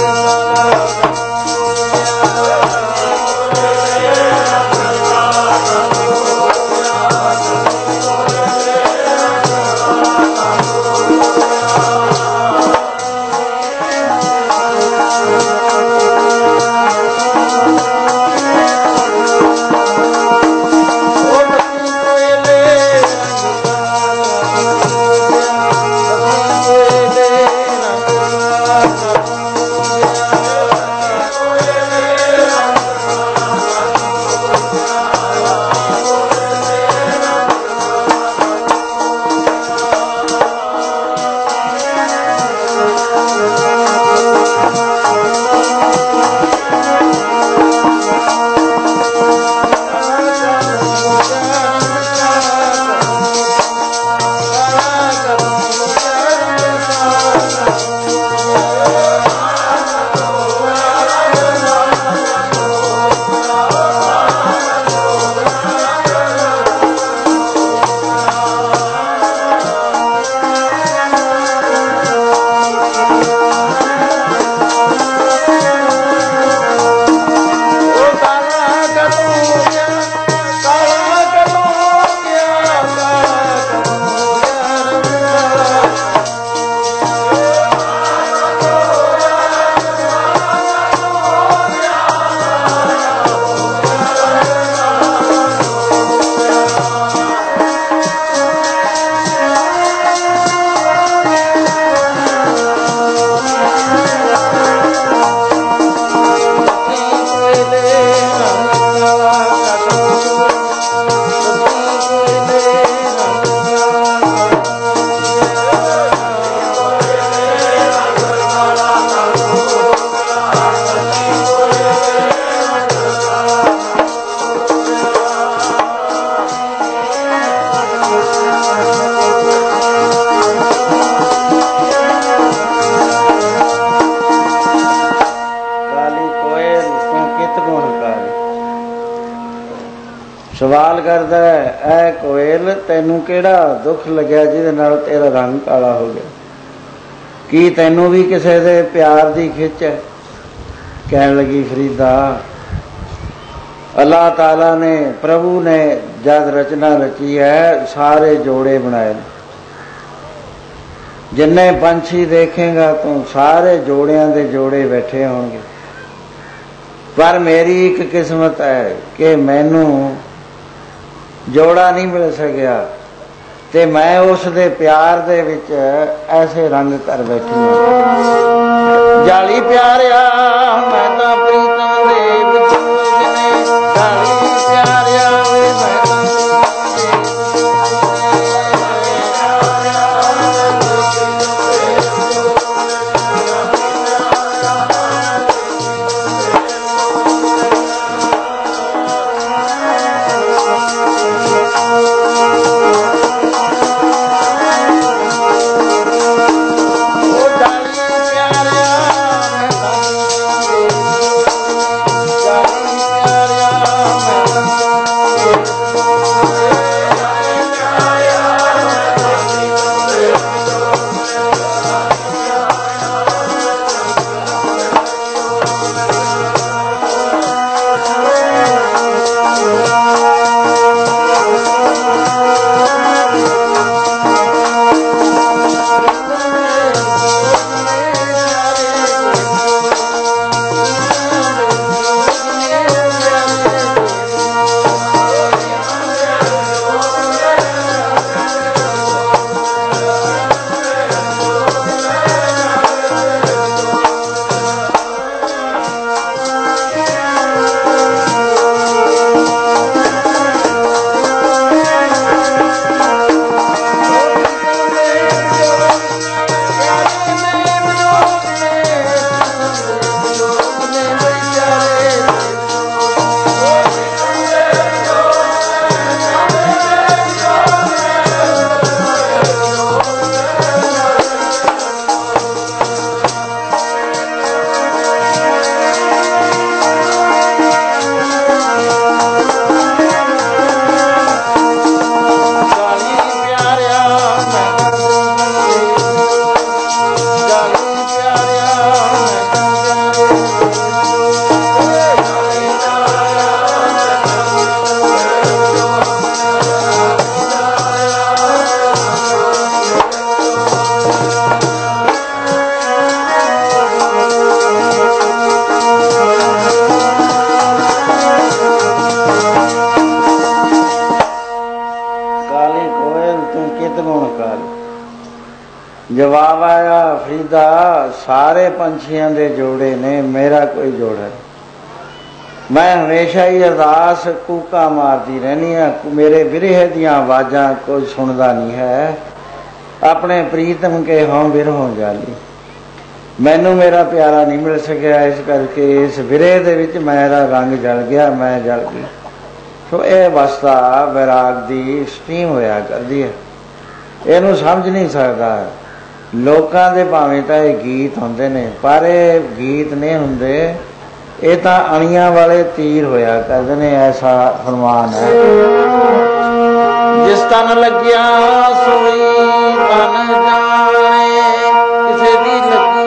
सवाल करता है, ऐ कोयल तैनू केड़ा दुख लग्या जिहदे नाल तेरा रंग काला हो गया? की तैनू भी किसी दे प्यार दी खिच है? कहन लगी फरीदा, अल्लाह ताला ने प्रभु ने जद रचना रची है सारे जोड़े बनाए, जिन्ने पंछी देखेगा तू सारे जोड़ियां दे जोड़े बैठे होंगे, पर मेरी एक किस्मत है कि मैनू जोड़ा नहीं मिल सकिया ते मैं उस दे प्यार दे विच ऐसे रंग कर बैठी हूं। जाली प्यारिया मैं तां प्रीतम दे विच जिने, जाली प्यारिया वे मैं ਜਵਾਬ ਆਇਆ ਫਰੀਦਾ ਸਾਰੇ ਪੰਛੀਆਂ ਦੇ ਜੋੜੇ ਨੇ, ਮੇਰਾ ਕੋਈ ਜੋੜਾ। ਮੈਂ ਹਮੇਸ਼ਾ ਹੀ ਅਰਦਾਸ ਕੂਕਾਂ ਮਾਰਦੀ ਰਹਿੰਦੀ ਹਾਂ, ਮੇਰੇ ਬਿਰਹੇ ਦੀਆਂ ਆਵਾਜ਼ਾਂ ਕੋਈ ਸੁਣਦਾ ਨਹੀਂ ਹੈ। ਆਪਣੇ ਪ੍ਰੀਤਮ ਕੇ ਹੋਂ ਬਿਰਹੋਂ ਜਾਲੀ, ਮੈਨੂੰ ਮੇਰਾ ਪਿਆਰਾ ਨਹੀਂ ਮਿਲ ਸਕਿਆ, ਇਸ ਕਰਕੇ ਇਸ ਬਿਰਹੇ ਦੇ ਵਿੱਚ ਮੇਰਾ ਰੰਗ ਜਲ ਗਿਆ, ਮੈਂ ਜਲ ਗਈ। ਸੋ ਇਹ ਅਵਸਥਾ ਵੈਰਾਗ ਦੀ ਸਟੀਮ ਹੋਇਆ ਕਰਦੀ ਹੈ। ਇਹਨੂੰ ਸਮਝ ਨਹੀਂ ਸਕਦਾ। ਲੋਕਾਂ ਦੇ ਭਾਵੇਂ ਤਾਂ ਇਹ ਗੀਤ ਹੁੰਦੇ ਨੇ, ਪਰ ਇਹ ਗੀਤ ਨਹੀਂ ਹੁੰਦੇ, ਇਹ ਤਾਂ ਅਣੀਆਂ ਵਾਲੇ ਤੀਰ ਹੋਇਆ ਕਰਦੇ ਨੇ। ਐਸਾ ਫਰਮਾਨ ਹੈ, ਜਿਸ ਤਨ ਲੱਗਿਆ ਸੋਈ ਤਨ ਜਾਣੇ, ਕਿਸੇ ਦੀ ਲੱਗੀ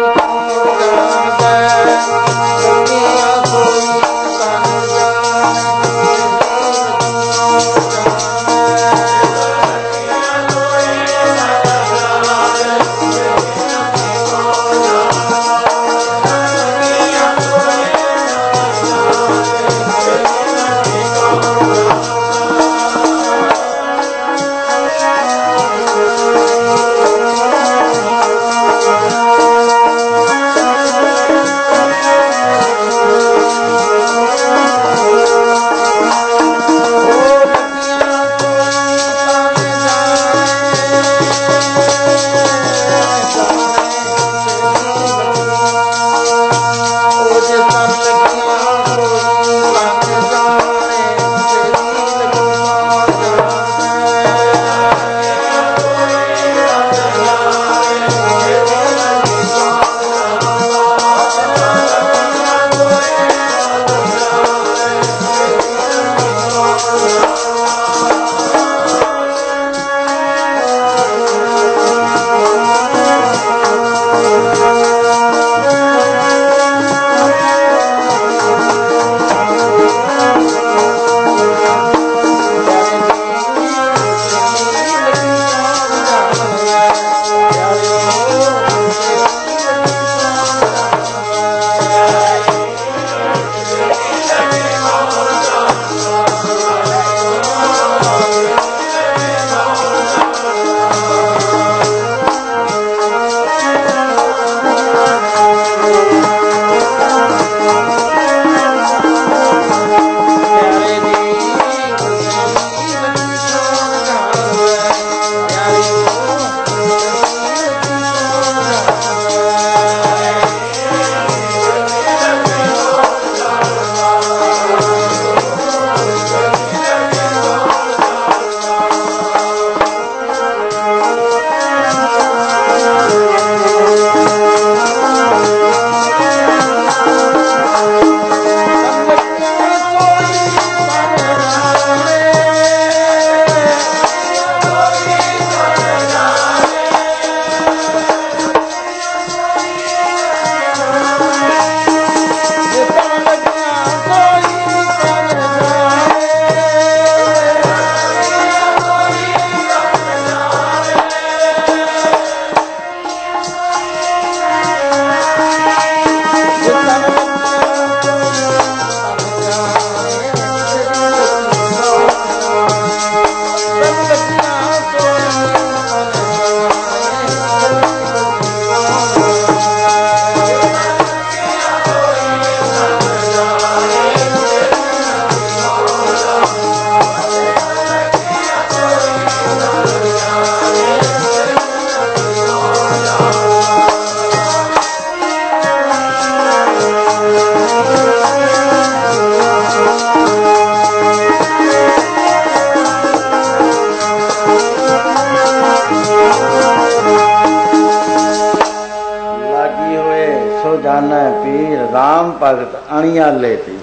ਰਾਮ ਭਗਤ ਅਣੀਆਂ ਲੈ ਤੀ,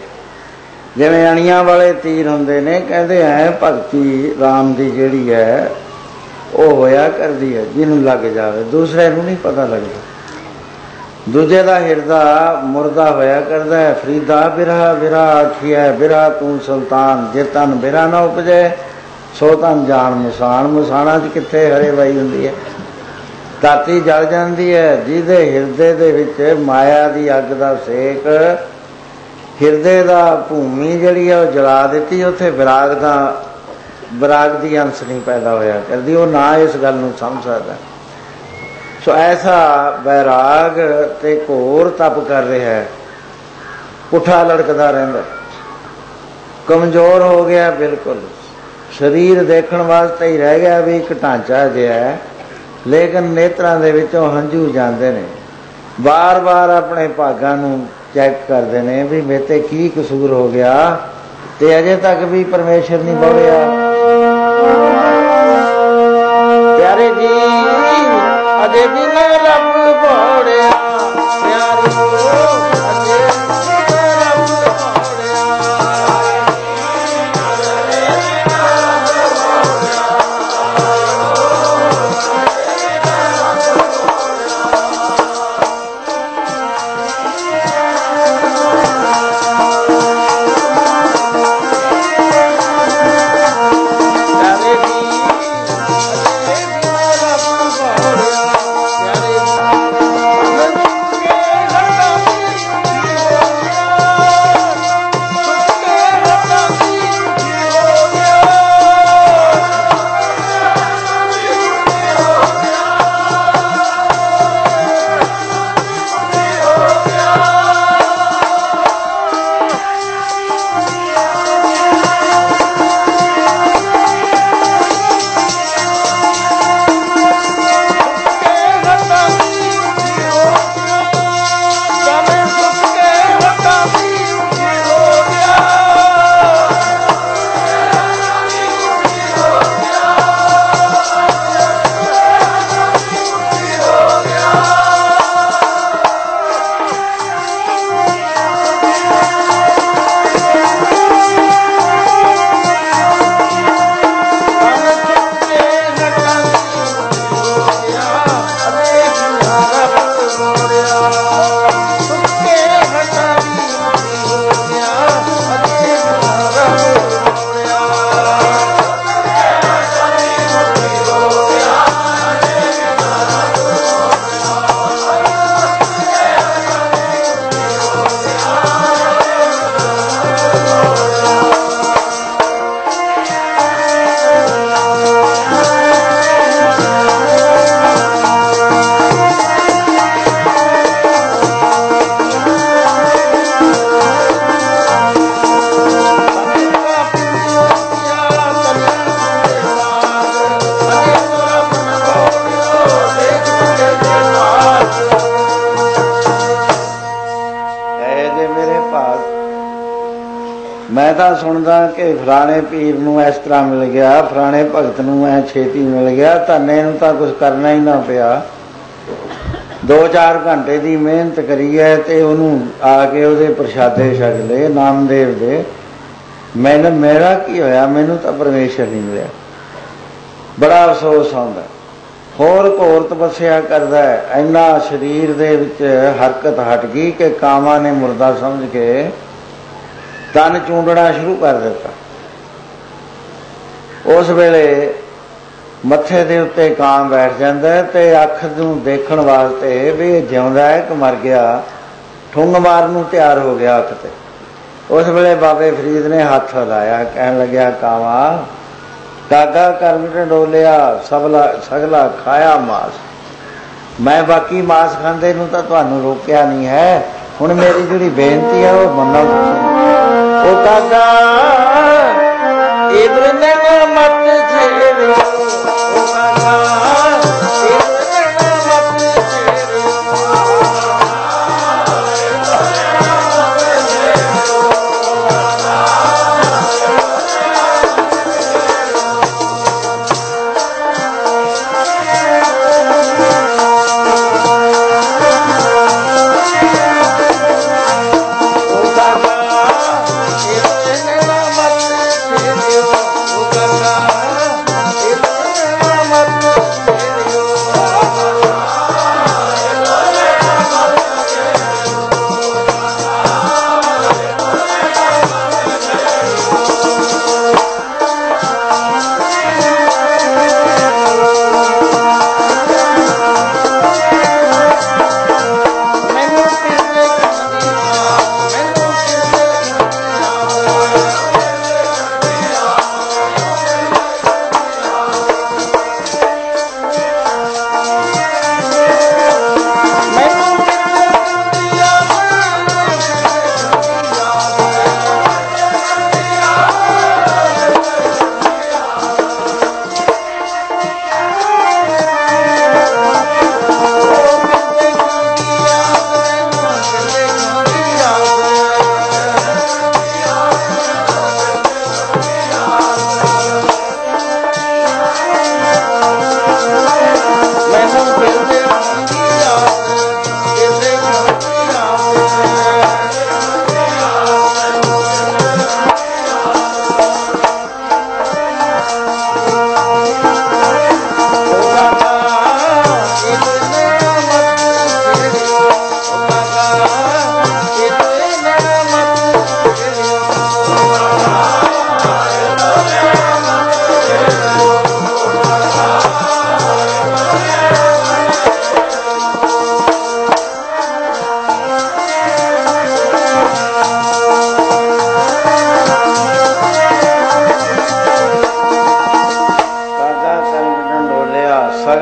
ਜਿਵੇਂ ਅਣੀਆਂ ਵਾਲੇ ਤੀਰ ਹੁੰਦੇ ਨੇ, ਕਹਿੰਦੇ ਹੈ ਭਗਤੀ ਰਾਮ ਦੀ ਜਿਹੜੀ ਹੈ ਉਹ ਹੋਇਆ ਕਰਦੀ ਹੈ, ਜਿਹਨੂੰ ਲੱਗ ਜਾਵੇ, ਦੂਸਰੇ ਨੂੰ ਨਹੀਂ ਪਤਾ ਲੱਗਦਾ। ਦੂਜੇ ਦਾ ਹਿਰਦਾ ਮੁਰਦਾ ਹੋਇਆ ਕਰਦਾ ਹੈ। ਫਰੀਦਾ ਬਿਰਹਾ ਬਿਰਹਾ ਆਖੀਐ, ਬਿਰਹਾ ਤੂੰ ਸੁਲਤਾਨ, ਜੇ ਤਨ ਬਿਰਹਾ ਨਾ ਉਪਜੇ ਸੋ ਤਨ ਜਾਣ ਮੁਸਾਨ। ਮੁਸਾਣਾ 'ਚ ਕਿੱਥੇ ਹਰੇ ਵਾਈ ਹੁੰਦੀ ਹੈ, ਧਰਤੀ ਜਲ ਜਾਂਦੀ ਹੈ। ਜਿਹਦੇ ਹਿਰਦੇ ਦੇ ਵਿੱਚ ਮਾਇਆ ਦੀ ਅੱਗ ਦਾ ਸੇਕ, ਹਿਰਦੇ ਦਾ ਭੂਮੀ ਜਿਹੜੀ ਹੈ ਉਹ ਜਲਾ ਦਿੱਤੀ, ਉੱਥੇ ਵਿਰਾਗ ਦਾ ਵਿਰਾਗ ਦੀ ਅੰਸ਼ ਨਹੀਂ ਪੈਦਾ ਹੋਇਆ ਕਰਦੀ। ਉਹ ਨਾ ਇਸ ਗੱਲ ਨੂੰ ਸਮਝ ਸਕਦਾ। सो ऐसा बैराग ते घोर तप कर रहा है, पुठा लड़कदा रहिंदा, कमजोर हो गया बिल्कुल, शरीर देखण वास्ते ही रह गया भी एक ढांचा जिहा है, लेकिन नेत्रां दे विचों हंझू जांदे ने। बार बार अपने भागां नूं चैक करते ने भी मेरे की कसूर हो गया, ते अजे तक भी परमेश्वर नहीं बोलिया। प्यारे जी अजे भी ना रब बोलिया, प्यारे अजे मैं तो सुनदा कि फलाने पीर नूं इस तरह मिल गया, फलाने भगत नूं ऐ छेती मिल गया, धन्ने नूं तां कुछ करना ही ना पिया। दो चार घंटे की मेहनत करी है ते उहनूं आके उहदे प्रशादे छक ले नामदेव दे। मैनूं मेरा की होया, मैनूं तां परमेश्वर नहीं मिलिया। बड़ा अफसोस आउंदा। होर घोर तपस्या करदा है, इन्ना शरीर दे विच हरकत हट गई कि कामां ने मुर्दा समझ के तन चूंडना शुरू कर दिता। उस वेले मत्थे दे उत्ते कां बैठ जांदा है ते अख नूं देखण वास्ते भी जिउंदा है कि मर गया, ठुंग मारन नूं तैयार हो गया अख ते। उस वेले बाबे फरीद ने हथ हिलाया, कहन लग्या कावा कागा कर्म ढोलिया सबला सगला खाया मास, मैं बाकी मास खांदे नूं तां तुहानूं रोकिया नहीं है, हुण मेरी जिहड़ी बेनती है वो मन्नो। ओ कागा इधर नैना मत छेड़ो, ओ कागा इधर नैना मत छेड़ो, ओ कागा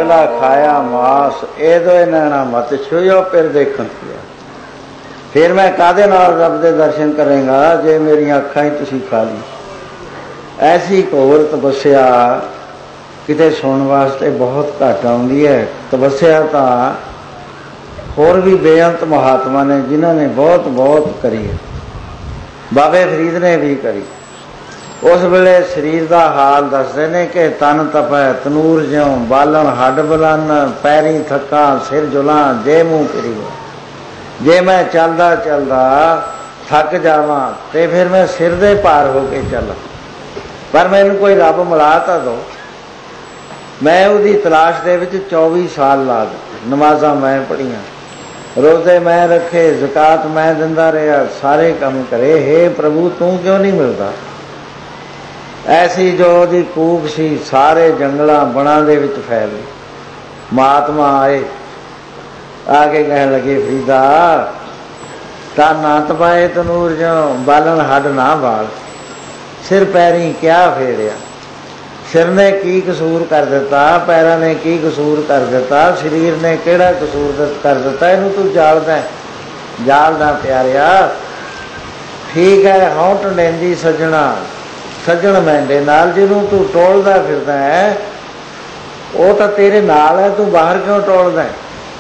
जंगला खाया मास ए दो नैना मत छुयो फिर देखन पिया। फिर मैं कादे नाल रब दे दर्शन करेंगा जे मेरी अखां ही तुसी खा ली। ऐसी घोर तपस्या किते सुनने वास्ते बहुत घट आउंदी है। तपस्या तां होर भी बेअंत महात्मा ने जिन्होंने बहुत बहुत करी है। बाबे फरीद ने भी करी। उस वेले शरीर का हाल दसते ने कि तन तपै तनूर ज्यों बालन हड्ड बलन पैरी थक्का सिर जुला जे मूँह फिरी। जे मैं चलदा चलदा थक जावां ते फिर मैं सिर दे पार हो के चला, पर मैनू कोई रब मिला तां दो। मैं उहदी तलाश दे विच चौबी साल ला दित्ते। नमाज़ां मैं पढ़ियां, रोज़े मैं रखे, ज़कात मैं दिंदा रहा, सारे काम करे। हे प्रभु तू क्यों नहीं मिलता? ऐसी जो ओहदी कूक सी सारे जंगलां बणां दे विच फैल गई। महात्मा आए, आके कहने लगे फरीदा ता ना तपाए तनूर जो बालन हड ना बाल, सिर पैरी क्या फेरिया। सिर ने की कसूर कर दिता, पैरों ने की कसूर कर दिता, शरीर ने केड़ा कसूर कर दिता, इनू तू जालदा जालदा प्यारिया। ठीक है होंठ लेंदी सजना सजन मैंडे नाल, जिन्हों तू टोलदा फिरदा है वो तो तेरे नाल है, तू बाहर क्यों टोलदा है?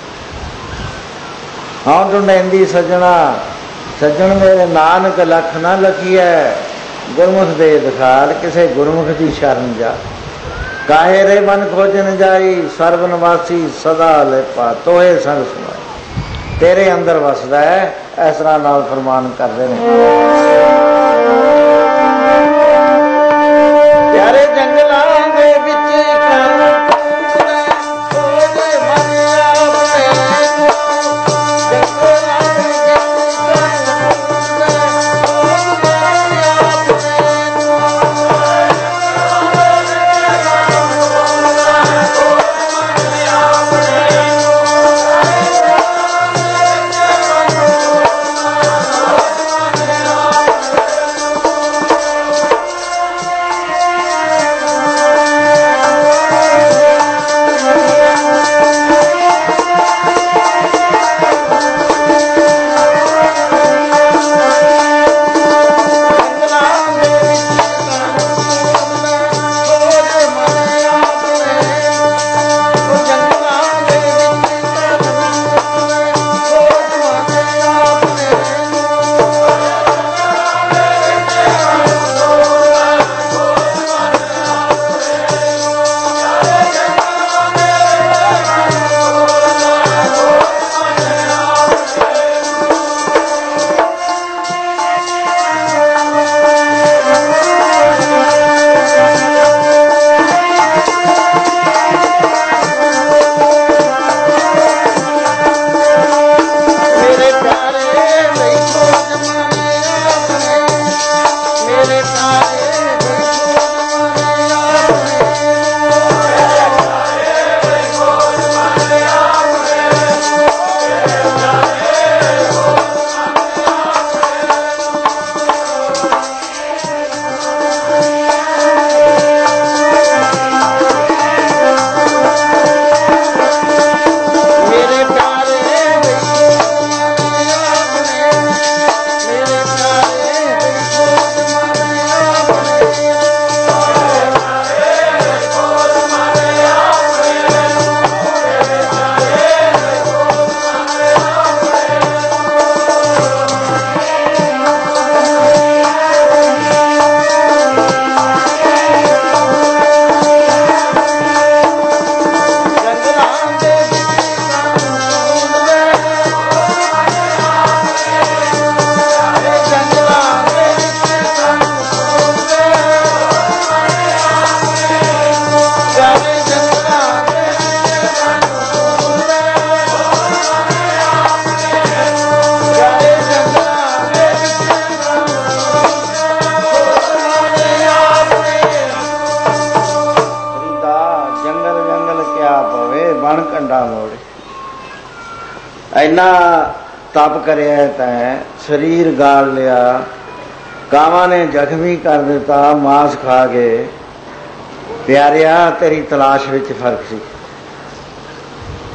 होंठ लेंदी सजना सजन मेरे नानक लख ना लखीए, गुरमुख दे दिखाल किसे गुरमुख की शरण जा। काहे रे मन खोजन जाई सर्वनवासी सदा लेपा तोहे संग सुनाए। तेरे अंदर वसदा है, इस तरह नाल फरमान कर रहे हैं। प्यारे जंगलां दे विच इन्ना तप करिया तैं शरीर गाल लिया, कावां ने जख्मी कर दिता मांस खा के। प्यारिया तेरी तलाश विच फर्क सी।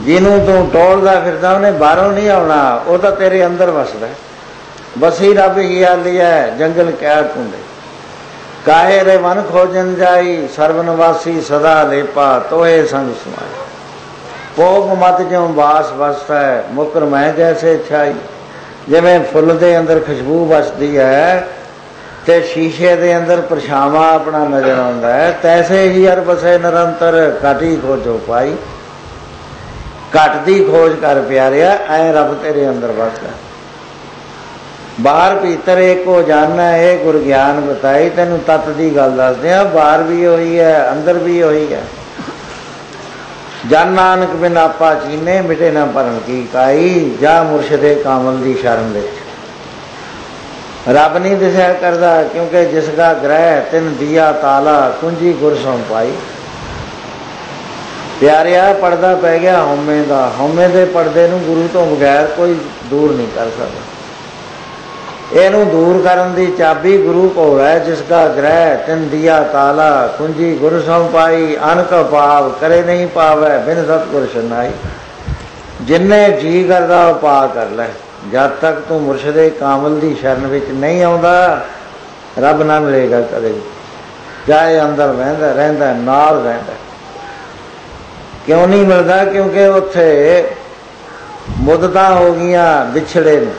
ਜਿਹਨੂੰ ਤੂੰ ਟੋਲਦਾ ਫਿਰਦਾ ਉਹਨੇ ਬਾਹਰੋਂ ਨਹੀਂ ਆਉਣਾ, ਉਹ ਤਾਂ ਤੇਰੇ ਅੰਦਰ ਵਸਦਾ। ਬਸੀ ਰੱਬ ਹੀ ਆਲੀ ਹੈ ਜੰਗਲ ਕਿਆ ਕੁੰਡੇ, ਕਾਹੇ ਰੇ ਮਨ ਖੋਜਨ ਜਾਈ ਸਰਬ ਨਿਵਾਸੀ ਸਦਾ ਲੇਪਾ ਤੋਏ ਸੰਗ ਸਮਾਏ। ਭੋਗ ਮਤ ਜਿਉ ਬਾਸ ਵਸਦਾ ਹੈ ਮੁਕਰ ਮੈਂ ਜੈਸੇ ਛਾਈ। ਜਿਵੇਂ ਫੁੱਲ ਦੇ ਅੰਦਰ ਖੁਸ਼ਬੂ ਵਸਦੀ ਹੈ ਤੇ ਸ਼ੀਸ਼ੇ ਦੇ ਅੰਦਰ ਪਰਛਾਵਾਂ ਆਪਣਾ ਨਜ਼ਰ ਆਉਂਦਾ ਹੈ, ਤੈਸੇ ਹੀ ਹਰ ਬਸੇ ਨਿਰੰਤਰ ਘਟੀ ਖੋਜੋ ਪਾਈ। ਘਟ ਦੀ ਖੋਜ ਕਰ ਪਿਆਰਿਆ, ਐ ਰੱਬ ਤੇਰੇ ਅੰਦਰ ਵਸਦਾ। ਬਾਹਰ ਭੀਤਰ ਏਕੋ ਜਾਨਾ ਇਹ ਗੁਰ ਗਿਆਨ ਬਤਾਈ। ਤੈਨੂੰ ਤੱਤ ਦੀ ਗੱਲ ਦੱਸਦੇ ਆ, ਬਾਹਰ ਵੀ ਉਹੀ ਹੈ ਅੰਦਰ ਵੀ ਉਹੀ ਹੈ। ਜਨ ਨਾਨਕ ਬਿਨ ਆਪਾ ਚੀਨੇ ਮਿਟੇ ਨਾ ਭਰਨ ਕੀ ਕਾਈ। ਜਾ ਮੁਰਸ਼ਿਦੇ ਕਾਮਲ ਦੀ ਸ਼ਰਨ ਵਿੱਚ। ਰੱਬ ਨਹੀਂ ਦਿਸਿਆ ਕਰਦਾ ਕਿਉਂਕਿ ਜਿਸ ਦਾ ਗ੍ਰਹਿ ਤਿੰਨ ਦੀਆ ਤਾਲਾ ਕੁੰਜੀ ਗੁਰ ਸੋਂ ਪਾਈ। ਪਿਆਰਿਆ ਪਰਦਾ ਪੈ ਗਿਆ ਹਉਮੈ ਦਾ, ਹਉਮੈ ਦੇ ਪਰਦੇ ਨੂੰ ਗੁਰੂ ਤੋਂ ਬਗੈਰ ਕੋਈ ਦੂਰ ਨਹੀਂ ਕਰ ਸਕਦਾ। ਇਹਨੂੰ ਦੂਰ ਕਰਨ ਦੀ ਚਾਬੀ ਗੁਰੂ ਕੋਲ ਹੈ। ਜਿਸ ਦਾ ਗ੍ਰਹਿ ਤਿੰਨ ਦੀਆ ਤਾਲਾ ਕੁੰਜੀ ਗੁਰ ਸੋਂ ਪਾਈ। ਅਨਕ ਭਾਵ ਕਰੇ ਨਹੀਂ ਪਾਵੈ ਬਿਨ ਸਤਿਗੁਰ ਸ਼ਰਨਾਈ। ਜਿੰਨੇ ਜੀ ਕਰਦਾ ਉਹ ਪਾ ਕਰ ਲੈ। ਜਦ ਤੱਕ ਤੂੰ ਮੁਰਸ਼ਿਦੇ ਕਾਮਲ ਦੀ ਸ਼ਰਨ ਵਿੱਚ ਨਹੀਂ ਆਉਂਦਾ ਰੱਬ ਨਾ ਮਿਲੇਗਾ ਕਦੇ। ਚਾਹੇ ਅੰਦਰ ਰਹਿੰਦਾ ਰਹਿੰਦਾ ਨਾਲ ਰਹਿੰਦਾ। ਕਿਉਂ ਨਹੀਂ ਮਿਲਦਾ? ਕਿਉਂਕਿ ਉੱਥੇ ਮੁੱਦਤਾਂ ਹੋ ਗਈਆਂ ਵਿਛੜੇ ਨੂੰ।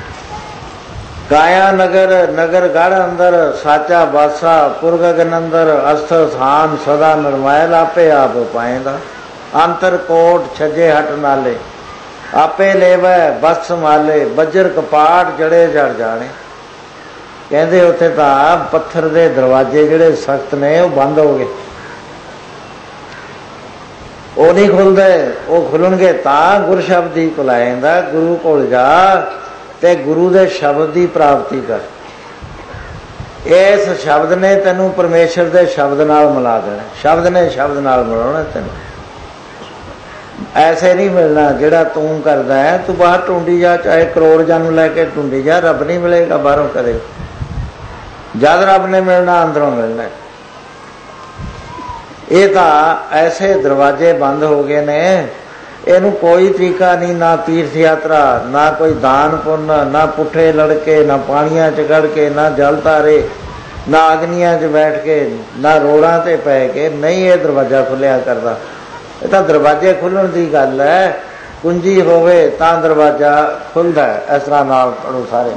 ਕਾਇਆ ਨਗਰ ਨਗਰ ਗੜ ਅੰਦਰ ਸਾਚਾ ਬਾਸਾ ਪੁਰਗਗਨ ਅੰਦਰ ਅਸਥ ਸਥਾਨ ਸਦਾ ਨਿਰਮੈਲ ਆਪੇ ਆਪ ਪਾਏਂਦਾ। ਅੰਤਰ ਕੋਟ ਛੱਜੇ ਹਟ ਨਾਲੇ ਆਪੇ ਲੇਵੈ ਬਸ ਸੰਭਾਲੇ। ਬੱਜਰ ਕਪਾਟ ਜੜੇ ਜੜ ਜਾਣੇ। ਕਹਿੰਦੇ ਉੱਥੇ ਤਾਂ ਪੱਥਰ ਦੇ ਦਰਵਾਜ਼ੇ ਜਿਹੜੇ ਸਖਤ ਨੇ ਉਹ ਬੰਦ ਹੋ ਗਏ, ਉਹ ਨਹੀਂ ਖੁੱਲਦੇ। ਉਹ ਖੁੱਲਣਗੇ ਤਾਂ ਗੁਰ ਸ਼ਬਦ ਹੀ ਕੁਲਾਏਂਦਾ। ਗੁਰੂ ਕੋਲ ਜਾ ਤੇ ਗੁਰੂ ਦੇ ਸ਼ਬਦ ਦੀ ਪ੍ਰਾਪਤੀ ਕਰ। ਇਸ ਸ਼ਬਦ ਨੇ ਤੈਨੂੰ ਪਰਮੇਸ਼ਰ ਦੇ ਸ਼ਬਦ ਨਾਲ ਮਿਲਾ ਦੇਣਾ। ਸ਼ਬਦ ਨੇ ਸ਼ਬਦ ਨਾਲ ਮਿਲਾਉਣਾ ਤੈਨੂੰ। ਐਸੇ ਨਹੀਂ ਮਿਲਣਾ ਜਿਹੜਾ ਤੂੰ ਕਰਦਾ ਹੈ। ਤੂੰ ਬਾਹਰ ਢੂੰਡੀ ਜਾ, ਚਾਹੇ ਕਰੋੜ ਜਨ ਲੈ ਕੇ ਢੂੰਡੀ ਜਾ, ਰੱਬ ਨਹੀਂ ਮਿਲੇਗਾ ਬਾਹਰੋਂ ਕਦੇ। ਜਦ ਰੱਬ ਨੇ ਮਿਲਣਾ ਅੰਦਰੋਂ ਮਿਲਣਾ। ਇਹ ਤਾਂ ਐਸੇ ਦਰਵਾਜ਼ੇ ਬੰਦ ਹੋ ਗਏ ਨੇ, ਇਹਨੂੰ ਕੋਈ ਤਰੀਕਾ ਨਹੀਂ। ਨਾ ਤੀਰਥ ਯਾਤਰਾ, ਨਾ ਕੋਈ ਦਾਨ ਪੁੰਨ, ਨਾ ਪੁੱਠੇ ਲੜਕੇ, ਨਾ ਪਾਣੀਆਂ 'ਚ ਗੜ ਕੇ, ਨਾ ਜਲ ਤਾਰੇ, ਨਾ ਅਗਨੀਆਂ 'ਚ ਬੈਠ ਕੇ, ਨਾ ਰੋੜਾਂ 'ਤੇ ਪੈ ਕੇ ਨਹੀਂ ਇਹ ਦਰਵਾਜ਼ਾ ਖੁੱਲਿਆ ਕਰਦਾ। ਇਹ ਤਾਂ ਦਰਵਾਜ਼ੇ ਖੁੱਲ੍ਹਣ ਦੀ ਗੱਲ ਹੈ। ਕੁੰਜੀ ਹੋਵੇ ਤਾਂ ਦਰਵਾਜ਼ਾ ਖੁੱਲ੍ਹਦਾ। ਇਸ ਤਰ੍ਹਾਂ ਨਾਲ ਪੜ੍ਹੋ ਸਾਰੇ।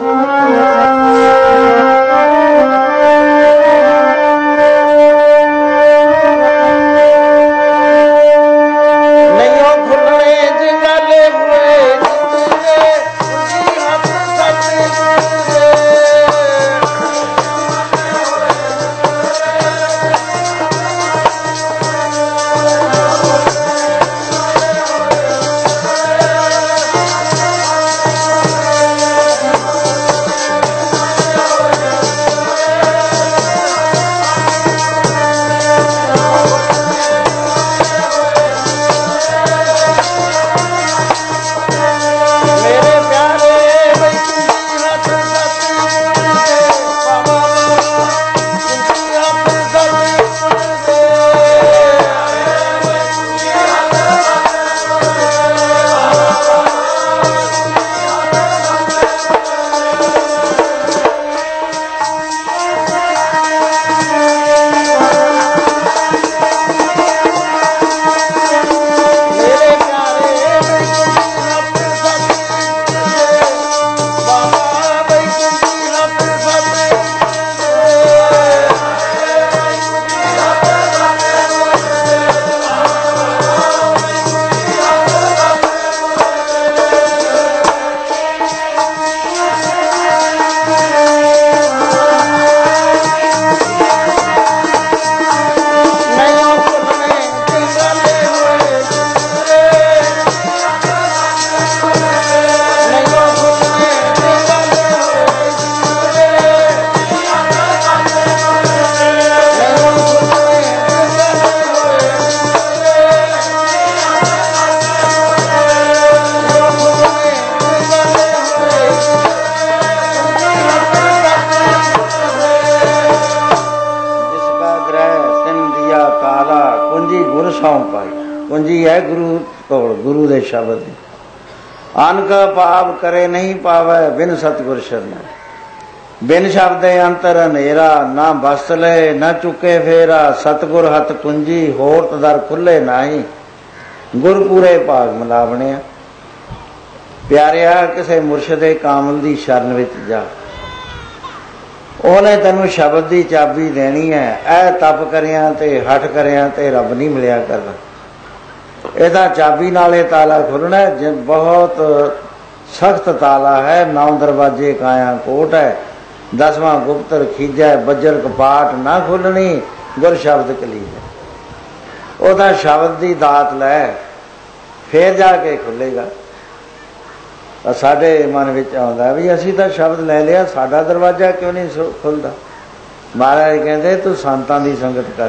ਕੁੰਜੀ ਹੈ ਗੁਰੂ ਕੋਲ ਗੁਰੂ ਦੇ ਸ਼ਬਦ ਦੀ। ਅਨਕ ਪਾਪ ਕਰੇ ਨਹੀਂ ਪਾਵੈ ਬਿਨ ਸਤਿਗੁਰ ਸ਼ਰਨ, ਬਿਨ ਸ਼ਬਦੇ ਅੰਤਰ ਹਨੇਰਾ, ਨਾ ਬਸ ਲੈ ਨਾ ਚੁੱਕੇ ਫੇਰਾ, ਸਤਿਗੁਰ ਹੱਥ ਕੁੰਜੀ ਹੋਰਤ ਦਰ ਖੁੱਲੇ ਨਾਹੀ, ਗੁਰ ਪੂਰੇ ਭਾਗ ਮਿਲਾਵਣਿਆ। ਪਿਆਰਿਆ, ਕਿਸੇ ਮੁਰਸ਼ਿਦੇ ਕਾਮਲ ਦੀ ਸ਼ਰਨ ਵਿੱਚ ਜਾ, ਉਹਨੇ ਤੈਨੂੰ ਸ਼ਬਦ ਦੀ ਚਾਬੀ ਦੇਣੀ ਹੈ। ਇਹ ਤਪ ਕਰਿਆ ਤੇ ਹੱਠ ਕਰਿਆ ਤੇ ਰੱਬ ਨਹੀਂ ਮਿਲਿਆ ਕਰਦਾ। ਇਹਦਾ ਚਾਬੀ ਨਾਲੇ ਤਾਲਾ ਖੁੱਲਣਾ। ਜੇ ਬਹੁਤ ਸਖਤ ਤਾਲਾ ਹੈ, ਨੌ ਦਰਵਾਜੇ ਕਾਇਆ ਕੋਟ ਹੈ, ਦਸਵਾਂ ਗੁਪਤ ਖੀਜੈ, ਬੱਜਰ ਕਪਾਟ ਨਾ ਖੁੱਲਣੀ, ਗੁਰ ਸ਼ਬਦ ਕਲੀਜੈ। ਉਹਦਾ ਸ਼ਬਦ ਦੀ ਦਾਤ ਲੈ, ਫੇਰ ਜਾ ਕੇ ਖੁੱਲੇਗਾ। ਸਾਡੇ ਮਨ ਵਿੱਚ ਆਉਂਦਾ ਵੀ ਅਸੀਂ ਤਾਂ ਸ਼ਬਦ ਲੈ ਲਿਆ, ਸਾਡਾ ਦਰਵਾਜ਼ਾ ਕਿਉਂ ਨਹੀਂ ਖੁੱਲਦਾ। ਮਹਾਰਾਜ ਕਹਿੰਦੇ ਤੂੰ ਸੰਤਾਂ ਦੀ ਸੰਗਤ ਕਰ।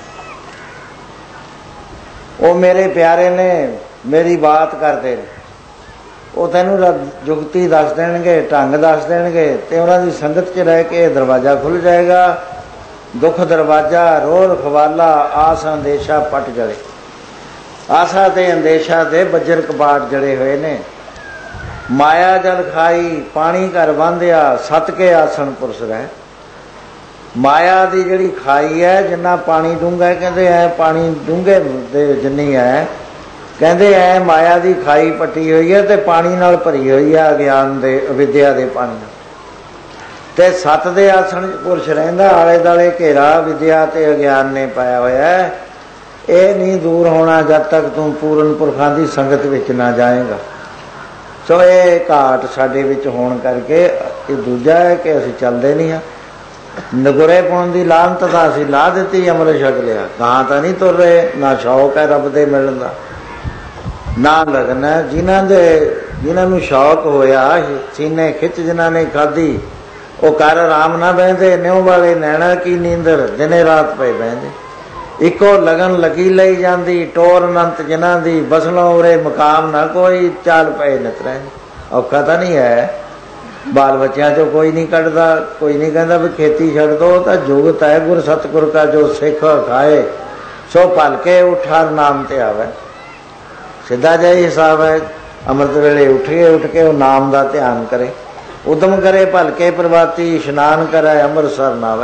ਉਹ ਮੇਰੇ ਪਿਆਰੇ ਨੇ, ਮੇਰੀ ਬਾਤ ਕਰਦੇ ਨੇ, ਉਹ ਤੈਨੂੰ ਜੁਗਤੀ ਦੱਸ ਦੇਣਗੇ, ਢੰਗ ਦੱਸ ਦੇਣਗੇ, ਤੇ ਉਹਨਾਂ ਦੀ ਸੰਗਤ 'ਚ ਰਹਿ ਕੇ ਦਰਵਾਜ਼ਾ ਖੁੱਲ ਜਾਏਗਾ। ਦੁੱਖ ਦਰਵਾਜ਼ਾ, ਰੋਲ ਖਵਾਲਾ, ਆਸ ਅੰਦੇਸ਼ਾ ਪਟ ਜਲੇ। ਆਸਾ ਤੇ ਅੰਦੇਸ਼ਾ ਦੇ ਬੱਜਰ ਕਬਾਟ ਜੜੇ ਹੋਏ ਨੇ। ਮਾਇਆ ਜਲ ਖਾਈ ਪਾਣੀ ਘਰ ਬੰਧਿਆ, ਸਤ ਕੇ ਆਸਣ ਪੁਰਸ਼ ਰਹਿ। ਮਾਇਆ ਦੀ ਜਿਹੜੀ ਖਾਈ ਹੈ, ਜਿੰਨਾ ਪਾਣੀ ਡੂੰਘਾ, ਕਹਿੰਦੇ ਐ ਪਾਣੀ ਡੂੰਘੇ ਦੇ ਜਿੰਨੀ ਹੈ, ਕਹਿੰਦੇ ਐ ਮਾਇਆ ਦੀ ਖਾਈ ਪੱਟੀ ਹੋਈ ਹੈ ਤੇ ਪਾਣੀ ਨਾਲ ਭਰੀ ਹੋਈ ਹੈ, ਅਗਿਆਨ ਦੇ ਅਵਿਦਿਆ ਦੇ ਪਾਣੀ ਨਾਲ। ਤੇ ਸਤ ਦੇ ਆਸਣ ਪੁਰਸ਼ ਰਹਿੰਦਾ, ਆਲੇ ਦੁਆਲੇ ਘੇਰਾ ਵਿਦਿਆ ਤੇ ਅਗਿਆਨ ਨੇ ਪਾਇਆ ਹੋਇਆ। ਇਹ ਨਹੀਂ ਦੂਰ ਹੋਣਾ ਜਦ ਤੱਕ ਤੂੰ ਪੂਰਨ ਪੁਰਖਾਂ ਦੀ ਸੰਗਤ ਵਿੱਚ ਨਾ ਜਾਏਗਾ। ਸੋ ਇਹ ਘਾਟ ਸਾਡੇ ਵਿੱਚ ਹੋਣ ਕਰਕੇ ਇਹ ਦੂਜਾ ਹੈ ਕਿ ਅਸੀਂ ਚੱਲਦੇ ਨਹੀਂ ਹਾਂ। ਨਗੁਰੇ ਪਾਉਣ ਦੀ ਲਾਹਨਤ ਤਾਂ ਅਸੀਂ ਲਾ ਦਿੱਤੀ, ਅੰਮ੍ਰਿਤ ਛਕ ਲਿਆ, ਗਾਂ ਤਾਂ ਨਹੀਂ ਤੁਰ ਰਹੇ। ਨਾ ਸ਼ੌਕ ਹੈ ਰੱਬ ਦੇ ਮਿਲਣ ਦਾ, ਨਾ ਲਗਨ ਹੈ। ਜਿਨ੍ਹਾਂ ਦੇ ਜਿਨ੍ਹਾਂ ਨੂੰ ਸ਼ੌਕ ਹੋਇਆ, ਸੀਨੇ ਖਿੱਚ ਜਿਨ੍ਹਾਂ ਨੇ ਖਾਧੀ, ਉਹ ਕਰ ਆਰਾਮ ਨਾ ਬਹਿੰਦੇ। ਨਿਉ ਵਾਲੇ ਨੈਣਾ ਕੀ ਨੀਂਦਰ, ਦਿਨੇ ਰਾਤ ਪਏ ਬਹਿੰਦੇ। ਇੱਕੋ ਲਗਨ ਲੱਗੀ ਲਈ ਜਾਂਦੀ, ਟੋਰ ਅਨੰਤ ਜਿਨ੍ਹਾਂ ਦੀ, ਬਸਲੋਂ ਉਰੇ ਮੁਕਾਮ ਨਾ ਕੋਈ, ਚਾਲ ਪਏ ਨਿਤਰੈ। ਔਖਾ ਤਾਂ ਨਹੀਂ ਹੈ, ਬਾਲ ਬੱਚਿਆਂ 'ਚੋਂ ਕੋਈ ਨਹੀਂ ਕੱਢਦਾ, ਕੋਈ ਨਹੀਂ ਕਹਿੰਦਾ ਵੀ ਖੇਤੀ ਛੱਡ ਦੋ। ਤਾਂ ਜੁਗਤ ਹੈ ਗੁਰ ਸਤਿਗੁਰ ਕਾ ਜੋ ਸਿੱਖ ਖਾਏ, ਸੋ ਭਲਕੇ ਉਠਾਰ ਨਾਮ ਤੇ ਆਵੇ। ਸਿੱਧਾ ਜਿਹਾ ਹਿਸਾਬ ਹੈ। ਅੰਮ੍ਰਿਤ ਵੇਲੇ ਉੱਠੇ ਉੱਠ ਕੇ ਉਹ ਨਾਮ ਦਾ ਧਿਆਨ ਕਰੇ, ਉਦਮ ਕਰੇ, ਭਲਕੇ ਪ੍ਰਵਾਤੀ ਇਸ਼ਨਾਨ ਕਰੇ, ਅੰਮ੍ਰਿਤਸਰ ਨਾਵੇ।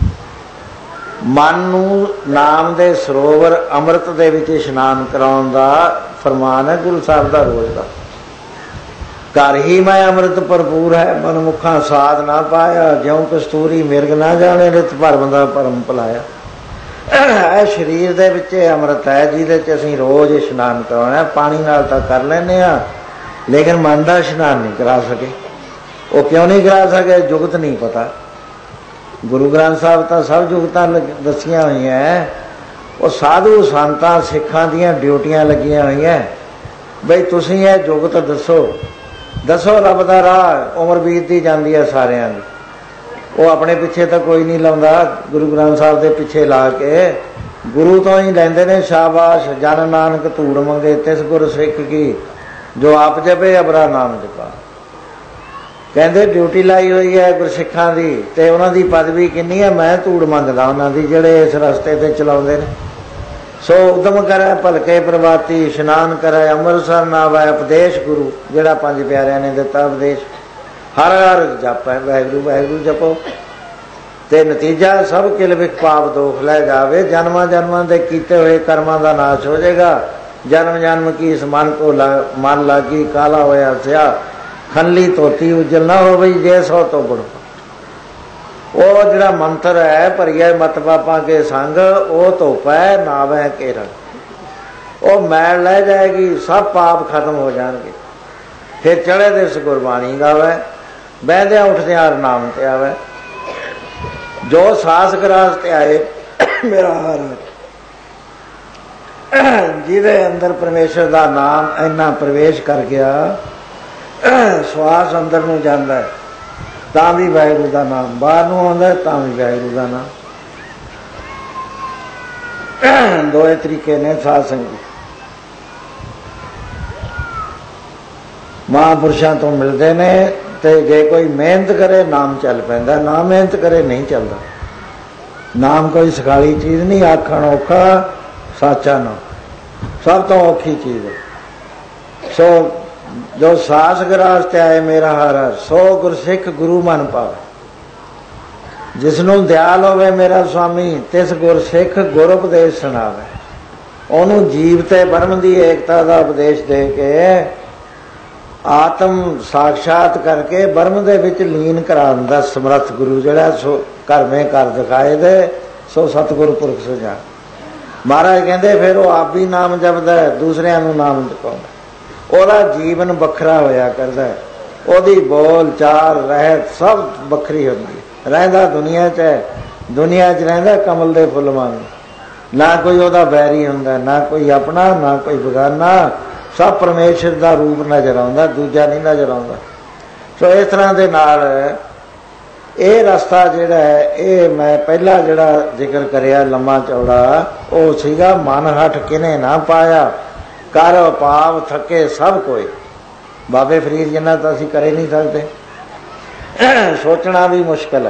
ਮਨ ਨੂੰ ਨਾਮ ਦੇ ਸਰੋਵਰ ਅੰਮ੍ਰਿਤ ਦੇ ਵਿੱਚ ਇਸ਼ਨਾਨ ਕਰਾਉਣ ਦਾ ਫਰਮਾਨ ਹੈ ਗੁਰੂ ਸਾਹਿਬ ਦਾ ਰੋਜ਼ ਦਾ। ਘਰ ਹੀ ਮੈਂ ਅੰਮ੍ਰਿਤ ਭਰਪੂਰ ਹੈ, ਮਨਮੁਖਾਂ ਸਾਧ ਨਾ ਪਾਇਆ, ਜਿਉਂ ਕਸਤੂਰੀ ਮਿਰਗ ਨਾ ਜਾਣੇ, ਰਿਤ ਭਰਮ ਦਾ ਭਰਮ ਭੁਲਾਇਆ। ਇਹ ਸਰੀਰ ਦੇ ਵਿੱਚ ਅੰਮ੍ਰਿਤ ਹੈ ਜਿਹਦੇ 'ਚ ਅਸੀਂ ਰੋਜ਼ ਇਸ਼ਨਾਨ ਕਰਾਉਣਾ। ਪਾਣੀ ਨਾਲ ਤਾਂ ਕਰ ਲੈਂਦੇ ਹਾਂ, ਲੇਕਿਨ ਮਨ ਦਾ ਇਸ਼ਨਾਨ ਨਹੀਂ ਕਰਾ ਸਕੇ। ਉਹ ਕਿਉਂ ਨਹੀਂ ਕਰਾ ਸਕੇ? ਜੁਗਤ ਨਹੀਂ ਪਤਾ। ਗੁਰੂ ਗ੍ਰੰਥ ਸਾਹਿਬ ਤਾਂ ਸਭ ਜੁਗਤਾਂ ਦੱਸੀਆਂ ਹੋਈਆਂ। ਉਹ ਸਾਧੂ ਸੰਤਾਂ ਸਿੱਖਾਂ ਦੀਆਂ ਡਿਊਟੀਆਂ ਲੱਗੀਆਂ ਹੋਈਆਂ ਬਈ ਤੁਸੀਂ ਇਹ ਜੁਗਤ ਦੱਸੋ, ਦੱਸੋ ਰੱਬ ਦਾ ਰਾਹ। ਉਮਰ ਬੀਤਦੀ ਜਾਂਦੀ ਹੈ ਸਾਰਿਆਂ ਦੀ। ਉਹ ਆਪਣੇ ਪਿੱਛੇ ਤਾਂ ਕੋਈ ਨਹੀਂ ਲਾਉਂਦਾ, ਗੁਰੂ ਗ੍ਰੰਥ ਸਾਹਿਬ ਦੇ ਪਿੱਛੇ ਲਾ ਕੇ ਗੁਰੂ ਤੋਂ ਹੀ ਲੈਂਦੇ ਨੇ ਸ਼ਾਬਾਸ਼। ਜਨ ਨਾਨਕ ਧੂੜ ਮੰਗੇ ਤਿਸ ਗੁਰ ਸਿੱਖ ਕੀ, ਜੋ ਆਪ ਜਪੇ ਅਬਰਾ ਨਾਮ ਜਪਾ। ਕਹਿੰਦੇ ਡਿਊਟੀ ਲਾਈ ਹੋਈ ਹੈ ਗੁਰਸਿੱਖਾਂ ਦੀ, ਤੇ ਉਹਨਾਂ ਦੀ ਪਦਵੀ ਕਿੰਨੀ ਹੈ? ਮੈਂ ਧੂੜ ਮੰਗਦਾ ਉਹਨਾਂ ਦੀ, ਜਿਹੜੇ ਇਸ ਰਸਤੇ ਤੇ ਚਲਾਉਂਦੇ ਨੇ। ਸੋ ਉਦਮ ਕਰੇ ਭਲਕੇ ਪ੍ਰਵਾਤੀ, ਇਸ਼ਨਾਨ ਕਰੇ ਅੰਮ੍ਰਿਤਸਰ ਨਾਵੈ। ਉਪਦੇਸ਼ ਗੁਰੂ ਜਿਹੜਾ ਪੰਜ ਪਿਆਰਿਆਂ ਨੇ ਦਿੱਤਾ ਉਪਦੇਸ਼, ਹਰ ਹਰ ਜਪੈ, ਵਾਹਿਗੁਰੂ ਵਾਹਿਗੁਰੂ ਜਪੋ, ਤੇ ਨਤੀਜਾ ਸਭ ਕਿਲ ਵਿਖ ਪਾਪ ਦੋਖ ਲੈ ਜਾਵੇ। ਜਨਮਾਂ ਜਨਮਾਂ ਦੇ ਕੀਤੇ ਹੋਏ ਕਰਮਾਂ ਦਾ ਨਾਸ਼ ਹੋ ਜਾਏਗਾ। ਜਨਮ ਜਨਮ ਕੀ ਇਸ ਮਨ ਕੋ ਮਨ ਲਾਗੀ, ਕਾਲਾ ਹੋਇਆ ਸਿਆ ਖਨਲੀ ਧੋਤੀ ਉਜਲ ਨਾ ਹੋ ਬਈ, ਜੇ ਸੋ ਤੋਂ ਗੁਣ। ਉਹ ਜਿਹੜਾ ਮੰਤਰ ਹੈ ਭਰੀਏ ਮਤ ਪਾਪਾਂ ਕੇ ਸੰਗ, ਉਹ ਧੋਪੈ ਨਾਵੈ ਕੇ ਰੰਗ। ਉਹ ਮੈਲ ਲੈ ਜਾਏਗੀ, ਸਭ ਪਾਪ ਖਤਮ ਹੋ ਜਾਣਗੇ। ਫਿਰ ਚੜੇ ਦਿਵਸ ਗੁਰਬਾਣੀ ਗਾਵੇ, ਬਹਿੰਦਿਆਂ ਉੱਠਦਿਆਂ ਨਾਮ ਤੇ ਆਵੇ। ਜੋ ਸਾਸ ਗਰਾਸ ਤੇ ਆਏ ਮੇਰਾ ਹਰ, ਜਿਹਦੇ ਅੰਦਰ ਪਰਮੇਸ਼ਰ ਦਾ ਨਾਮ ਇੰਨਾ ਪ੍ਰਵੇਸ਼ ਕਰ ਗਿਆ, ਸਵਾਸ ਅੰਦਰ ਨੂੰ ਜਾਂਦਾ ਤਾਂ ਵੀ ਵਾਹਿਗੁਰੂ ਦਾ ਨਾਮ, ਬਾਹਰ ਨੂੰ ਆਉਂਦਾ ਤਾਂ ਵੀ ਵਾਹਿਗੁਰੂ ਦਾ ਨਾਮ। ਦੋਏ ਤਰੀਕੇ ਨੇ ਸਾਧ ਸੰਗਤ। ਮਹਾਂਪੁਰਸ਼ਾਂ ਤੋਂ ਮਿਲਦੇ ਨੇ, ਤੇ ਜੇ ਕੋਈ ਮਿਹਨਤ ਕਰੇ ਨਾਮ ਚੱਲ ਪੈਂਦਾ, ਨਾ ਮਿਹਨਤ ਕਰੇ ਨਹੀਂ ਚੱਲਦਾ। ਨਾਮ ਕੋਈ ਸਖਾਲੀ ਚੀਜ਼ ਨਹੀਂ। ਆਖਣ ਔਖਾ, ਸਾਚਾ ਨਾਮ ਸਭ ਤੋਂ ਔਖੀ ਚੀਜ਼ ਹੈ। सो जो सास गरास त्याए मेरा हर हर, सो गुरसिख गुरु मन पावे। जिसनों दयाल होवे मेरा स्वामी, तिस गुरसिख गुर उपदेश सुनावे। ओनू जीव ते ब्रह्म दी एकता दा उपदेश दे के आत्म साक्षात करके ब्रह्म दे विच लीन कराउण दा समर्थ गुरु जिहड़ा सो घर में कर दिखाए दे, सो सतगुर पुरख सुझा। महाराज कहते फिर वो आप भी नाम जपदा है, दूसरिਆਂ ਨੂੰ नाम जपाਉਂਦਾ। ਉਹਦਾ ਜੀਵਨ ਵੱਖਰਾ ਹੋਇਆ ਕਰਦਾ ਹੈ, ਉਹਦੀ ਬੋਲ ਚਾਲ ਰਹਿਤ ਸਭ ਵੱਖਰੀ ਹੁੰਦੀ ਹੈ। ਰਹਿੰਦਾ ਦੁਨੀਆ 'ਚ ਹੈ, ਦੁਨੀਆ 'ਚ ਰਹਿੰਦਾ ਕਮਲ ਦੇ ਫੁੱਲ ਵਾਂਗ। ਨਾ ਕੋਈ ਉਹਦਾ ਬੈਰੀ ਹੁੰਦਾ, ਨਾ ਕੋਈ ਆਪਣਾ, ਨਾ ਕੋਈ ਬੇਗਾਨਾ। ਸਭ ਪਰਮੇਸ਼ਰ ਦਾ ਰੂਪ ਨਜ਼ਰ ਆਉਂਦਾ, ਦੂਜਾ ਨਹੀਂ ਨਜ਼ਰ ਆਉਂਦਾ। ਸੋ ਇਸ ਤਰ੍ਹਾਂ ਦੇ ਨਾਲ ਇਹ ਰਸਤਾ ਜਿਹੜਾ ਹੈ, ਇਹ ਮੈਂ ਪਹਿਲਾ ਜਿਹੜਾ ਜ਼ਿਕਰ ਕਰਿਆ ਲੰਮਾ ਚੌੜਾ, ਉਹ ਸੀਗਾ ਮਨ ਹੱਠ ਕਿਨੇ ਨਾ ਪਾਇਆ, ਕਰ ਪਾਵ ਥੱਕੇ ਸਭ ਕੋਈ। ਬਾਬੇ ਫਰੀਦ ਜਿੰਨਾ ਤਾਂ ਅਸੀਂ ਕਰੇ ਨਹੀਂ ਸਕਦੇ, ਸੋਚਣਾ ਵੀ ਮੁਸ਼ਕਿਲ ਹੈ।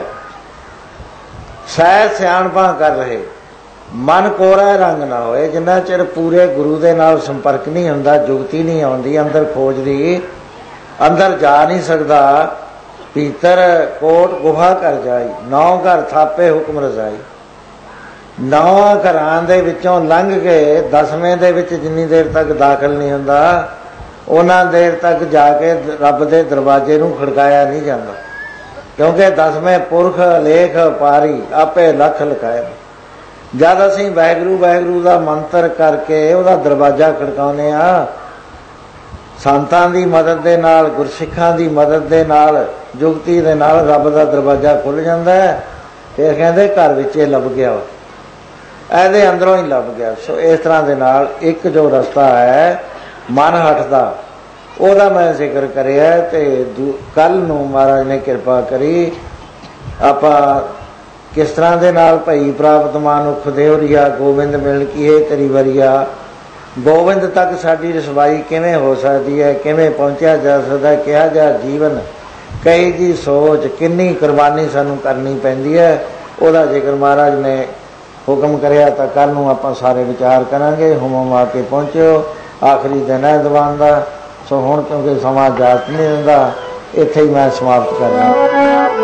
ਸਹਿਜ ਸਿਆਣਪਾਂ ਕਰ ਰਹੇ, ਮਨ ਕੋਰਾ ਰੰਗ ਨਾ ਹੋਏ। ਜਿੰਨਾ ਚਿਰ ਪੂਰੇ ਗੁਰੂ ਦੇ ਨਾਲ ਸੰਪਰਕ ਨਹੀਂ ਹੁੰਦਾ, ਜੁਗਤੀ ਨਹੀਂ ਆਉਂਦੀ ਅੰਦਰ ਖੋਜ ਦੀ, ਅੰਦਰ ਜਾ ਨਹੀਂ ਸਕਦਾ। ਭੀਤਰ ਕੋਟ ਗੁਫਾ ਕਰ ਜਾਈ, ਨੌ ਘਰ ਥਾਪੇ ਹੁਕਮ ਰਜ਼ਾਈ। ਨੌਂ ਘਰਾਂ ਦੇ ਵਿੱਚੋਂ ਲੰਘ ਕੇ ਦਸਵੇਂ ਦੇ ਵਿੱਚ ਜਿੰਨੀ ਦੇਰ ਤੱਕ ਦਾਖਲ ਨਹੀਂ ਹੁੰਦਾ, ਉਹਨਾਂ ਦੇਰ ਤੱਕ ਜਾ ਕੇ ਰੱਬ ਦੇ ਦਰਵਾਜ਼ੇ ਨੂੰ ਖੜਕਾਇਆ ਨਹੀਂ ਜਾਂਦਾ। ਕਿਉਂਕਿ ਦਸਵੇਂ ਪੁਰਖ ਲੇਖ ਪਾਰੀ ਆਪੇ ਲੱਖ ਲਕਾਏ। ਜਦ ਅਸੀਂ ਵਾਹਿਗੁਰੂ ਵਾਹਿਗੁਰੂ ਦਾ ਮੰਤਰ ਕਰਕੇ ਉਹਦਾ ਦਰਵਾਜ਼ਾ ਖੜਕਾਉਂਦੇ ਹਾਂ, ਸੰਤਾਂ ਦੀ ਮਦਦ ਦੇ ਨਾਲ, ਗੁਰਸਿੱਖਾਂ ਦੀ ਮਦਦ ਦੇ ਨਾਲ, ਜੁਗਤੀ ਦੇ ਨਾਲ ਰੱਬ ਦਾ ਦਰਵਾਜ਼ਾ ਖੁੱਲ੍ਹ ਜਾਂਦਾ ਹੈ। ਫਿਰ ਕਹਿੰਦੇ ਘਰ ਵਿੱਚ ਇਹ ਲੱਭ ਗਿਆ, ਇਹਦੇ ਅੰਦਰੋਂ ਹੀ ਲੱਭ ਗਿਆ। ਸੋ ਇਸ ਤਰ੍ਹਾਂ ਦੇ ਨਾਲ ਇੱਕ ਜੋ ਰਸਤਾ ਹੈ ਮਨ ਹਟਦਾ, ਉਹਦਾ ਮੈਂ ਜ਼ਿਕਰ ਕਰਿਆ। ਅਤੇ ਕੱਲ੍ਹ ਨੂੰ ਮਹਾਰਾਜ ਨੇ ਕਿਰਪਾ ਕਰੀ ਆਪਾਂ ਕਿਸ ਤਰ੍ਹਾਂ ਦੇ ਨਾਲ ਭਈ ਪ੍ਰਾਪਤ ਮਾਨੁਖ ਦੇਵਰੀਆ ਗੋਬਿੰਦ ਮਿਲ ਕੀਏ ਤੇਰੀ ਵਰੀਆ, ਗੋਬਿੰਦ ਤੱਕ ਸਾਡੀ ਰਸਵਾਈ ਕਿਵੇਂ ਹੋ ਸਕਦੀ ਹੈ, ਕਿਵੇਂ ਪਹੁੰਚਿਆ ਜਾ ਸਕਦਾ, ਕਿਹਾ ਜਾ ਜੀਵਨ, ਕਈ ਜੀ ਸੋਚ, ਕਿੰਨੀ ਕੁਰਬਾਨੀ ਸਾਨੂੰ ਕਰਨੀ ਪੈਂਦੀ ਹੈ, ਉਹਦਾ ਜ਼ਿਕਰ ਮਹਾਰਾਜ ਨੇ ਹੁਕਮ ਕਰਿਆ। ਤਾਂ ਕੱਲ੍ਹ ਨੂੰ ਆਪਾਂ ਸਾਰੇ ਵਿਚਾਰ ਕਰਾਂਗੇ। ਹੁਮਮ ਆ ਕੇ ਪਹੁੰਚਿਓ, ਆਖਰੀ ਦਿਨ ਹੈ ਦੀਵਾਨ ਦਾ। ਸੋ ਹੁਣ ਕਿਉਂਕਿ ਸਮਾਂ ਜਾਤ ਨਹੀਂ ਦਿੰਦਾ, ਇੱਥੇ ਹੀ ਮੈਂ ਸਮਾਪਤ ਕਰਨਾ।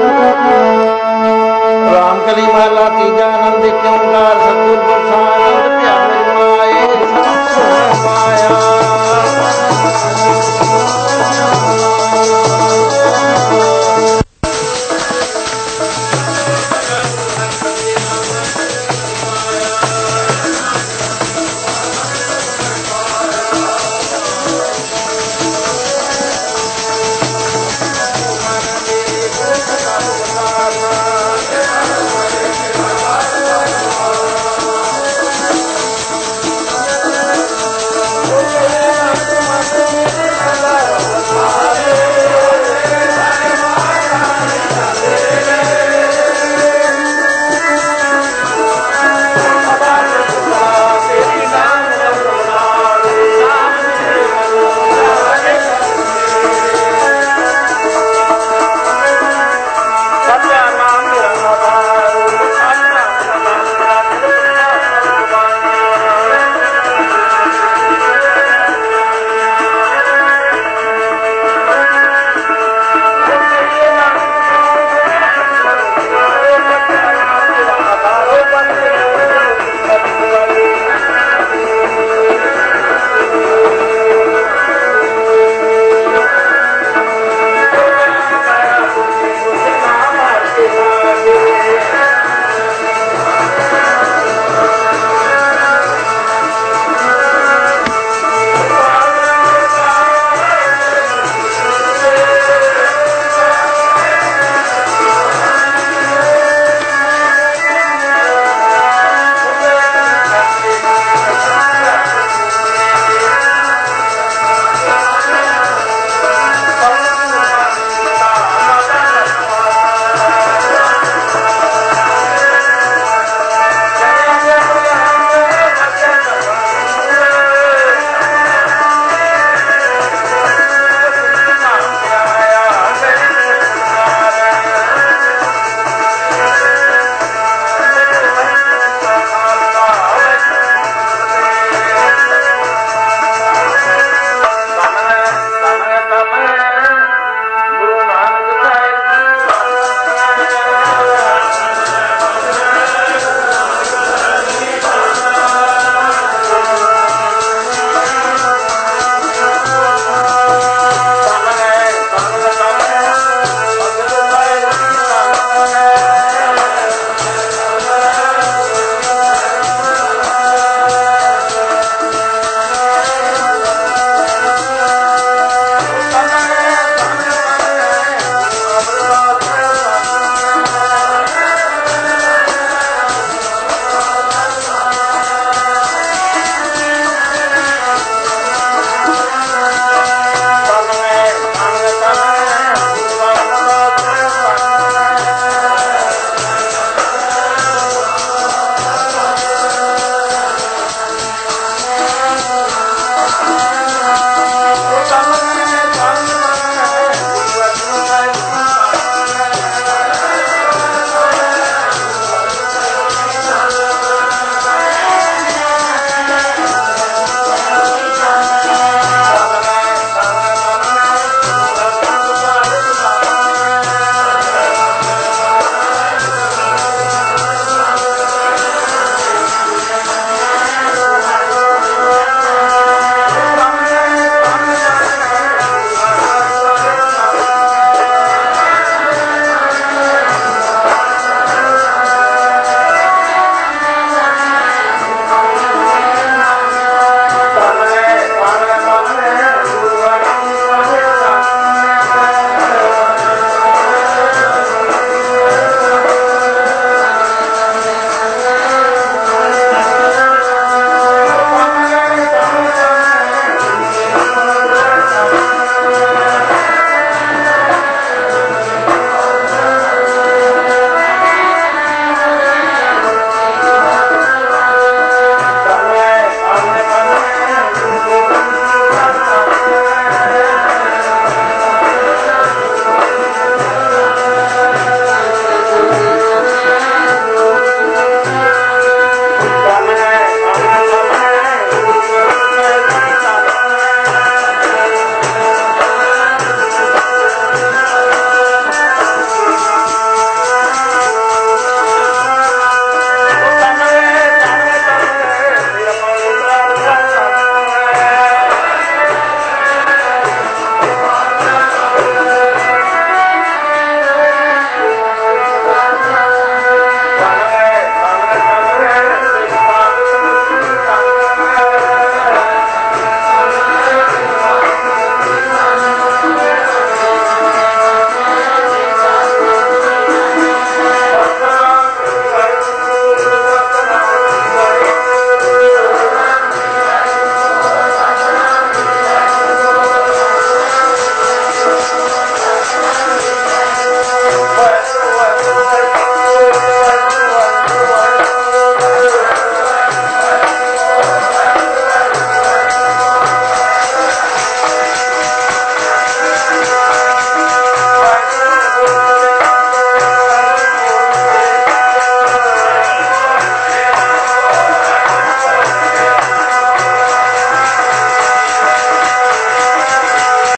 ਰਾਮ ਕਲੀ ਮਹਲਾ ਤੀਜਾ, ਆਨੰਦ ਓਂਕਾਰ ਸਤਿਗੁਰ ਪ੍ਰਸਾਦਿ।